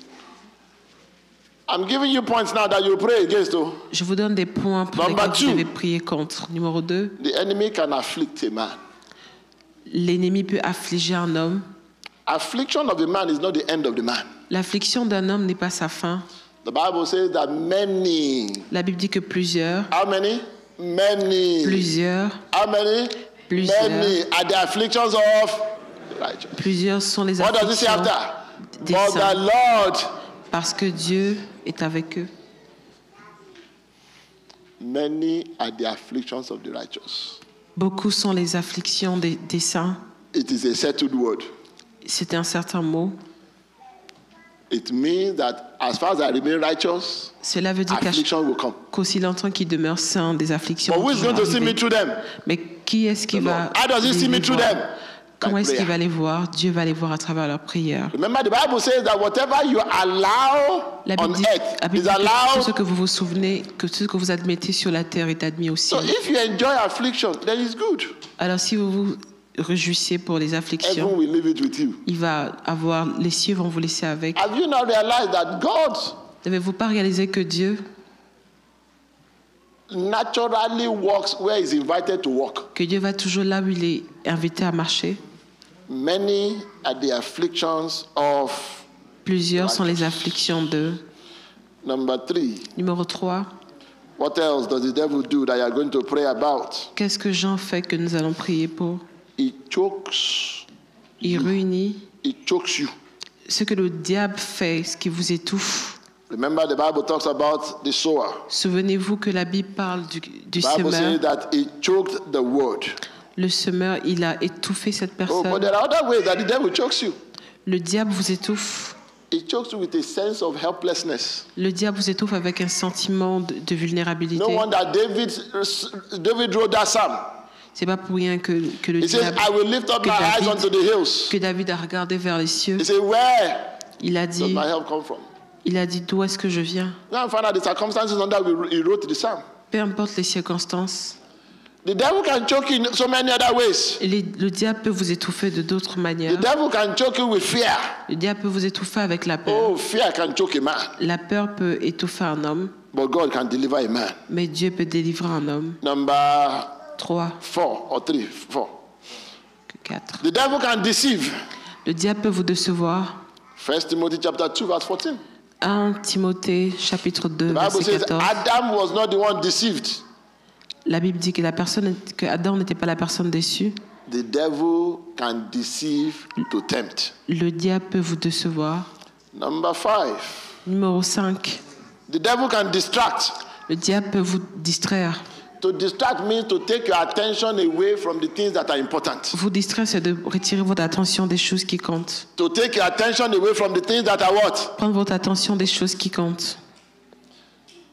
H: I'm giving you points now that you pray against. Oh.
D: je vous donne des points pour
H: Number
D: lesquels vous
H: two.
D: devez prier contre. Numéro deux,
H: The enemy can afflict a man.
D: l'ennemi peut affliger un homme.
H: Affliction of a man is not the end of the man.
D: L'affliction d'un homme n'est pas sa fin.
H: The Bible says that many,
D: La Bible dit que plusieurs,
H: how many? Many.
D: plusieurs,
H: How many?
D: Plusieurs.
H: Many are the afflictions of the righteous.
D: plusieurs sont les
H: What does it say
D: afflictions
H: after?
D: des
H: For the
D: saints,
H: Lord,
D: parce que Dieu est avec eux.
H: many are the afflictions of the righteous.
D: Beaucoup sont les afflictions des, des saints.
H: It is a settled word.
D: C'est un certain mot.
H: It means that as far as I remain righteous,
D: Cela veut dire qu'à-
H: affliction will come.
D: qu'aussi longtemps qu'il demeure saint, des afflictions
H: But
D: vont
H: who is going
D: toujours
H: to see me
D: arriver.
H: through them?
D: Mais qui est-ce qui
H: The
D: va
H: Lord. How does he see me
D: les
H: through
D: voir?
H: them?
D: Comment
H: By
D: est-ce qu'il
H: prayer.
D: va les voir? Dieu va les voir à travers leurs prières.
H: Remember, the Bible says that whatever you allow
D: La
H: on
D: Bible dit,
H: earth
D: la Bible
H: is
D: dit que tout ce
H: allowed.
D: que vous vous souvenez, que tout ce que vous admettez sur la terre est admis au
H: So
D: ciel.
H: if you enjoy affliction, then it's good.
D: Alors si vous vous réjouissez pour les
H: Heaven
D: afflictions,
H: will leave it with you.
D: il va avoir, les cieux vont vous laisser avec.
H: Have you not realized that God
D: N'avez-vous pas réalisé que Dieu,
H: naturally walks where he's invited to walk?
D: que Dieu va toujours là où il est invité à marcher?
H: Many are the afflictions of.
D: Plusieurs sont les afflictions de.
H: Number three.
D: Numéro trois,
H: What else does the devil do that you are going to pray about?
D: qu'est-ce que Jean fait que nous allons prier pour?
H: He chokes.
D: Il réunit
H: He chokes you.
D: ce que le diable fait, ce qui vous étouffe.
H: Remember, the Bible talks about the sower.
D: Souvenez-vous que la Bible parle du, du
H: The Bible
D: semeur.
H: says that he choked the word.
D: Le semeur, il a étouffé cette
H: Oh,
D: personne.
H: but there are other ways that the devil chokes you.
D: Le diable vous étouffe.
H: He chokes you with a sense of helplessness.
D: Le diable vous étouffe avec un sentiment de, de vulnérabilité.
H: No wonder David, David wrote that psalm.
D: C'est pas pour rien que, que le
H: He says,
D: diable,
H: I will lift up
D: que
H: my eyes
D: David,
H: unto the hills.
D: que David a regardé vers les cieux.
H: He said, where
D: Il a
H: does
D: dit,
H: my help come from?
D: il a dit d'où est-ce que je viens?
H: Go and find out the circumstances under which he wrote the psalm.
D: Peu importe les circonstances.
H: The devil can choke you in so many other ways.
D: Et les- le diable peut vous étouffer de d'autres
H: The
D: manières.
H: devil can choke you with fear.
D: Le diable peut vous étouffer avec la peur.
H: Oh, fear can choke a man.
D: La peur peut étouffer un homme,
H: But God can deliver a man.
D: mais Dieu peut délivrer un homme.
H: Number
D: Trois,
H: four or three, four.
D: quatre.
H: The devil can deceive.
D: Le diable peut vous décevoir.
H: First Timothy chapter two, verse fourteen.
D: un Timothée chapitre deux,
H: The Bible
D: verset
H: says
D: quatorze.
H: Adam was not the one deceived.
D: La Bible dit que la personne, que Adam n'était pas la personne déçue.
H: The devil can deceive to tempt.
D: Le diable peut vous décevoir.
H: Number five.
D: Numéro cinq.
H: The devil can distract.
D: Le diable peut vous distraire.
H: To distract means to take your attention away from the things that are important.
D: Vous distraire, c'est de retirer votre attention des choses qui comptent.
H: To take your attention away from the things that are what?
D: Prendre votre attention des choses qui comptent.
H: The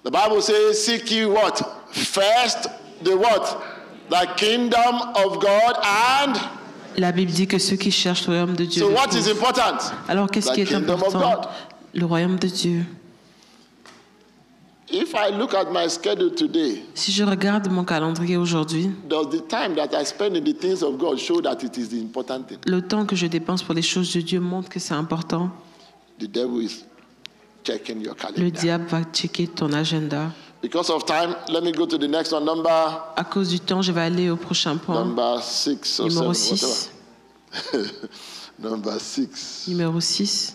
H: The Bible says, seek ye what? First, the what? The kingdom of God and...
D: La Bible dit que ceux qui cherchent le royaume de Dieu.
H: So
D: le
H: what
D: trouvent.
H: is important?
D: Alors qu'est-ce
H: The
D: qui est
H: kingdom of
D: important?
H: God.
D: Le royaume de Dieu.
H: If I look at my schedule today,
D: Si je regarde mon calendrier aujourd'hui,
H: does the time that I spend in the things of God show that it is the important thing?
D: le temps que je dépense pour les choses de Dieu montre que c'est important.
H: The devil is checking your
D: Le
H: calendar.
D: diable va checker ton agenda.
H: Because of time, let me go to the next one. Number
D: À cause du temps, je vais aller au prochain point.
H: number six or
D: Numéro
H: seven,
D: six.
H: whatever. Number six.
D: Numéro six.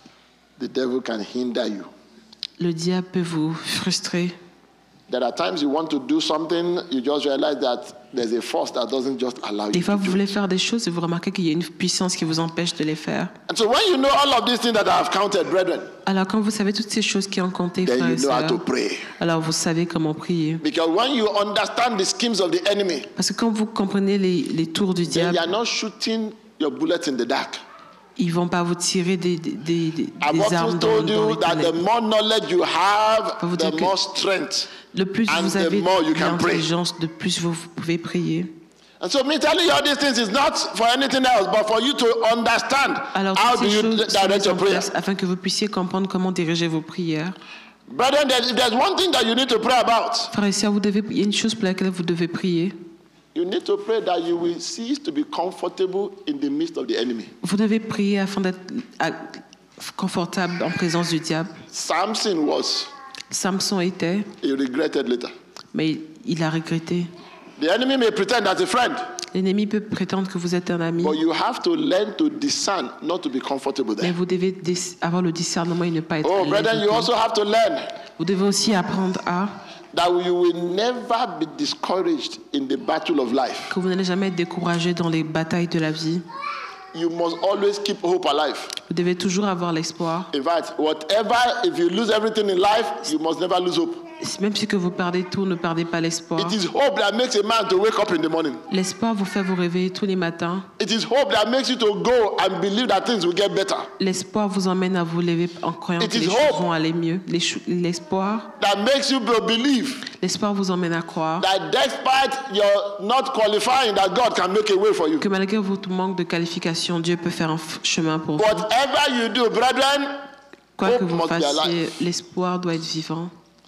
H: The devil can hinder you.
D: Le diable peut vous frustrer.
H: There are times you want to do something, you just realize that there's a force that doesn't just allow you
D: Des fois,
H: to
D: vous
H: do
D: voulez
H: it.
D: faire des choses et vous remarquez qu'il y a une puissance qui vous empêche de les faire.
H: And so when you know all of these things that I have counted, brethren,
D: Alors, quand vous savez toutes ces choses qui ont compté,
H: then
D: frères
H: you
D: et
H: know how
D: sœurs,
H: to pray.
D: alors vous savez comment prier.
H: Because when you understand the schemes of the enemy,
D: Parce que quand vous comprenez les, les tours du
H: then
D: diable,
H: you are not shooting your bullets in the dark.
D: ils vont pas vous tirer des, des, des, des
H: I've
D: armes
H: often
D: dans,
H: told
D: dans
H: you
D: les
H: that the
D: ténèbres.
H: more knowledge you have,
D: Faut vous
H: the
D: dire que-
H: more strength.
D: Le plus
H: and
D: vous
H: the
D: avez
H: more you can pray.
D: d'intelligence, de plus vous, vous pouvez prier.
H: And so me telling you all these things is not for anything else, but for you to understand
D: Alors,
H: how
D: toutes
H: do
D: ces
H: you
D: choses sont
H: direct
D: mises
H: your
D: en
H: prayer.
D: place afin que vous puissiez comprendre comment diriger vos prières.
H: Brethren, there's, there's one thing that you need to pray about.
D: Frères et sœurs, vous devez, il y a une chose pour laquelle vous devez prier.
H: You need to pray that you will cease to be comfortable in the midst of the enemy.
D: Vous devez prier afin d'être à- confortable en présence du diable.
H: Samson was,
D: Samson était,
H: he regretted later.
D: mais il a regretté.
H: The enemy may pretend as a friend,
D: L'ennemi peut prétendre que vous êtes un ami,
H: but you have to learn to discern not to be comfortable
D: mais
H: there.
D: vous devez dis- avoir le discernement et ne pas être
H: Oh,
D: à l'aise
H: brethren, you
D: dedans.
H: also have to learn
D: Vous devez aussi apprendre à
H: that you will never be discouraged in the battle of life.
D: que vous n'allez jamais être découragé dans les batailles de la vie.
H: You must always keep hope alive.
D: Vous devez toujours avoir l'espoir.
H: In fact, whatever, if you lose everything in life, you must never lose hope.
D: Même si que vous perdez tout, ne perdez pas l'espoir.
H: It is hope that makes a man to wake up in the morning.
D: L'espoir vous fait vous réveiller tous les matins.
H: It is hope that makes you to go and believe that things will get better.
D: L'espoir vous emmène à vous lever en croyant
H: It
D: que
H: is
D: les
H: hope.
D: choses vont aller mieux. Les cho- L'espoir,
H: That makes you be- believe
D: l'espoir vous emmène à croire
H: that despite your not qualifying, that God can make a way for you.
D: que malgré votre manque de qualification, Dieu peut faire un f- chemin pour vous.
H: Whatever you do, brethren,
D: Quoi que
H: hope
D: vous
H: must be
D: fassiez,
H: alive.
D: l'espoir doit être vivant.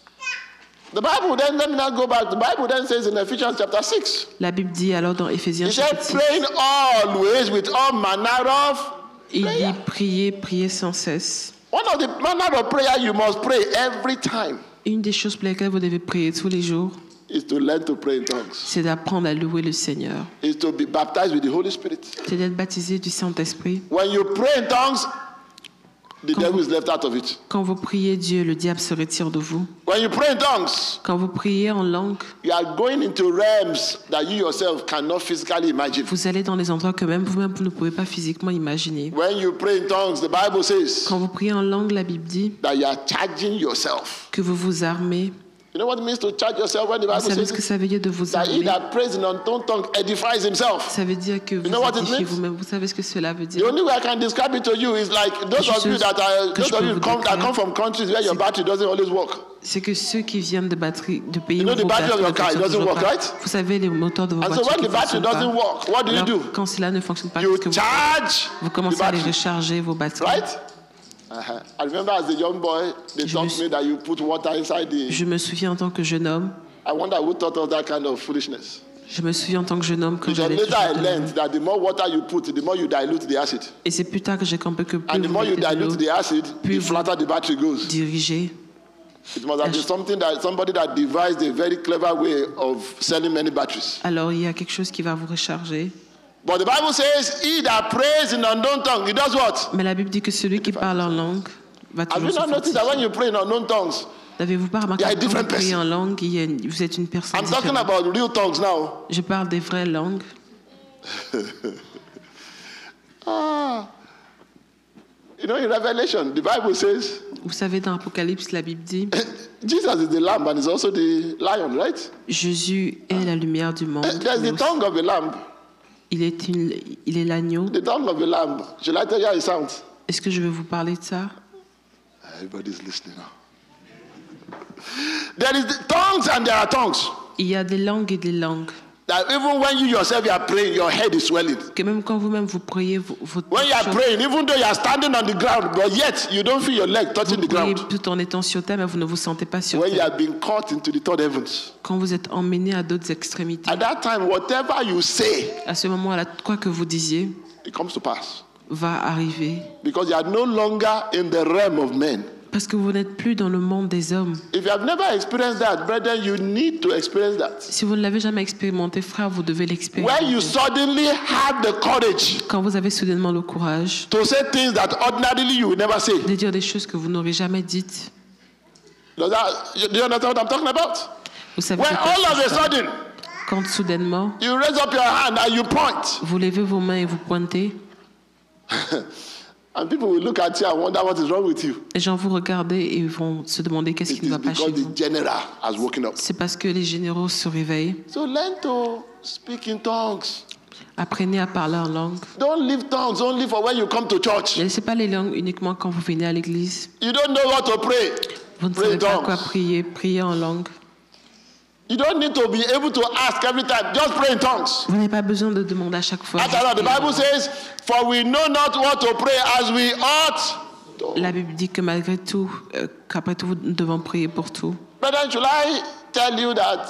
H: The Bible then, let me now go back. The Bible then says in Ephesians chapter six,
D: La Bible dit alors dans Éphésiens
H: it said,
D: chapitre six,
H: praying always with all manner of.
D: il dit prier, prier sans cesse.
H: One of the manner of prayer you must pray every time
D: Une des choses pour lesquelles vous devez prier tous les jours,
H: is to learn to pray in tongues,
D: c'est d'apprendre à louer le Seigneur.
H: is to be baptized with the Holy Spirit.
D: C'est d'être baptisé du Saint-Esprit.
H: When you pray in tongues, the
D: Quand
H: devil
D: vous-
H: is left out of it.
D: Quand vous priez Dieu, le diable se retire de vous.
H: When you pray in tongues,
D: Quand vous priez en langue,
H: you are going into realms that you yourself cannot physically imagine.
D: vous allez dans les endroits que même vous-même vous ne pouvez pas physiquement imaginer.
H: When you pray in tongues, the Bible says
D: Quand vous priez en langue, la Bible dit
H: that you are charging yourself.
D: que vous vous armez.
H: You know what it means to charge yourself when the
D: Vous
H: Bible
D: savez
H: says
D: ce que
H: it?
D: ça veut dire de vous
H: That he
D: armer?
H: that prays in unknown tongue edifies himself.
D: Ça veut dire que vous
H: know what it
D: édifiez
H: means?
D: vous-même. Vous savez ce que cela veut
H: The
D: dire?
H: only way I can describe it to you is like those of you that are
D: Que je
H: those of
D: peux
H: you
D: vous
H: come, that
D: décrire.
H: come from countries where your battery doesn't always work.
D: C'est que ceux qui viennent de batterie, de pays
H: You know
D: où
H: the
D: vos
H: battery of
D: batteries
H: your car, it
D: ne fonctionnent
H: doesn't
D: toujours
H: work,
D: pas.
H: right?
D: Vous savez les moteurs de vos
H: And so
D: voitures
H: when
D: qui
H: the battery
D: ne fonctionnent
H: doesn't
D: pas.
H: work, what do you
D: Alors,
H: do?
D: quand cela ne fonctionne pas,
H: You
D: qu'est-ce que vous faites?
H: charge
D: Vous
H: the
D: commencez à les
H: battery,
D: recharger vos batteries.
H: right? Uh-huh. I remember as a young boy, they
D: Je
H: taught
D: me
H: me that you put water inside the.
D: Je me souviens en tant que jeune homme,
H: I wonder who taught us that kind of foolishness.
D: je me souviens en tant que jeune homme quand
H: Because
D: j'allais
H: later I
D: toujours de l'eau.
H: learned that the more water you put, the more you dilute the acid.
D: Et c'est plus tard que j'ai compris que plus
H: And the
D: vous
H: more you
D: mettez de l'eau,
H: dilute the acid,
D: plus
H: the
D: vous
H: flatter the battery goes.
D: dirigez.
H: It must have been something that somebody that devised a very clever way of selling many batteries.
D: Alors il y a quelque chose qui va vous recharger.
H: But the Bible says, he that prays in unknown tongue, he does what?
D: Mais la Bible dit que celui qui parle en langue va
H: Have
D: toujours
H: you
D: se
H: not noticed that when
D: fortifier.
H: you pray in unknown tongues,
D: N'avez-vous pas remarqué
H: You are a
D: que quand vous
H: different
D: priez
H: person.
D: en langue, il y a une- vous êtes une personne
H: I'm talking
D: différente?
H: about real tongues now.
D: Je parle des vraies langues.
H: Ah. You know, in Revelation, the Bible says,
D: Vous savez, dans Apocalypse, la Bible dit
H: Jesus is the lamb and is also the lion, right?
D: Jésus est la lumière du monde.
H: There's
D: mais
H: the
D: aussi-
H: tongue of a lamb.
D: Il est, une, il est l'agneau.
H: The tongue of a lamb. Shall I tell you how it sounds?
D: Est-ce que je vais vous parler de ça?
H: Everybody's listening now. There is the tongues and there are tongues.
D: Il y a des langues et des langues.
H: That even when you yourself you are praying, your head is swelling.
D: Que même quand vous-même vous priez, vous, votre
H: When you are praying, even though you are standing on the ground, but yet you don't feel your leg touching
D: vous
H: the
D: priez
H: ground.
D: tout en étant sur terre, mais vous ne vous sentez pas sur
H: When you
D: terre.
H: have been caught into the third heavens.
D: Quand vous êtes emmené à d'autres extrémités,
H: At that time, whatever you say,
D: à ce moment-là, quoi que vous disiez
H: it comes to pass.
D: va arriver.
H: Because you are no longer in the realm of men.
D: Parce que vous n'êtes plus dans le monde des hommes.
H: If you have never experienced that, brethren, you need to experience that.
D: Si vous ne l'avez jamais expérimenté, frère, vous devez
H: Where
D: l'expérimenter.
H: you suddenly have the courage
D: Quand vous avez soudainement le courage
H: to say things that ordinarily you would never say.
D: de dire des choses que vous n'aurez jamais dites.
H: Does that, do you understand what I'm talking about?
D: Vous savez
H: When
D: de quoi
H: all of
D: je
H: a
D: parle.
H: sudden,
D: Quand soudainement,
H: you raise up your hand and you point.
D: vous levez vos mains et vous pointez,
H: And people will look at you and wonder what is wrong with you.
D: les gens vous regardent et ils vont se demander qu'est-ce
H: It
D: qui ne
H: is
D: va pas chez
H: because
D: vous.
H: the general has woken up.
D: C'est parce que les généraux se réveillent.
H: So learn to speak in tongues.
D: Apprenez à parler en langue.
H: Don't leave tongues only for when you come to church.
D: Ne laissez pas les langues uniquement quand vous venez à l'église.
H: You don't know what to pray.
D: Vous ne
H: Pray
D: savez
H: in
D: pas
H: tongues.
D: quoi prier. Priez en langue.
H: You don't need to be able to ask every time. Just pray in tongues.
D: Vous n'avez pas besoin de demander à chaque fois.
H: After all, the
D: Juste
H: Bible
D: priez.
H: says, "For we know not what to pray as we ought."
D: La Bible dit que malgré tout, euh, qu'après tout, nous devons prier pour tout.
H: Brethren, should I tell you that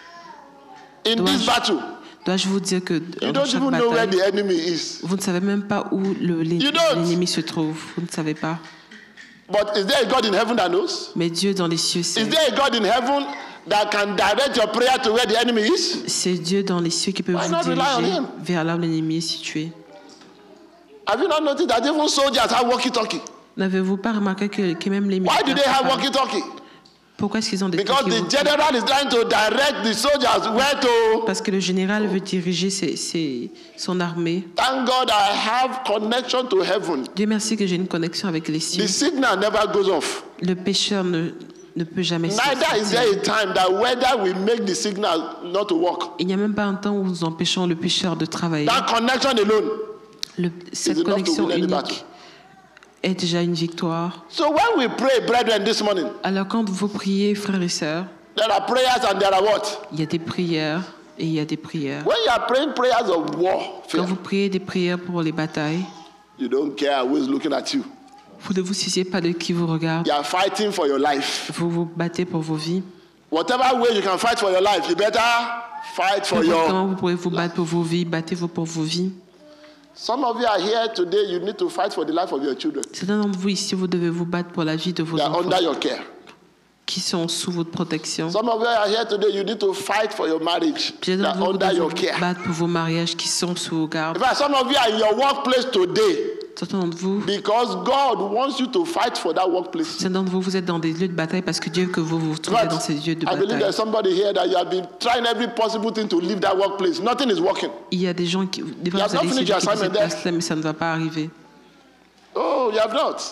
H: in
D: Dois-je-
H: this battle,
D: Dois-je vous dire que
H: you
D: dans
H: don't
D: chaque
H: even know where
D: bataille,
H: the enemy is.
D: vous ne savez même pas où le- l'en-
H: You don't.
D: l'ennemi se trouve. Vous ne savez pas.
H: But is there a God in heaven that knows?
D: Mais Dieu dans les cieux sait.
H: Is there a God in heaven that can direct your prayer to where the enemy is?
D: C'est Dieu dans les cieux qui peut
H: Why
D: vous
H: not rely on
D: diriger
H: him?
D: vers là où l'ennemi est situé.
H: Have you not noticed that even soldiers have walkie-talkie?
D: N'avez-vous pas remarqué que, que même les
H: Why
D: militaires...
H: do they have
D: parlent?
H: walkie-talkie?
D: Pourquoi est-ce qu'ils ont des
H: Because the
D: talkie-walkie?
H: general is trying to direct the soldiers where to.
D: Parce que le général veut diriger ses- ses- son armée.
H: Thank God I have connection to heaven.
D: Dieu merci que j'ai une connexion avec les cieux.
H: The signal never goes off.
D: Le pécheur ne, ne peut jamais
H: Neither is there
D: sortir.
H: a time that whether we make the signal not to work.
D: Il n'y a même pas un temps où nous empêchons le pécheur de travailler.
H: That connection alone
D: Le-
H: is
D: cette
H: enough to
D: connexion
H: win any battle.
D: unique est déjà une victoire.
H: So when we pray, brethren, this morning,
D: Alors quand vous priez, frères et sœurs,
H: there are prayers and there are what?
D: il y a des prières et il y a des prières.
H: When you are praying prayers of
D: Quand
H: warfare,
D: vous priez des prières pour les batailles,
H: you don't care who is looking at you.
D: vous ne vous souciez pas de qui vous regarde.
H: You are fighting for your life.
D: Vous vous battez pour vos vies.
H: Whatever way you can fight for your life, you better fight for
D: Comment
H: your.
D: vous pourrez vous battre pour vos vies? Battez-vous pour vos vies.
H: Some of you are here today, you need to fight for the life of your children.
D: Certains d'entre vous ici, vous devez vous battre pour la vie de vos
H: They are
D: enfants
H: under your care.
D: qui sont sous votre protection.
H: Some of you are here today, you need to fight for your marriage. They
D: Certains
H: are
D: d'entre vous, vous
H: under
D: devez
H: your
D: vous
H: care.
D: battre pour vos mariages qui sont sous vos gardes.
H: In fact, some of you are in your workplace today
D: Certains d'entre vous,
H: because God wants you to fight for that workplace.
D: certains d'entre vous, vous êtes dans des lieux de bataille parce que Dieu veut que vous vous trouvez
H: But
D: dans ces lieux de
H: I believe
D: bataille.
H: there's somebody here that you have been trying every possible thing to leave that workplace. Nothing is working.
D: Il y a des gens qui, des fois,
H: You
D: vous
H: have
D: allez
H: not
D: essayer de
H: finished your
D: quitter cette
H: assignment there.
D: place-là, mais ça ne va pas arriver.
H: Oh, you have not.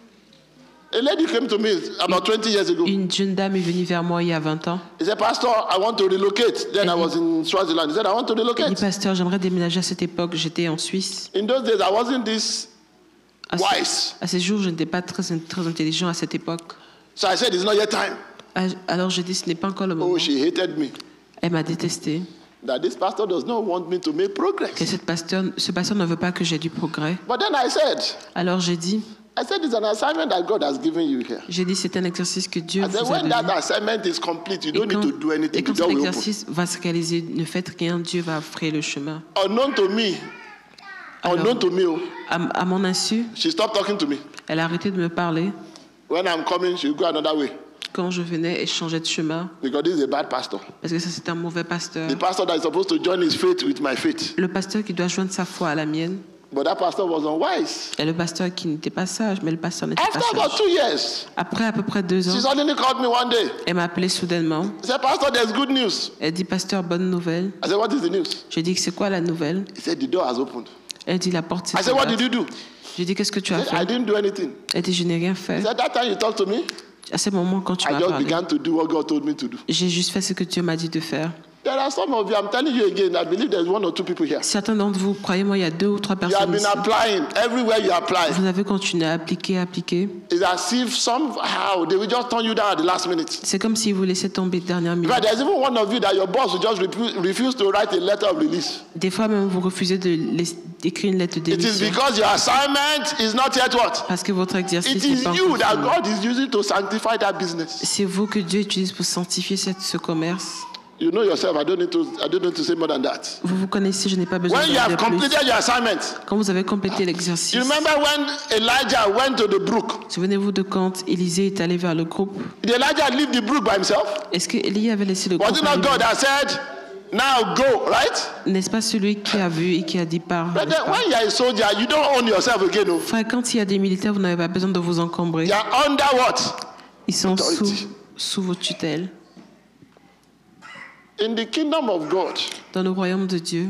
H: A lady came to me about twenty years ago.
D: Une jeune dame est venue vers moi il y a vingt ans.
H: He said, Pastor, I want to relocate. Then I was in Swaziland. He said, I want to
D: Elle dit,
H: relocate.
D: pasteur, j'aimerais déménager à cette époque. J'étais en Suisse.
H: In those days, I wasn't this
D: À
H: wise.
D: ce, à ces jours, je n'étais pas très, très intelligent à cette époque.
H: So I said, it's not yet time.
D: Ah, alors j'ai dit, ce n'est pas encore le moment.
H: Oh, she hated me.
D: Elle m'a détesté.
H: That this pastor does not want me to make
D: Que
H: progress.
D: cette pasteur, ce pasteur ne veut pas que j'ai du progrès.
H: But then I said,
D: Alors j'ai dit,
H: I said, it's an assignment that God has given you here.
D: j'ai dit, c'est un exercice que Dieu
H: I said,
D: vous a
H: when that
D: donné.
H: assignment is complete, you
D: Et
H: don't
D: quand,
H: need to do
D: et
H: anything.
D: quand
H: The
D: cet
H: door will open.
D: exercice va se réaliser, ne faites rien, Dieu va frayer le chemin.
H: Unknown to me,
D: Alors,
H: unknown to me, oh,
D: à, à mon insu,
H: she stopped talking to me.
D: elle a arrêté de me parler.
H: When I'm coming, she'll go another way.
D: Quand je venais, elle changeait de chemin.
H: Because this is a bad pastor.
D: Parce que ça, c'est un mauvais pasteur.
H: The pastor that is supposed to join his faith with my faith.
D: Le pasteur qui doit joindre sa foi à la mienne.
H: But that pastor was unwise.
D: Et le pasteur qui n'était pas sage, mais le pasteur n'était pas
H: After about
D: sage.
H: two years,
D: Après à peu près deux
H: she
D: ans,
H: suddenly called me one day.
D: elle m'a appelé soudainement.
H: She said, Pastor, there's good news.
D: Elle dit, pasteur, bonne nouvelle.
H: I said, what is the news?
D: J'ai dit, c'est quoi la nouvelle?
H: He said, the door has opened.
D: Elle dit, la porte s'est
H: I said, what
D: ouverte.
H: did you do?
D: J'ai dit, qu'est-ce que tu as
H: He said, I
D: fait?
H: didn't do anything.
D: Elle dit, je n'ai rien fait.
H: He said, that time you talked to me,
D: À ce moment, quand tu
H: I
D: m'as
H: just
D: parlé,
H: began to do what God told me to do.
D: j'ai juste fait ce que Dieu m'a dit de faire.
H: There are some of you, I'm telling you again, I believe there's one or two people here.
D: Certains d'entre vous, croyez-moi, il y a deux ou trois
H: You have
D: personnes
H: been
D: ici.
H: applying everywhere you apply.
D: Vous avez continué à appliquer, à appliquer.
H: It's as if somehow they will just turn you down at the last minute.
D: C'est comme si vous laissez tomber de dernière
H: In
D: minute.
H: fact, there's even one of you that your boss will just refu- refuse to write a letter of release.
D: Des fois même, vous refusez de laiss- d'écrire une lettre de
H: It is
D: démission.
H: because your assignment is not yet what?
D: Parce que votre exercice
H: It
D: n'est
H: is
D: pas
H: you
D: encore
H: that
D: fini.
H: God is using to sanctify that business.
D: C'est vous que Dieu utilise pour sanctifier cette- ce commerce.
H: You know yourself. I don't need to. I don't need to say more than that.
D: Vous vous connaissez, je n'ai pas besoin
H: When
D: de
H: you
D: dire
H: have
D: plus.
H: completed your assignment,
D: Quand vous avez complété l'exercice,
H: you remember when Elijah went to the brook?
D: souvenez-vous de quand Élisée est allé vers le groupe.
H: Did Elijah leave the brook by himself?
D: Est-ce que Élie avait laissé le
H: Was
D: groupe
H: it not
D: aller-
H: God that said, "Now go"? Right?
D: N'est-ce pas celui qui a vu et qui a dit par
H: But then when you are a soldier, you don't own yourself again. No?
D: Frère, quand il y a des militaires, vous n'avez pas besoin de vous encombrer.
H: You are under what?
D: Ils sont sous,
H: Authority.
D: sous votre tutelle.
H: In the kingdom of God,
D: Dans le royaume de Dieu,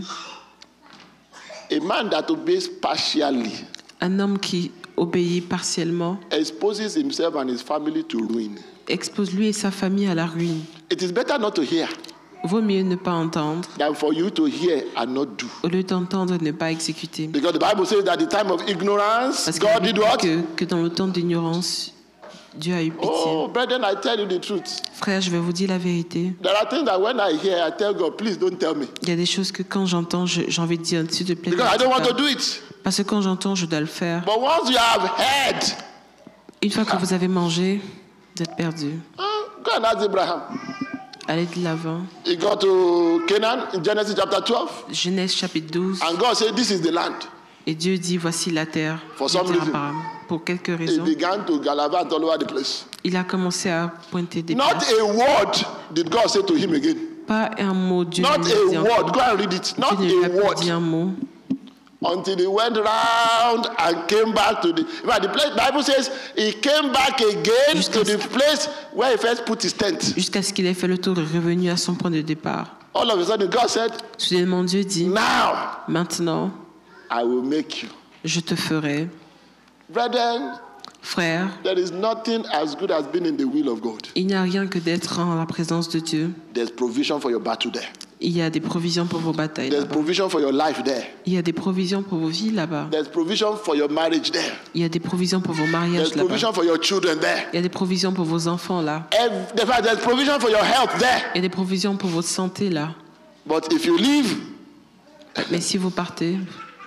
H: a man that obeys partially
D: un homme qui obéit partiellement
H: exposes himself and his family to ruin.
D: expose lui et sa famille à la ruine.
H: It is better not to hear
D: Vaut mieux ne pas entendre
H: than for you to hear and not do.
D: au lieu d'entendre et ne pas exécuter.
H: Because the Bible says that the time of ignorance,
D: Parce que la
H: God
D: Bible
H: did what?
D: dit que, que dans le temps d'ignorance, Dieu a eu pitié.
H: Oh, brethren, I tell you the truth.
D: Frère, je vais vous dire la vérité.
H: There are things that when I hear, I tell God, please don't tell me.
D: Il y a des choses que quand j'entends, je- j'ai envie de dire, s'il te plaît.
H: Because
D: ne
H: I
D: dis
H: don't want
D: pas.
H: to do it.
D: Parce que quand j'entends, je dois le faire.
H: But once you have heard,
D: Une fois que vous avez mangé, vous êtes perdu.
H: uh, go and ask Abraham.
D: Allez de l'avant.
H: He got to Canaan in Genesis chapter twelve,
D: Genèse chapitre douze.
H: and God said, this is the land.
D: Et Dieu dit, voici la terre.
H: For
D: Il
H: some
D: dit à
H: reason.
D: Abraham. Pour quelques
H: He
D: raisons.
H: began to gallivant all over the place.
D: Il a commencé à pointer des
H: Not
D: places.
H: a word did God say to him again.
D: Pas un mot. Dieu
H: Not
D: ne lui a dit
H: a
D: encore.
H: word. Go and read it. Not
D: Dieu ne lui
H: a
D: a pas
H: word.
D: dit un mot.
H: Until he went round and came back to the. In fact, the place, Bible says he came back again
D: Jusqu'à
H: to the
D: ce-
H: place where he first put his tent.
D: Jusqu'à ce qu'il ait fait le tour et revenu à son point de départ.
H: All of a sudden, God said,
D: Soudainement, Dieu dit,
H: now
D: maintenant,
H: I will make you.
D: je te ferai.
H: Brethren,
D: Frère,
H: there is nothing as good as being in the will of God.
D: il n'y a rien que d'être en la présence de Dieu.
H: There's provision for your battle there.
D: Il y a des provisions pour vos batailles
H: There's
D: là-bas.
H: provision for your life there.
D: Il y a des provisions pour vos vies là-bas.
H: There's provision for your marriage there.
D: Il y a des provisions pour vos
H: There's
D: mariages là-bas.
H: provision for your children there.
D: Il y a des provisions pour vos enfants là.
H: Ev- in fact, there's provision for your health there.
D: Il y a des provisions pour votre santé là.
H: But if you leave,
D: Mais si vous partez,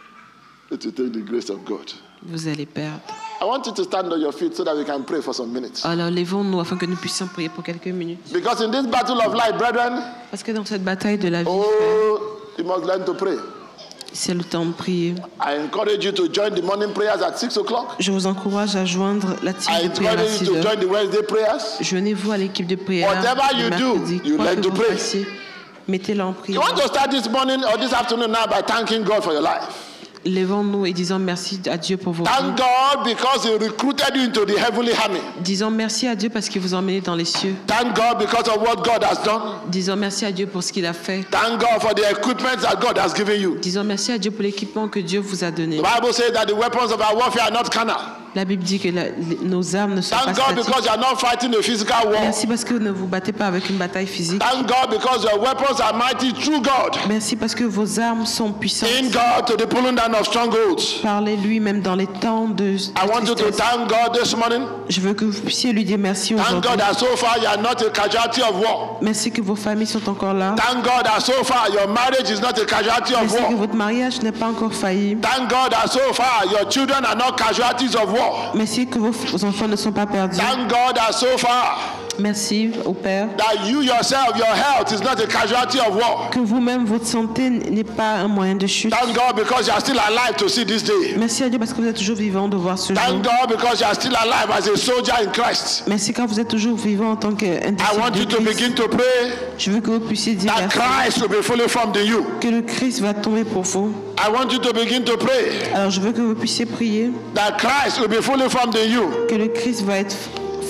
H: it will take the grace of God.
D: vous allez perdre.
H: I want you to stand on your feet so that we can pray for some minutes.
D: Alors levons-nous afin que nous puissions prier pour quelques minutes.
H: Because in this battle of life, brethren,
D: Parce que dans cette bataille de la vie,
H: oh, you must learn to pray.
D: c'est le temps de prier.
H: I encourage you to join the morning prayers at six o'clock.
D: Je vous encourage à joindre la team
H: I
D: de prière à
H: encourage
D: six
H: you to
D: heures.
H: join the Wednesday prayers.
D: Joignez-vous à l'équipe de prière.
H: Whatever
D: le
H: you do,
D: mercredi.
H: you
D: Quoi
H: learn
D: que
H: to
D: vous
H: pray.
D: fassiez, mettez-le en
H: You
D: prière.
H: want to start this morning or this afternoon now by thanking God for your life.
D: Levons-nous et disons merci à Dieu pour vos vies.
H: Thank God because He recruited you into the heavenly army.
D: Disons merci à Dieu parce qu'il vous a emmené dans les cieux.
H: Thank God because of what God has done.
D: Disons merci à Dieu pour ce qu'il a fait.
H: Thank God for the equipment that God has given you.
D: Disons merci à Dieu pour l'équipement que Dieu vous a donné.
H: The Bible says that the weapons of our warfare are not carnal.
D: La Bible dit que la- les- nos armes ne sont
H: Thank
D: pas
H: God because
D: statiques.
H: you are not fighting a physical war.
D: Merci parce que vous ne vous battez pas avec une bataille physique.
H: Thank God because your weapons are mighty through God.
D: Merci parce que vos armes sont puissantes.
H: In God to the pulling down of strongholds.
D: Parlez-lui même dans les temps de, de
H: I want you to
D: tristesse.
H: thank God this morning.
D: Je veux que vous puissiez lui dire merci
H: Thank
D: aujourd'hui.
H: God that so far you are not a casualty of war.
D: Merci que vos familles sont encore là.
H: Thank God that so far your marriage is not a casualty of
D: Merci que
H: war.
D: votre mariage n'est pas encore failli.
H: Thank God that so far your children are not casualties of war.
D: Merci que vos, vos enfants ne sont pas perdus.
H: Thank God that so far
D: Merci au Père.
H: that you yourself, your health is not a casualty of war.
D: Que vous-même, votre santé n'est pas un moyen de chute.
H: Thank God because you are still alive to see this day.
D: Merci à Dieu parce que vous êtes toujours vivant de voir ce jour.
H: Thank God because you are still alive as a soldier in Christ.
D: Merci quand vous êtes toujours vivant en tant qu'un
H: I want you
D: disciple
H: to
D: de Christ.
H: begin to pray
D: Je veux que vous puissiez dire
H: that
D: merci.
H: Christ will be fully formed in you.
D: Que le Christ va tomber pour vous.
H: I want you to begin to pray
D: Alors je veux que vous puissiez prier
H: that Christ will be fully formed in you.
D: que le Christ va être, f-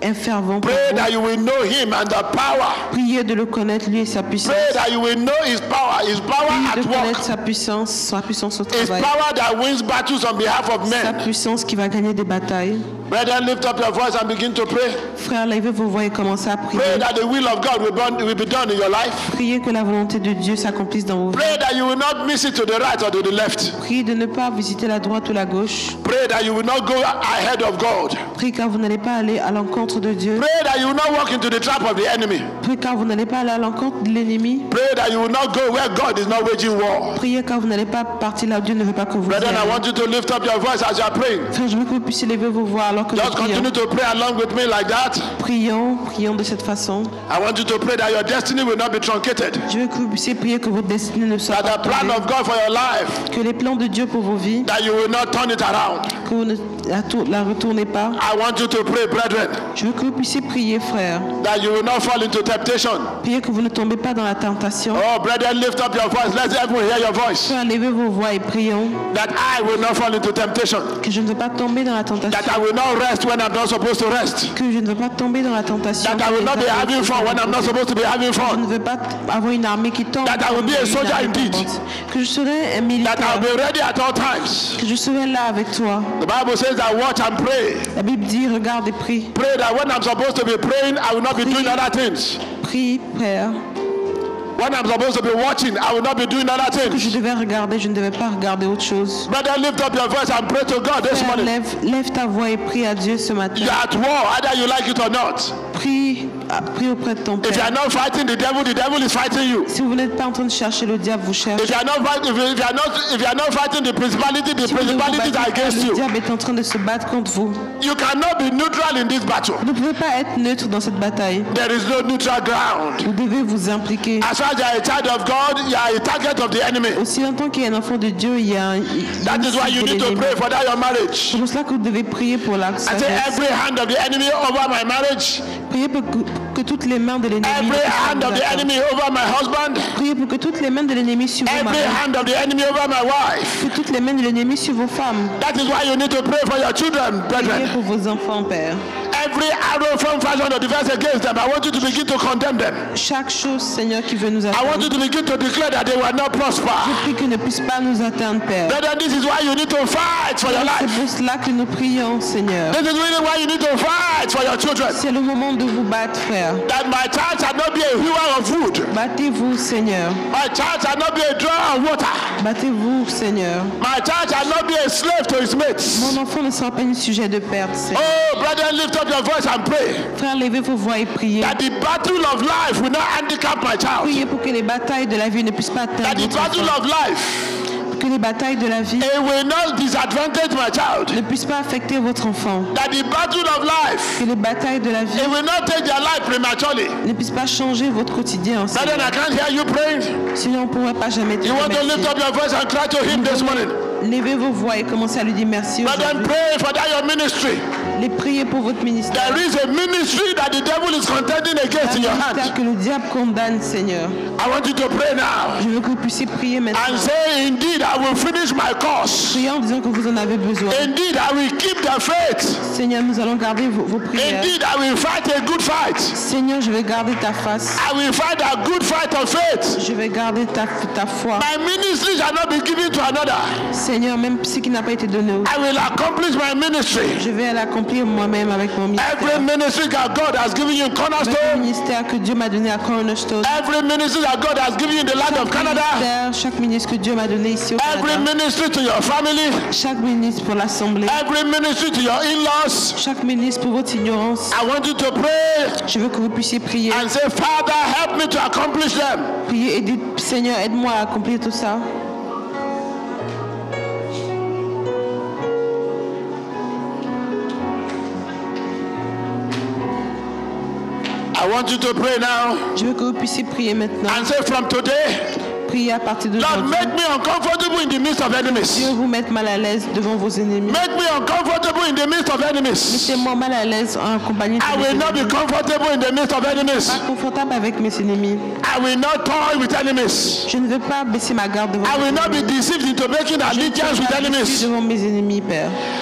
D: un fervent pour
H: Pray
D: vous.
H: that you will know him and the power.
D: Priez de le connaître, lui et sa puissance.
H: Pray that you will know his power, his power
D: Priez
H: at
D: de connaître
H: work.
D: sa puissance, sa puissance au
H: His
D: travail.
H: power that wins battles on behalf of
D: Sa
H: men.
D: puissance qui va gagner des batailles.
H: Brethren, lift up your voice and begin to pray.
D: Frères, levez vos voix et commencez à prier.
H: Pray that the will of God will be, will be done in your life.
D: Priez que la volonté de Dieu s'accomplisse dans vos vies.
H: Pray that you will not miss it to the right or to the left.
D: Priez de ne pas visiter la droite ou la gauche.
H: Pray that you will not go ahead of God.
D: Priez car vous n'allez pas aller à l'encontre de Dieu.
H: Pray that you will not walk into the trap of the enemy.
D: Priez car vous n'allez pas aller à l'encontre de l'ennemi.
H: Pray that you will not go where God is not waging war.
D: Priez car vous n'allez pas partir là où Dieu ne veut pas que vous y
H: Brethren, I
D: alliez.
H: want you to lift up your voice as you are praying.
D: Frère, je veux que vous puissiez lever vos voix alors que nous
H: Just
D: prions.
H: continue to pray along with me like that.
D: Prions, prions de cette façon.
H: I want you to pray that your destiny will not be truncated.
D: Je veux que vous puissiez prier que votre destinée ne soit
H: That
D: pas
H: the plan
D: tombée.
H: of God for your life,
D: Que les plans de Dieu pour vos vies,
H: that you will not turn it around.
D: que vous ne la, tour- la retournez pas.
H: I want you to pray, brethren,
D: Je veux que vous puissiez prier, frère.
H: that you will not fall into temptation.
D: Priez que vous ne tombez pas dans la tentation.
H: Oh, brethren, lift up your voice. Let everyone hear your voice.
D: Frère, levez vos voix et prions.
H: That I will not fall into temptation.
D: Que je ne veux pas tomber dans la tentation.
H: That I will not rest when I'm not supposed to rest.
D: Que je ne veux pas tomber dans la tentation.
H: That I will not be having fun when I'm not supposed to be having
D: Je ne
H: fun.
D: veux pas avoir une armée qui tombe.
H: That I will be a
D: Une
H: soldier
D: armée
H: indeed.
D: tombante. Que je serai un
H: That
D: militaire.
H: I'll be ready at all times.
D: Que je serai là avec toi.
H: The Bible says that watch and pray.
D: La Bible dit regarde et prie.
H: Pray that when I'm supposed to be praying, I will not be doing other things.
D: Prie, Père.
H: When I'm supposed to be watching, I will not be doing other
D: Que je
H: things.
D: devais regarder, je ne devais pas regarder autre chose.
H: Brother, lift up your voice and pray to God this
D: Père,
H: morning.
D: lève, lève ta voix et prie à Dieu ce matin.
H: You're at war, either you like it or not.
D: Prie, ah, prie auprès de ton
H: If you
D: Père.
H: are not fighting the devil, the devil is fighting you.
D: Si vous n'êtes pas en train de chercher le diable, vous cherchez.
H: If you are not fighting, if you if you are not, if you are not fighting the principality, the
D: Si vous ne vous
H: principalities
D: battez
H: are
D: pas,
H: against
D: le
H: you.
D: diable est en train de se battre contre vous.
H: You cannot be neutral in this battle.
D: Vous ne pouvez pas être neutre dans cette bataille.
H: There is no neutral ground.
D: Vous devez vous impliquer.
H: As far as you are a child of God, you are a target of the enemy.
D: Aussi longtemps qu'il y a un enfant de Dieu, il y a un. il y a
H: That
D: une
H: is why
D: cible
H: you
D: de
H: need to
D: l'ennemi.
H: pray for that your marriage.
D: C'est pour cela que vous devez prier pour la
H: I say
D: sagesse.
H: every hand of the enemy over my marriage,
D: Priez pour que, que toutes les mains de l'ennemi.
H: every
D: ne puissent
H: hand
D: pas
H: of
D: vous
H: the
D: atteindre.
H: enemy over my husband,
D: Priez pour que toutes les mains de l'ennemi suivent vos
H: every
D: maris.
H: hand of the enemy over my wife.
D: Que toutes les mains de l'ennemi suivent vos femmes.
H: That is why you need to pray for your children,
D: Priez
H: brethren.
D: pour vos enfants, Père.
H: Every arrow from fashion or defense against them, I want you to begin to condemn them.
D: Chaque chose, Seigneur, qui veut nous
H: I want you
D: atteindre.
H: to begin to declare that they will not prosper.
D: Je prie qu'ils ne puissent pas nous atteindre, Père.
H: Brethren, this is why you need to fight for your
D: C'est
H: life.
D: pour cela que nous prions, Seigneur.
H: This is really why you need to fight for your children.
D: C'est le moment de vous battre, frère.
H: That my child shall not be a hewer of wood.
D: Battez-vous, Seigneur.
H: My child shall not be a drawer of water.
D: Battez-vous, Seigneur.
H: My child shall not be a slave to his mates.
D: Mon enfant ne sera pas un sujet de perte, Seigneur.
H: Oh, brother, lift up your voice and pray
D: Frère, levez vos voix et priez.
H: that the battle of life will not handicap my child.
D: Priez pour que les batailles de la vie ne puissent pas
H: That
D: atteindre
H: the
D: votre
H: battle
D: enfant.
H: of life,
D: Que les batailles de la vie
H: it will not disadvantage my child.
D: ne puissent pas affecter votre enfant.
H: That the battle of life,
D: Que les batailles de la vie
H: it will not take their life prematurely.
D: ne puissent pas changer votre quotidien.
H: Brethren, I can't hear you praying.
D: Sinon, on ne pourrait pas jamais te
H: You want to lift
D: remercier.
H: up your voice and cry to him this morning.
D: Levez vos voix et commencez à lui dire merci
H: Brethren,
D: aujourd'hui.
H: pray for that your ministry.
D: Les priez pour votre ministère.
H: There is a ministry that the devil is contending against in your
D: Un ministère
H: hand.
D: que le diable condamne, Seigneur.
H: I want you to pray now
D: Je veux que vous puissiez prier
H: and
D: maintenant.
H: say, indeed, I will finish my course.
D: Priez en disant que vous en avez besoin.
H: Indeed, I will keep the faith.
D: Seigneur, nous allons garder vos, vos prières.
H: Indeed, I will fight a good fight.
D: Seigneur, je vais garder ta face.
H: I will fight a good fight of faith.
D: Je vais garder ta, ta foi.
H: My ministry shall not be given to another.
D: Seigneur, même ce qui n'a pas été donné,
H: I will accomplish my ministry.
D: je vais l'accomplir moi-même avec mon ministère.
H: Every ministry that God has given you in
D: Avec le
H: Cornerstone,
D: ministère que Dieu m'a donné à Cornerstone.
H: every ministry that God has given you in the land of Canada,
D: Ministère, chaque ministre que Dieu m'a donné ici au
H: every
D: Canada.
H: ministry to your family,
D: Chaque ministre pour l'Assemblée.
H: every ministry to your in-laws.
D: Chaque ministre pour votre ignorance.
H: I want you to pray
D: Je veux que vous puissiez prier.
H: and say, Father, help me to accomplish them.
D: Priez et dites, Seigneur, aide-moi à accomplir tout ça.
H: I want you to pray now
D: Je veux que vous puissiez prier maintenant.
H: and say, from today,
D: Priez à partir de
H: Lord,
D: aujourd'hui.
H: make me uncomfortable in the midst of enemies.
D: Dieu vous mette mal à l'aise devant vos ennemis.
H: Make me uncomfortable in the midst of enemies.
D: Mettez-moi mal à l'aise en compagnie de
H: I
D: mes
H: will not be
D: ennemis.
H: comfortable in the midst of enemies.
D: Pas confortable avec mes ennemis.
H: I will not toy with enemies.
D: Je ne veux pas baisser ma garde devant
H: I
D: mes
H: will not be
D: ennemis.
H: deceived into making
D: Je ne
H: allegiance
D: serai
H: with
D: pas déçu
H: enemies.
D: devant mes ennemis, Père.
H: Either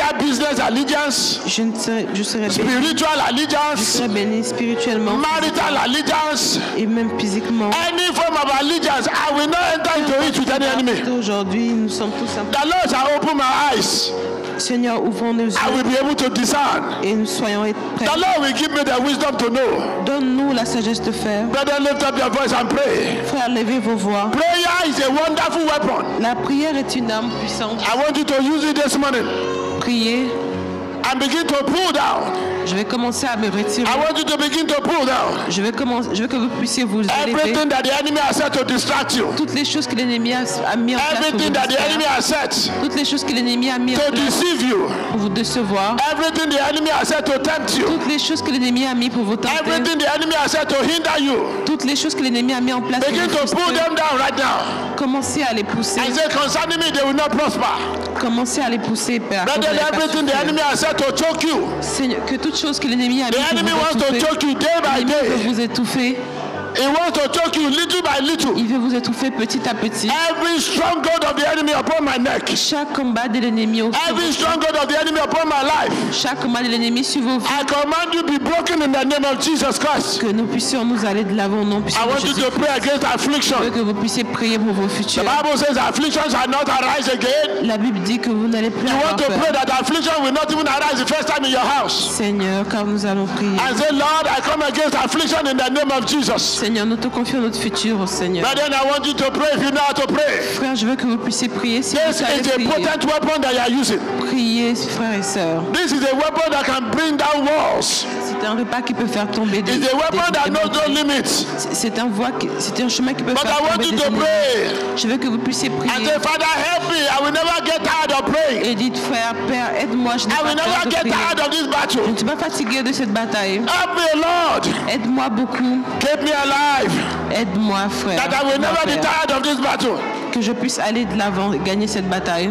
H: career business allegiance,
D: Je, ne serai, je serai béni.
H: spiritual
D: Je
H: allegiance,
D: serai béni spirituellement
H: marital allegiance,
D: et même physiquement.
H: any form of allegiance, I will not enter into it with any enemy.
D: Aujourd'hui, nous sommes tous un
H: The Lord shall open my eyes.
D: Seigneur, ouvrons nos
H: I will
D: yeux
H: be able to discern.
D: et nous soyons prêts.
H: The Lord will give me the wisdom to know.
D: Donne-nous la sagesse de faire.
H: Brother, lift up your voice and pray.
D: Frère, levez vos voix.
H: Prayer is a wonderful weapon.
D: La prière est une arme puissante.
H: I want you to use it this morning
D: Priez.
H: and begin to pull down.
D: Je vais commencer à me retirer.
H: I want you to begin to pull down
D: Je vais commencer. Je veux que vous puissiez vous élever.
H: everything that the enemy has set to distract you.
D: Toutes les choses que l'ennemi a, a mis en place pour vous
H: Everything that the enemy
D: distraire.
H: has set
D: Toutes les choses que l'ennemi a mis en
H: to
D: place
H: deceive you.
D: pour vous décevoir.
H: Everything the enemy has set to tempt you.
D: Toutes les choses que l'ennemi a mis pour vous tenter.
H: Everything the enemy has set to hinder you.
D: Toutes les choses que l'ennemi a mis en place pour
H: Begin
D: vous
H: to pull
D: frustrer.
H: them down right now.
D: Commencez à les pousser.
H: And say, concerning me, they will not prosper.
D: Commencez à les pousser, Père.
H: Rather than everything the enemy has set to choke you.
D: Seigneur, que toute chose que l'ennemi a mis
H: The
D: pour
H: enemy
D: vous
H: wants to
D: étouffer,
H: choke you day by
D: l'ennemi veut
H: day.
D: vous étouffer.
H: He wants to choke you little by little.
D: Il veut vous étouffer petit à petit.
H: Every stronghold of the enemy upon my neck.
D: Chaque combat de l'ennemi au
H: Every stronghold of the enemy upon my life.
D: chaque combat de l'ennemi sur vos vies,
H: I command you be broken in the name of Jesus Christ.
D: que nous puissions nous aller de l'avant au nom puissant
H: I
D: de
H: want you
D: Jésus.
H: to pray against
D: Je veux
H: affliction.
D: que vous puissiez prier pour vos futurs.
H: The Bible says affliction shall not arise again.
D: La Bible dit que vous n'allez plus
H: You
D: avoir
H: want to pray
D: peur.
H: that affliction will not even arise the first time in your house.
D: Seigneur, car nous allons prier.
H: And say, Lord, I come against affliction in the name of Jesus.
D: Seigneur, nous te confions notre futur au Seigneur.
H: But then I want you to pray if you know how to pray.
D: Frère, je veux que vous puissiez prier si
H: This
D: vous savez
H: is a
D: prier.
H: potent weapon that you are using.
D: Priez, frères et sœurs.
H: This is a weapon that can bring down walls.
D: C'est un repas qui peut faire tomber des,
H: It's a weapon
D: des-
H: that
D: des
H: knows no
D: montagnes.
H: limits.
D: C'est un voie qui- c'est un chemin qui peut
H: But
D: faire
H: I want
D: tomber
H: you
D: des
H: to
D: ennemis.
H: pray
D: Je veux que vous puissiez
H: and
D: prier.
H: say, Father, help me. I will never get tired of praying.
D: Et dites, frère, Père, aide-moi, je n'ai
H: I
D: pas
H: will
D: peur
H: never
D: de
H: get
D: prier.
H: tired of this
D: Je
H: battle.
D: ne suis pas fatigué de cette bataille.
H: Help me, Lord.
D: Aide-moi beaucoup.
H: Keep me alive.
D: Aide-moi, frère.
H: That I will
D: Aide-moi,
H: never be
D: Père.
H: tired of this battle.
D: Que je puisse aller de l'avant et gagner cette bataille.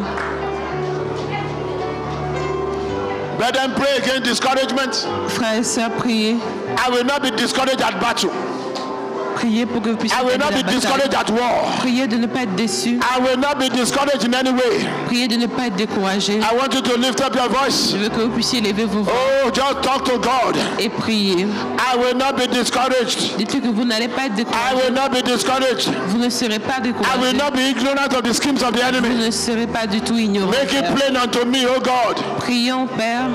H: Let them pray against discouragement.
D: Frères et sœurs, priez.
H: I will not be discouraged at battle.
D: Priez pour que vous puissiez
H: I will
D: gagner
H: not
D: la
H: be
D: bataille.
H: discouraged at war.
D: Priez de ne pas être déçu.
H: I will not be discouraged in any way.
D: Priez de ne pas être découragé.
H: I want you to lift up your voice.
D: Je veux que vous puissiez lever vos voix
H: Oh, just talk to God.
D: et prier.
H: I will not be discouraged.
D: Dites-lui que vous n'allez pas être
H: I
D: découragé.
H: will not be discouraged.
D: Vous ne serez pas
H: I will
D: découragé.
H: not be ignorant of the schemes of the
D: Vous
H: enemy.
D: ne serez pas du tout ignorant.
H: Make it
D: Père.
H: plain unto me, O God.
D: Prions, Père.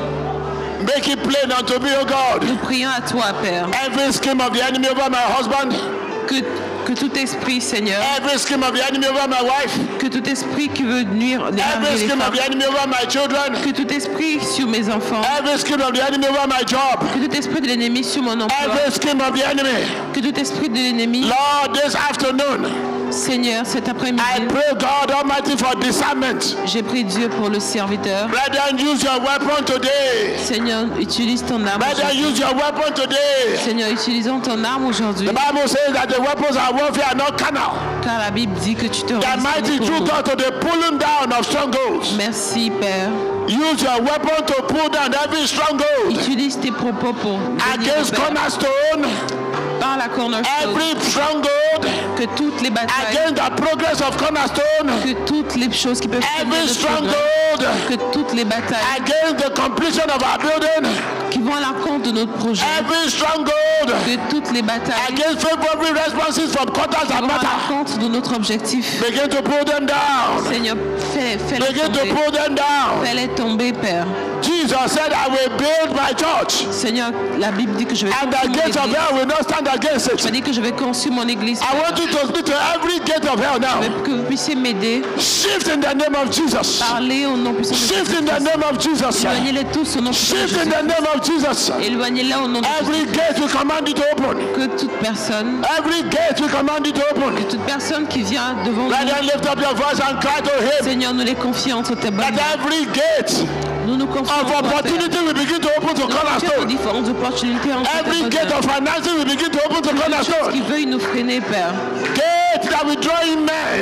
H: Make it plain unto me, O God.
D: Nous prions à toi, Père.
H: Every scheme of the enemy over my husband,
D: Que, que tout esprit, Seigneur,
H: every scheme of the enemy over my wife,
D: que tout esprit qui veut nuire les maris
H: every
D: et les
H: scheme of
D: femmes,
H: the enemy over my children,
D: que tout esprit sur mes enfants,
H: every scheme of the enemy over my job,
D: que tout esprit de l'ennemi sur mon emploi,
H: every scheme of the enemy.
D: que tout esprit de l'ennemi,
H: Lord, this afternoon,
D: Seigneur, cet
H: I
D: après-midi,
H: pray God Almighty for discernment.
D: j'ai prié Dieu pour le serviteur.
H: Brethren, use your weapon today.
D: Seigneur, utilise ton arme.
H: Brethren,
D: aujourd'hui.
H: use your weapon today.
D: Seigneur, utilisons ton arme aujourd'hui,
H: The Bible says that the weapons of warfare are not carnal.
D: car la Bible dit que tu te
H: They are
D: rends
H: mighty through God to the pulling down of strongholds.
D: Merci, Père.
H: Use your weapon to pull down every stronghold
D: Utilise tes propos pour gagner
H: against
D: le Père.
H: cornerstone,
D: Par la cornerstone,
H: every stronghold
D: que toutes les batailles,
H: against the progress of cornerstone,
D: que toutes les choses qui peuvent freiner
H: every
D: notre progrès,
H: stronghold
D: que toutes les batailles
H: against the completion of our building,
D: qui vont à l'encontre de notre projet,
H: every stronghold
D: que toutes les batailles
H: against favorable responses from quarters
D: qui
H: and
D: vont à
H: matter.
D: l'encontre de notre objectif.
H: Begin to pull them down.
D: Seigneur, fais, fais-les
H: Begin to
D: tomber.
H: pull them down.
D: Fais-les tomber, Père.
H: Jesus said, I will build my church,
D: Seigneur, la Bible dit que je vais
H: and the
D: construire mon
H: gates of
D: église.
H: hell will not stand against
D: Ça
H: it.
D: dit que je vais construire mon église.
H: I
D: Père.
H: want you to speak to every gate of hell
D: Je
H: now.
D: veux que vous puissiez m'aider.
H: Shift in the name of Jesus.
D: Parler au nom puissant de
H: Shift in the
D: Jésus.
H: name of Jesus.
D: Éloignez-les tous au nom puissant de
H: Shift in
D: Jésus.
H: the name of Jesus.
D: Éloignez-les au nom de Jésus.
H: Every gate we command you to open.
D: Que toute personne,
H: Every gate we command you to open.
D: toute personne qui vient devant nous,
H: Brethren, lift up your voice and cry to him.
D: Seigneur, nous les confions entre tes bonnes
H: That
D: mains.
H: every gate
D: Nous nous confions
H: of
D: en toi, Père.
H: opportunity will begin to open to
D: Nous confions aux
H: cornerstone.
D: différentes opportunités entre tes
H: Every
D: bonnes
H: gate
D: mains.
H: of financing will begin to open to
D: Toutes choses qui
H: cornerstone.
D: veuillent nous freiner, Père.
H: Gate that will draw in men.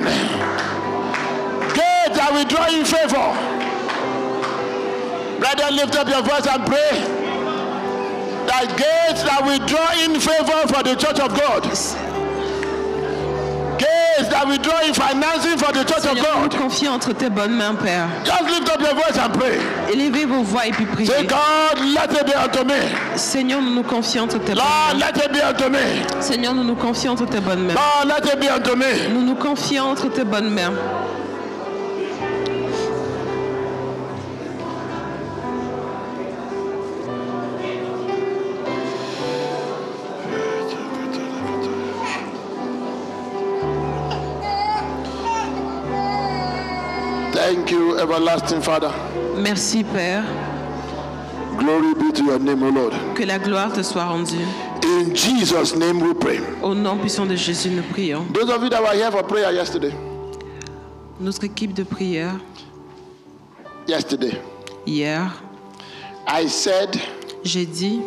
H: Gate that will draw in favor. Brethren, lift up your voice and pray. That gates that will draw in favor for the church of God. Gates that will draw in financing for the church of
D: Seigneur, nous
H: God.
D: nous confions entre tes bonnes mains, Père.
H: Just lift up your voice and pray.
D: Élevez vos vos voix et puis priez.
H: Say, God, let it be unto me.
D: Seigneur, nous nous confions entre tes bonnes
H: Lord,
D: mains.
H: let it be unto me.
D: Seigneur, nous nous confions entre tes bonnes mains.
H: Lord, let it be unto me.
D: Nous nous confions entre tes bonnes mains.
H: Thank you, everlasting Father.
D: Merci, Père.
H: Glory be to your name, O Lord.
D: Que la gloire te soit rendue.
H: In Jesus' name we pray.
D: Au nom puissant de Jésus, nous prions.
H: Those of you that were here for prayer yesterday,
D: Notre équipe de prière,
H: yesterday,
D: hier,
H: I said
D: j'ai dit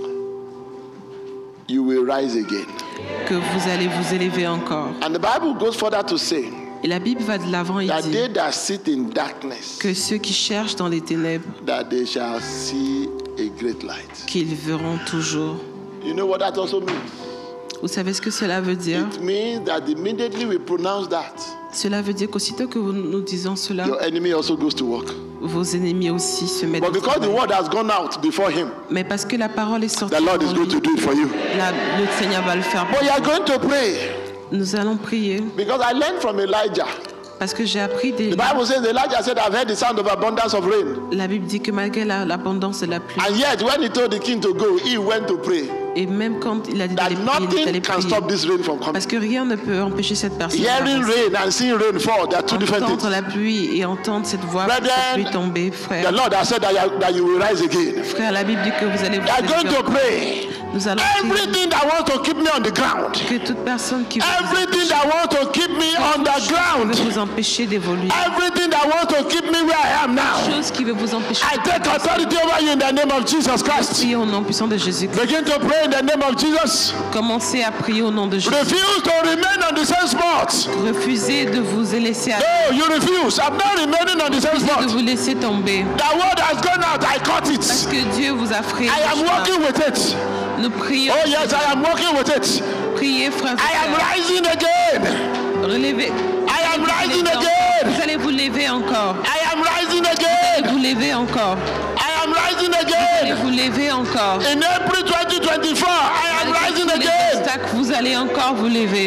H: you will rise again.
D: que vous allez vous élever encore.
H: And the Bible goes further to say
D: Et la Bible va de l'avant et
H: that
D: dit
H: they that sit in darkness,
D: que ceux qui cherchent dans les ténèbres,
H: that they shall see a great light.
D: qu'ils verront toujours.
H: You know what that also means?
D: Vous savez ce que cela veut dire?
H: It means that immediately we pronounce that,
D: Cela veut dire qu'aussitôt que nous disons cela,
H: your enemy also goes to work.
D: vos ennemis aussi se mettent
H: But
D: au
H: because the
D: travail.
H: word has gone out before him,
D: Mais parce que la parole est sortie,
H: the Lord is
D: avant
H: going
D: lui,
H: to do it for you.
D: la- le Seigneur va le faire.
H: But you are going to pray
D: Nous allons prier
H: because I learned from Elijah.
D: parce que j'ai appris des...
H: The Bible says Elijah said, I've heard the sound of abundance of rain.
D: La Bible dit que malgré la- l'abondance de la pluie,
H: And yet, when he told the king to go, he went to pray.
D: et même quand il a dit
H: That
D: d'aller prier, il est allé
H: nothing can
D: prier.
H: stop this rain from coming.
D: Parce que rien ne peut empêcher cette personne
H: Hearing
D: d'avancer.
H: rain and seeing rain fall, they are two different
D: Entendre
H: things.
D: la pluie et entendre cette voix,
H: Brethren,
D: cette pluie tomber,
H: The
D: frère.
H: Lord has said that you, that you will rise again.
D: Frère, la Bible dit que vous allez vous
H: You are going
D: élever.
H: to pray.
D: Nous allons prier
H: Everything that wants to keep me on the ground,
D: que toute personne qui veut vous
H: everything that wants to keep me on the ground,
D: veut vous empêcher d'évoluer,
H: everything that wants to keep me where I am now,
D: chose qui veut vous empêcher
H: I take authority over you in the name of Jesus Christ.
D: prier au nom puissant de Jésus.
H: Begin to pray in the name of Jesus.
D: Commencez à prier au nom de Jésus.
H: Refuse to remain on the same spot.
D: Refusez de vous laisser à
H: No, you refuse. I'm not remaining on the same
D: de
H: spot.
D: vous laisser tomber.
H: The word has gone out. I caught
D: Parce
H: it.
D: que Dieu vous a frayé.
H: I am
D: le chemin.
H: working with it.
D: Nous prions.
H: Oh yes, I am working with it.
D: Priez, frère.
H: I am rising again.
D: Relevez.
H: I am rising
D: Vous
H: again.
D: allez vous lever encore.
H: I am rising again.
D: Vous levez encore.
H: I am rising
D: Vous allez
H: again.
D: vous lever encore.
H: In April twenty twenty-four, I am
D: Malgré
H: rising
D: tous les
H: again.
D: obstacles, vous allez encore vous lever.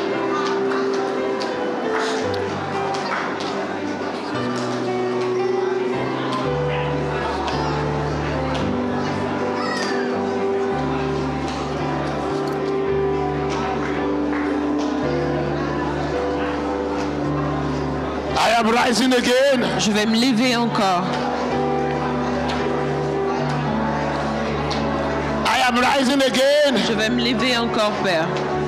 H: I am rising again.
D: Je vais me lever encore.
H: I am rising again.
D: Je vais me lever encore, Père.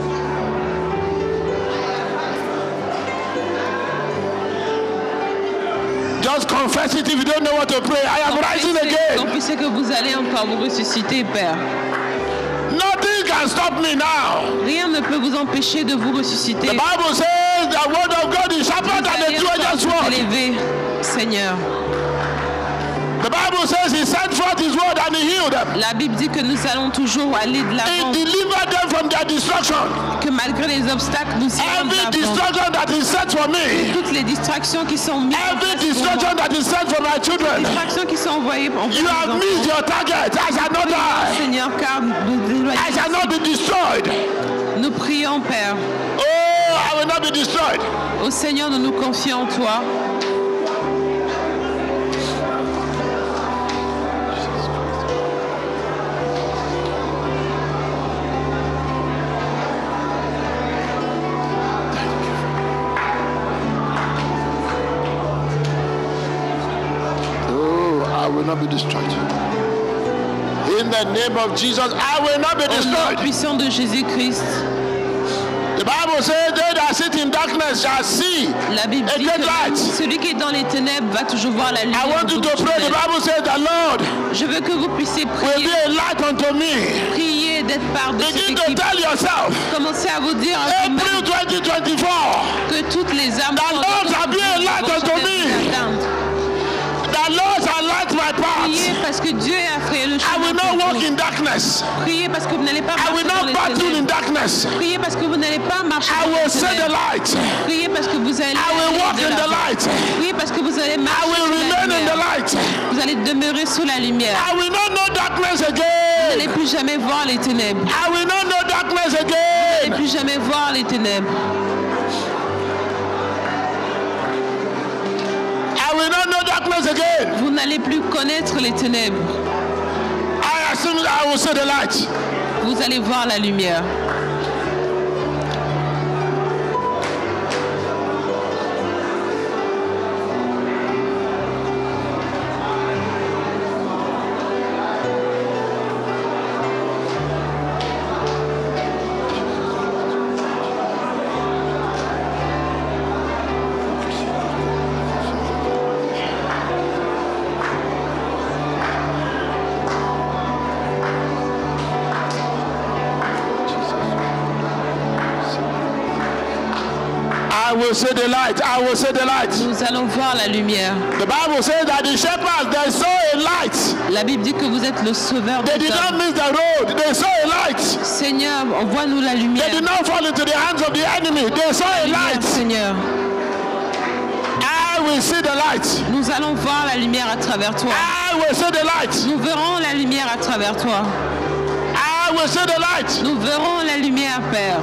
H: Just confess it if you don't know what to pray. I am rising again.
D: Confessez que vous allez encore vous ressusciter, Père.
H: Nothing can stop me now.
D: Rien ne peut vous empêcher de vous ressusciter.
H: The Bible says the word of God is sharper
D: Vous
H: than a
D: allez
H: two-edged
D: encore vous
H: sword.
D: élever, Seigneur.
H: The Bible says he sent forth his word and he healed them.
D: La Bible dit que nous allons toujours aller de
H: He
D: l'avant,
H: delivered them from their destruction.
D: que malgré les obstacles, nous irons de
H: Every
D: l'avant.
H: destruction that is set for me,
D: Toutes les distractions qui sont mises, en
H: every
D: place pour
H: destruction
D: moi,
H: that is set for my
D: les
H: children,
D: distractions qui sont envoyées en
H: you have missed your target. I shall not die.
D: Seigneur, car nous éloignons.
H: I shall not be destroyed.
D: Nous prions, Père.
H: Oh, I will not be destroyed.
D: Au Seigneur, nous nous confions en toi.
H: Oh, I will not be destroyed. In the name of Jesus, I will not be
D: Au nom
H: destroyed.
D: puissant de Jésus-Christ.
H: The Bible says, they that sit in darkness shall see
D: La Bible
H: a
D: dit
H: great
D: que
H: light.
D: celui qui est dans les ténèbres va toujours voir la lumière.
H: I want you
D: au bout
H: to
D: du
H: pray. The
D: tunnel.
H: Bible says, the Lord
D: Je veux que vous puissiez
H: will
D: prier,
H: be a light unto me.
D: prier d'être part de cette
H: Begin to
D: équipe.
H: tell yourself,
D: Commencez à vous dire à vous-même
H: April twenty twenty-four,
D: que toutes les âmes
H: The Lord shall be a light unto me. the Lord shall light my
D: Priez
H: path.
D: parce que Dieu a fait le
H: I
D: chemin
H: will not
D: pour
H: walk
D: vous.
H: in darkness.
D: Priez parce que vous n'allez pas
H: I will
D: marcher dans
H: not
D: les
H: battle in
D: ténèbres.
H: darkness.
D: Priez parce que vous n'allez pas marcher
H: I
D: dans
H: will
D: les
H: see the
D: ténèbres.
H: light.
D: Priez parce que vous allez
H: I will
D: aller
H: walk
D: de
H: in the
D: l'avant.
H: light.
D: Priez parce que vous allez
H: I
D: marcher
H: will
D: dans la
H: remain in the
D: lumière.
H: light.
D: Vous allez demeurer sous la lumière.
H: I will not know darkness
D: Vous
H: again.
D: n'allez plus jamais voir les ténèbres.
H: I will not know darkness
D: Vous
H: again.
D: n'allez plus jamais voir les ténèbres.
H: I will not know darkness again.
D: Vous n'allez plus connaître les ténèbres.
H: I assume I will see the light.
D: Vous allez voir la lumière.
H: I will see the light. I will see the light.
D: Nous allons voir la lumière.
H: The Bible says that the shepherds, they saw a light.
D: La Bible dit que vous êtes le sauveur
H: They
D: des
H: did not
D: hommes.
H: miss the road. They saw a light.
D: Seigneur, envoie-nous la lumière.
H: They did not fall into the hands of the enemy. They saw a
D: Lumière,
H: light.
D: Seigneur.
H: I will see the light.
D: Nous allons voir la lumière à travers toi.
H: I will see the light.
D: Nous verrons la lumière à travers toi.
H: I will see the light.
D: Nous verrons la lumière, Père.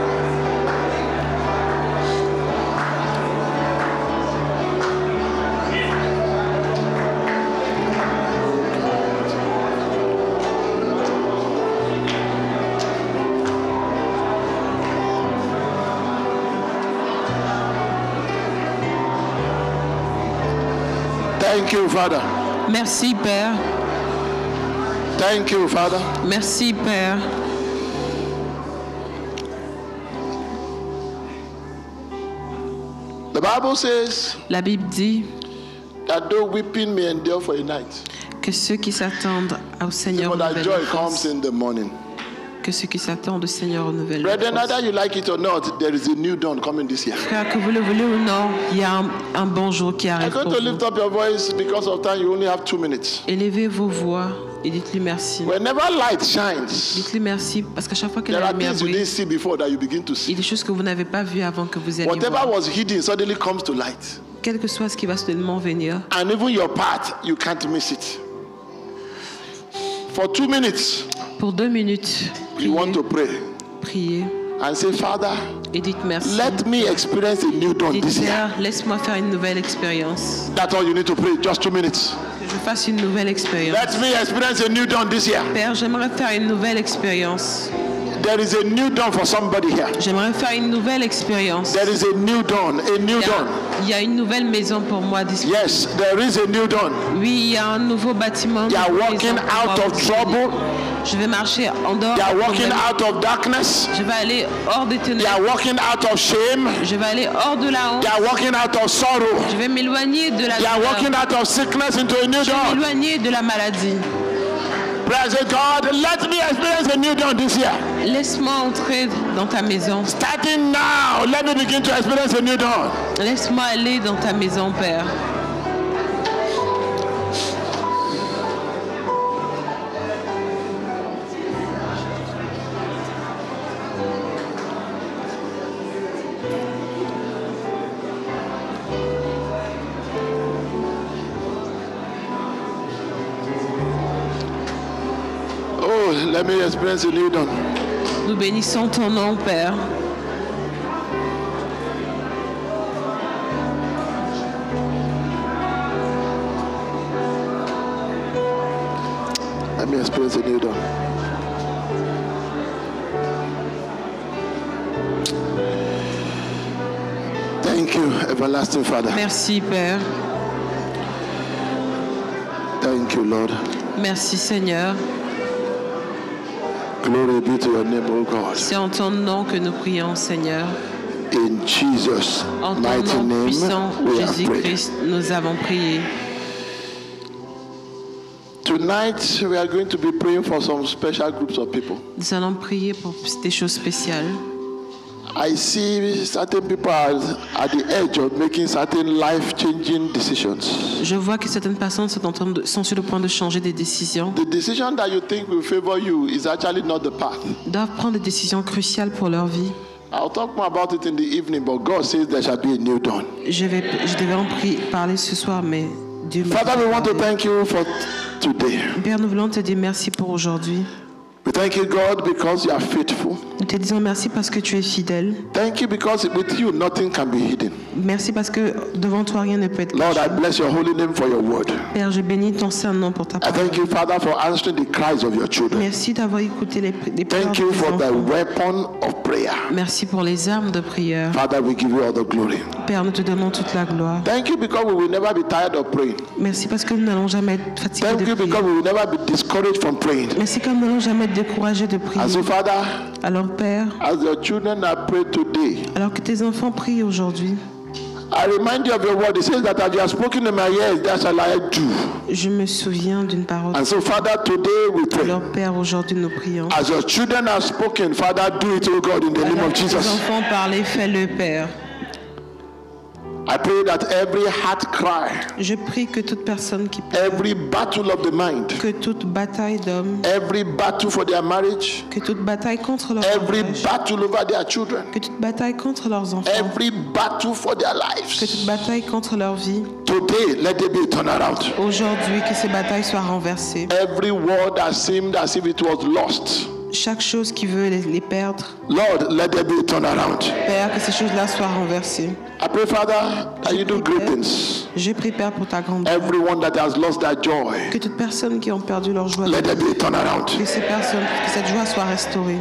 H: Thank you, Father.
D: Merci, Père.
H: Thank you, Father.
D: Merci, Père.
H: The Bible says
D: La Bible dit
H: that though weeping may endure for a night,
D: que ceux qui s'attendent au Seigneur
H: but that
D: renouvellent
H: joy
D: leur force.
H: comes in the morning.
D: Que ceux qui s'attendent au Seigneur renouvellent leur
H: Brethren,
D: force.
H: either you like it or not, there is a new dawn coming this year.
D: Frère, que vous le voulez ou non, il y a un, un bon jour qui
H: I'm
D: arrive
H: going
D: pour
H: to
D: vous.
H: lift up your voice because of time. You only have two minutes.
D: Élevez vos voix et dites-lui merci.
H: Whenever light shines,
D: Dites-lui merci parce qu'à chaque fois que
H: there
D: la
H: are
D: lumière
H: things you
D: brille,
H: didn't see before that you begin to
D: il y
H: see.
D: a des choses que vous n'avez pas vues avant que vous alliez
H: Whatever
D: voir.
H: was hidden suddenly comes to light.
D: Quel que soit ce qui va soudainement venir,
H: And even your part, you can't miss it. For two minutes,
D: pour deux minutes,
H: you want
D: priez,
H: to pray
D: priez
H: and say, Father,
D: et dites merci.
H: let me experience a new dawn
D: Dites
H: this year.
D: Père, laisse-moi faire une nouvelle expérience.
H: That's all you need to pray. Just two minutes.
D: Que je fasse une nouvelle expérience.
H: Let me experience a new dawn this year.
D: Père, j'aimerais faire une nouvelle expérience.
H: There is a new dawn for somebody here.
D: J'aimerais faire une nouvelle expérience.
H: There is a new dawn, a new
D: Il y a,
H: dawn.
D: il y a une nouvelle maison pour moi disponible.
H: Yes, there is a new dawn.
D: Oui, il y a un nouveau bâtiment.
H: You are
D: une nouvelle
H: walking
D: maison pour
H: out
D: moi
H: of
D: disponible.
H: trouble.
D: Je vais marcher en dehors.
H: You are
D: des
H: walking
D: problèmes.
H: out of darkness.
D: Je vais aller hors des
H: You
D: ténèbres.
H: are walking out of shame.
D: Je vais aller hors de la honte.
H: You are walking out of sorrow.
D: Je vais m'éloigner de la
H: You are walking
D: douleur.
H: out of sickness into a new
D: Je vais
H: dawn.
D: m'éloigner de la maladie.
H: Praise God. Let me experience a new dawn this year.
D: Laisse-moi entrer dans ta maison.
H: Starting now, let me begin to experience a new dawn.
D: Laisse-moi aller dans ta maison, Père.
H: Oh, let me experience a new dawn.
D: Nous bénissons ton nom, Père.
H: Let me experience a new dawn. Thank you, everlasting Father.
D: Merci, Père.
H: Thank you, Lord.
D: Merci, Seigneur.
H: Glory be to your name, O God.
D: C'est en ton nom que nous prions, Seigneur.
H: In Jesus'
D: En ton
H: mighty
D: nom
H: name,
D: puissant,
H: we have prayed.
D: Jésus-Christ, nous avons prié.
H: Tonight, we are going to be praying for some special groups of people.
D: Nous allons prier pour des choses spéciales.
H: I see certain people are at the edge of making certain life-changing decisions.
D: Je vois que certaines personnes sont, en train de, sont sur le point de changer des décisions.
H: The decision that you think will favor you is actually not the path.
D: Ils doivent prendre des décisions cruciales pour leur vie.
H: I'll talk more about it in the evening, but God says there shall be a new dawn.
D: Je, vais, je devais en pri- parler ce soir, mais Dieu m'a
H: Father, we want to
D: parlé.
H: thank you for today.
D: Père, nous voulons te dire merci pour aujourd'hui.
H: We thank you, God, because you are faithful.
D: Nous te disons merci parce que tu es fidèle.
H: Thank you because with you nothing can be hidden.
D: Merci parce que devant toi rien ne peut être
H: Lord,
D: caché.
H: I bless your holy name for your word.
D: Père, je bénis ton saint nom pour ta
H: I
D: parole.
H: thank you, Father, for answering the cries of your children.
D: Merci d'avoir écouté les, les prières
H: Thank
D: de
H: you
D: tes
H: for the
D: enfants.
H: weapon of prayer.
D: Merci pour les armes de prière.
H: Father, we give you all the glory.
D: Père, nous te donnons toute la gloire.
H: Thank you because we will never be tired of praying.
D: Merci parce que nous n'allons jamais être fatigués
H: Thank
D: de
H: you
D: prier.
H: because we will never be discouraged from praying.
D: Merci comme nous n'allons jamais être découragés de prier.
H: And so, Father,
D: Alors Père,
H: as your children are prayed today,
D: alors que tes enfants prient aujourd'hui,
H: I remind you of your word. It says that as you have spoken in my ears, that shall I do.
D: je me souviens d'une parole.
H: And so, Father, today we pray.
D: Alors Père, aujourd'hui nous prions.
H: As your children have spoken, Father, do it, O God, in the name
D: Alors
H: of
D: que tes
H: Jesus.
D: enfants parlent, fais-le Père.
H: I pray that every heart cry,
D: Je prie que toute personne qui pleure,
H: every battle of the mind,
D: que toute bataille d'hommes,
H: every battle for their marriage,
D: que toute bataille contre leur
H: every
D: mariage,
H: battle over their children,
D: que toute bataille contre leurs enfants,
H: every battle for their
D: que toute
H: lives,
D: bataille contre leur vie,
H: today let there be a turnaround.
D: aujourd'hui que ces batailles soient renversées.
H: Every word that seemed as if it was lost,
D: Chaque chose qui veut les, les perdre,
H: Lord, let there be a turnaround.
D: Père, que ces choses-là soient renversées.
H: I pray, Father, that you do great things.
D: Je prie, Père, pour ta grande
H: Everyone that has lost their joy,
D: que toute personne qui ont perdu leur joie,
H: let there be a turnaround.
D: que ces personnes, que cette joie soit restaurée.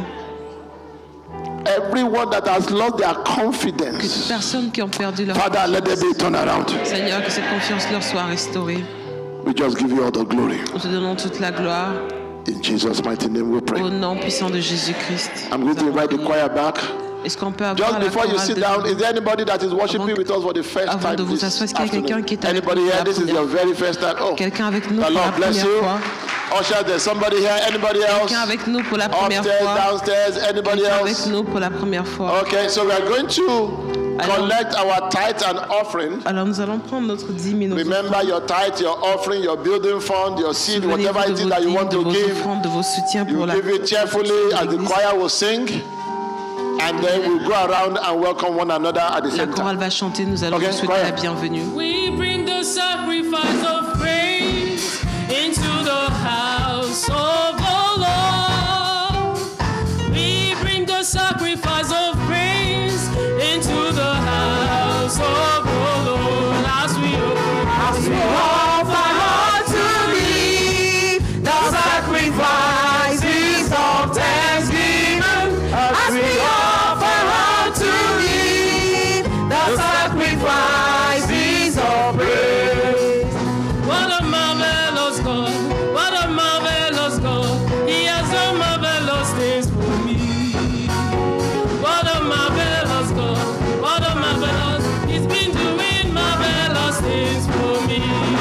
H: Everyone that has lost their
D: Que toutes
H: confidence,
D: personnes qui ont perdu leur
H: Father, let there be a turnaround.
D: Seigneur, que cette confiance leur soit restaurée.
H: We just give you all the glory.
D: Nous te donnons toute la gloire.
H: In Jesus' mighty name we
D: Au
H: pray.
D: nom puissant de Jésus-Christ.
H: I'm going to invite the choir back.
D: Est-ce qu'on peut avoir
H: Just
D: la
H: before you
D: chorale
H: sit
D: de-
H: down, is there anybody that is worshiping
D: Avant-
H: with us for the first
D: avant
H: time
D: de vous
H: this
D: asseoir, est-ce qu'il y a quelqu'un qui est
H: afternoon?
D: avec
H: Anybody
D: nous
H: here?
D: la
H: This is
D: première
H: your very first time. Oh,
D: Quelqu'un avec nous
H: the
D: pour la
H: Lord bless
D: première
H: you.
D: fois.
H: Usher, there's somebody here. Anybody else?
D: Quelqu'un avec nous pour la première
H: Upstairs,
D: fois.
H: downstairs. Anybody
D: Quelqu'un avec
H: else?
D: nous pour la première fois.
H: Okay, so we are going to
D: Alors-
H: collect our tithe and offering.
D: Alors nous allons prendre notre dîme et nos
H: Remember your tithe, your offering, your building fund, your seed,
D: Souvenez-vous
H: whatever
D: de
H: it is
D: vos
H: that you
D: dîmes,
H: want
D: de
H: to
D: vos
H: give.
D: offrandes, de vos soutiens
H: You
D: pour la
H: give it cheerfully as the
D: l'Église.
H: choir will sing. And then we'll go around and welcome one another at the
D: La
H: same
D: chorale
H: time.
D: va chanter, nous allons
H: Okay,
D: vous souhaiter
H: choir.
D: la bienvenue.
A: We bring the sacrifice of praise into the house of the Lord. We bring the sacrifice of praise into the house of the Lord. As we as we offer unto thee the sacrifices of thanksgiving. As we offer unto thee the sacrifices of praise. What a marvelous God, what a marvelous God. He has done marvelous things for me. What a marvelous God, what a marvelous. He's been doing marvelous things for me.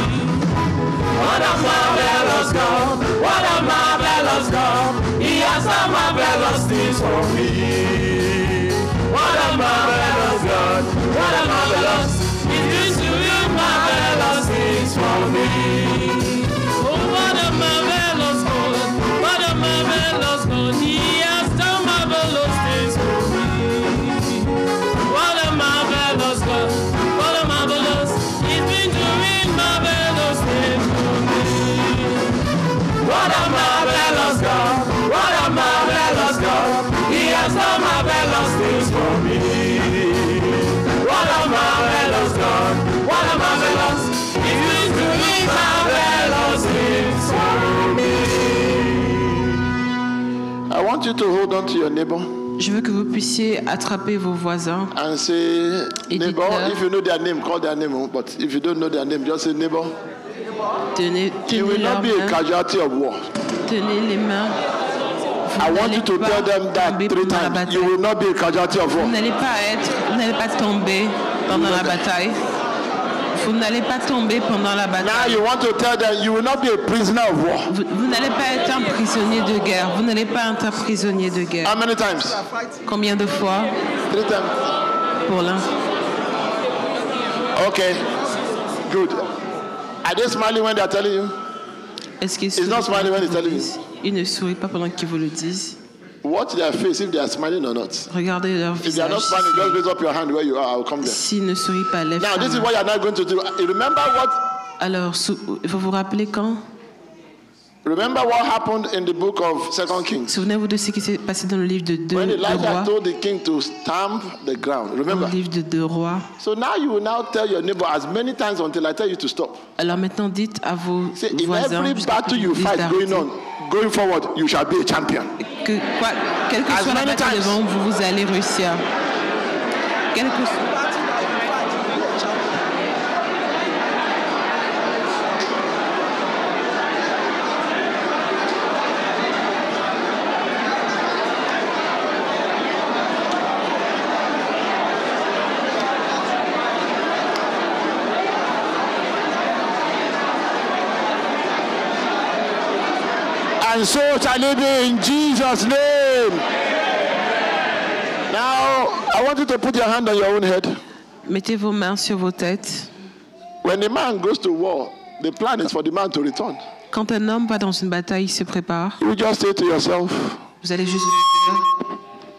A: What a marvelous God, what a marvelous God. He has done marvelous things for me. What a marvelous God, what a marvelous. He's been doing marvelous things for me. Oh, what a marvelous God, what a marvelous God. He has done marvelous things for me. What a marvelous God, what a marvelous. He's been doing marvelous things for me. What a marvelous God, what a marvelous God. He has done marvelous things for me. What a marvelous God, what a marvelous. He's been doing marvelous things for me.
H: I want you to hold on to your neighbor
D: Je veux que vous puissiez attraper vos voisins
H: and say,
D: Et
H: neighbor,
D: dites-leur.
H: if you know their name, call their name. oh, But if you don't know their name, just say neighbor.
D: tenez,
H: You
D: tenez
H: will
D: leurs
H: not be a
D: mains,
H: casualty of war.
D: tenez les mains.
H: I
D: Vous
H: want
D: n'allez
H: you to
D: pas
H: tell them that
D: tomber
H: three
D: pendant la
H: times.
D: bataille.
H: You will not be a casualty of war.
D: Vous n'allez pas être, vous n'allez pas tomber pendant la bataille. Vous n'allez pas tomber pendant la
H: Now
D: bataille.
H: you want to tell them you will not be a prisoner of war.
D: Vous, vous n'allez pas être un prisonnier de guerre. Vous n'allez pas être un prisonnier de guerre.
H: How many times?
D: Combien de fois
H: Three times.
D: pour l'un?
H: Okay. Good. Are they smiling when they are telling you?
D: Est-ce qu'ils
H: It's not
D: sourient
H: smiling when
D: pendant
H: he's telling
D: qu'ils vous disent? Ils ne sourient pas pendant qu'ils vous le disent.
H: Watch their face if they are smiling or not.
D: Regardez leur
H: If they are not
D: visage.
H: smiling, just raise up your hand where you are. I will come there.
D: S'ils ne sourient pas, lève
H: Now,
D: ta
H: this is
D: main.
H: what you are not going to do. You remember what
D: Alors, il faut vous rappeler quand?
H: Remember what happened in the book of Second Kings.
D: Souvenez-vous de ce qui s'est passé dans le livre de deux
H: When Elijah
D: rois.
H: told the king to stamp the ground. Remember?
D: Dans le livre de deux rois.
H: So now you will now tell your neighbor as many times until I tell you to stop.
D: Alors maintenant, dites à vos
H: Say, in
D: voisins.
H: every battle you fight going on, going forward, you shall be a champion.
D: Que quoi, quelle que
H: As
D: soit la
H: many
D: bataille
H: times.
D: devant vous, vous allez réussir. Quelle que soit.
H: And so shall it be in Jesus' name. Now, I want you to put your hand on your own head.
D: Mettez vos mains sur vos têtes.
H: When the man goes to war, the plan is for the man to return.
D: Quand un homme va dans une bataille, il se prépare.
H: You just say to yourself,
D: Vous allez juste dire,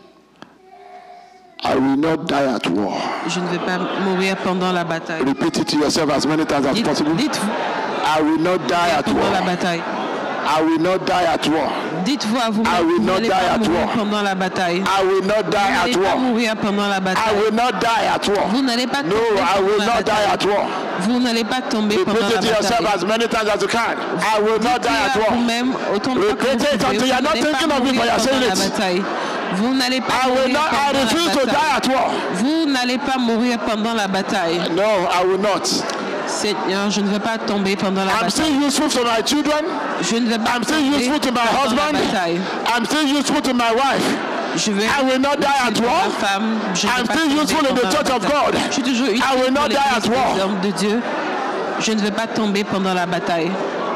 H: I will not die at war.
D: je ne vais pas mourir pendant la bataille.
H: Repeat it to yourself as many times as
D: Dites,
H: possible.
D: dites-vous
H: I will not die at
D: pendant la
H: war.
D: bataille.
H: I will not die at war.
D: Dites-vous à
H: I
D: vous-même,
H: will
D: vous
H: not
D: n'allez
H: die
D: pas
H: at
D: mourir
H: war.
D: pendant la bataille.
H: I will not
D: Vous
H: die
D: n'allez
H: at
D: pas
H: war.
D: mourir pendant la
H: I
D: bataille.
H: will not die at war.
D: Vous n'allez pas
H: No,
D: tomber
H: I will
D: pendant la
H: not die
D: bataille.
H: at war.
D: Vous n'allez pas tomber pendant
H: Repeat
D: la
H: it to yourself
D: bataille.
H: as many times as you can. I will not die at
D: Dites-le à
H: war.
D: vous-même autant de fois que
H: Repeat
D: vous
H: it
D: pouvez.
H: until you are
D: Vous
H: not
D: n'allez
H: thinking
D: pas
H: of it, but you
D: mourir
H: are saying
D: pendant la
H: it.
D: bataille. Vous n'allez pas
H: I will
D: mourir
H: not. I
D: pendant la
H: refuse to die
D: bataille.
H: at war.
D: Vous n'allez pas mourir pendant la bataille.
H: No, I will not.
D: Seigneur, je ne vais pas tomber pendant la
H: I'm
D: bataille.
H: still useful to my children.
D: Je ne vais pas
H: I'm still
D: tomber
H: useful to my
D: pendant la
H: husband.
D: bataille.
H: I'm still useful to my wife.
D: Je vais
H: I will not die at
D: utile pour
H: war.
D: ma femme. Je ne vais
H: I'm
D: pas
H: still
D: tomber
H: useful in the
D: pendant la
H: church of
D: bataille.
H: God.
D: Je suis toujours utile
H: I will not
D: pour
H: die at
D: l'église
H: war.
D: des hommes de Dieu. Je ne vais pas tomber pendant la bataille.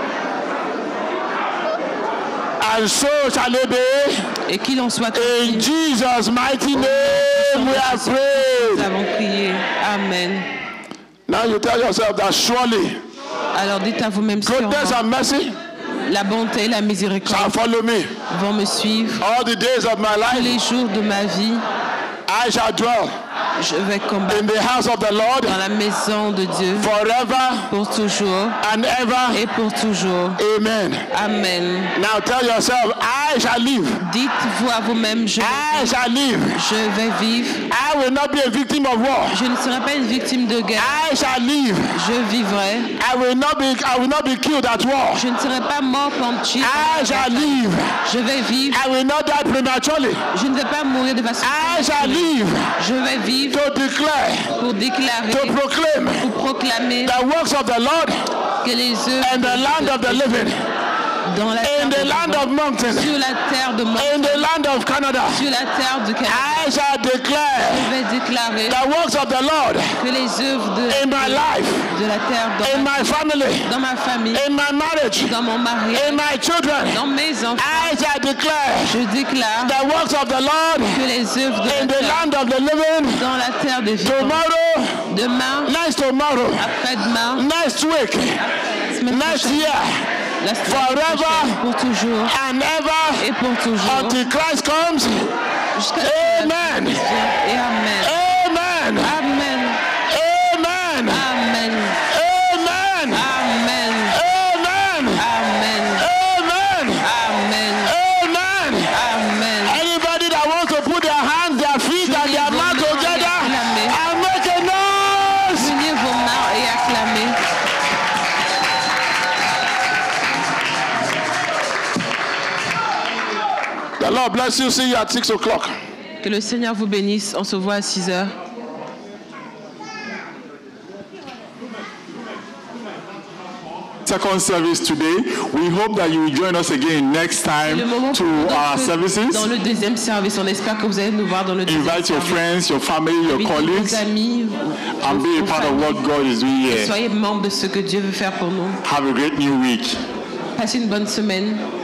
H: And so shall it be.
D: Et qu'il en soit
H: In
D: ainsi.
H: Jesus' mighty name we have
D: Nous
H: prayed.
D: avons prié. Amen.
H: Now you tell yourself that surely
D: Alors dites à vous-même
H: goodness
D: sûrement,
H: and mercy
D: la bonté et la
H: shall
D: miséricorde
H: follow me
D: vont me suivre
H: all the days of my
D: tous
H: life.
D: les jours de ma vie.
H: I shall dwell
D: Je vais combattre
H: in the house of the Lord
D: dans la maison de Dieu
H: forever
D: pour toujours
H: and ever.
D: et pour toujours.
H: Amen.
D: Amen.
H: Now tell yourself, I shall live.
D: Dites-vous à vous-même, je
H: I
D: vais,
H: shall live.
D: je vais vivre.
H: I will not be a victim of war.
D: Je ne serai pas une victime de guerre.
H: I shall live.
D: Je vivrai.
H: I will not be. I will not be killed at war.
D: Je ne serai pas mort pendant tué pendant
H: I
D: la
H: shall
D: bataille.
H: live.
D: Je vais vivre.
H: I will not die prematurely.
D: Je ne vais pas mourir de façon
H: I shall
D: prématurée.
H: live
D: Je vais vivre
H: to declare,
D: pour déclarer,
H: to proclaim
D: pour proclamer
H: the works of the Lord
D: que les œuvres
H: in the land of the living,
D: dans la terre
H: in the
D: de
H: land
D: vivants,
H: of mountain,
D: sur la terre de mort,
H: in the land of Canada.
D: sur la terre du Canada.
H: I shall declare
D: Je vais déclarer
H: the works of the Lord
D: que les œuvres de,
H: in my life,
D: de la terre dans,
H: in
D: ma,
H: my family,
D: dans ma famille,
H: in my marriage,
D: dans mon mari,
H: in my children.
D: dans mes enfants.
H: I shall declare
D: Je déclare
H: the works of the Lord
D: que les œuvres de
H: in
D: la
H: the
D: terre
H: land of the living.
D: dans la terre des vivants,
H: Tomorrow,
D: demain,
H: next tomorrow,
D: après-demain,
H: next week,
D: la semaine
H: next
D: prochaine,
H: year,
D: la semaine
H: forever
D: prochaine, pour toujours
H: and ever
D: et pour toujours,
H: until Christ comes.
D: jusqu'à ce que la
H: Amen.
D: vie vienne. Et Amen.
H: Amen.
D: Amen.
H: Amen.
D: Amen.
H: Amen.
D: Amen.
H: Amen.
D: Amen.
H: Amen.
D: Amen.
H: Amen.
D: Amen.
H: Anybody that wants to put their hands, their feet, and their mouth together and make a noise.
D: Unissez vos mains et acclamez.
H: The Lord bless you. See you at six o'clock.
D: Que le Seigneur vous bénisse. On se voit à six heures.
E: Second service today. We hope that you will join us again next time
D: Le moment
E: to
D: pour
E: our
D: que
E: services.
D: dans le deuxième service. On espère que vous allez nous voir dans le deuxième
E: Invite your
D: service.
E: friends, your family, your
D: Invitez
E: colleagues,
D: vos amis,
E: and
D: vos-
E: be a
D: vos
E: part of
D: familles.
E: what God is doing here.
D: Soyez membres de ce que Dieu veut faire pour nous.
E: Have a great new week.
D: Passez une bonne semaine.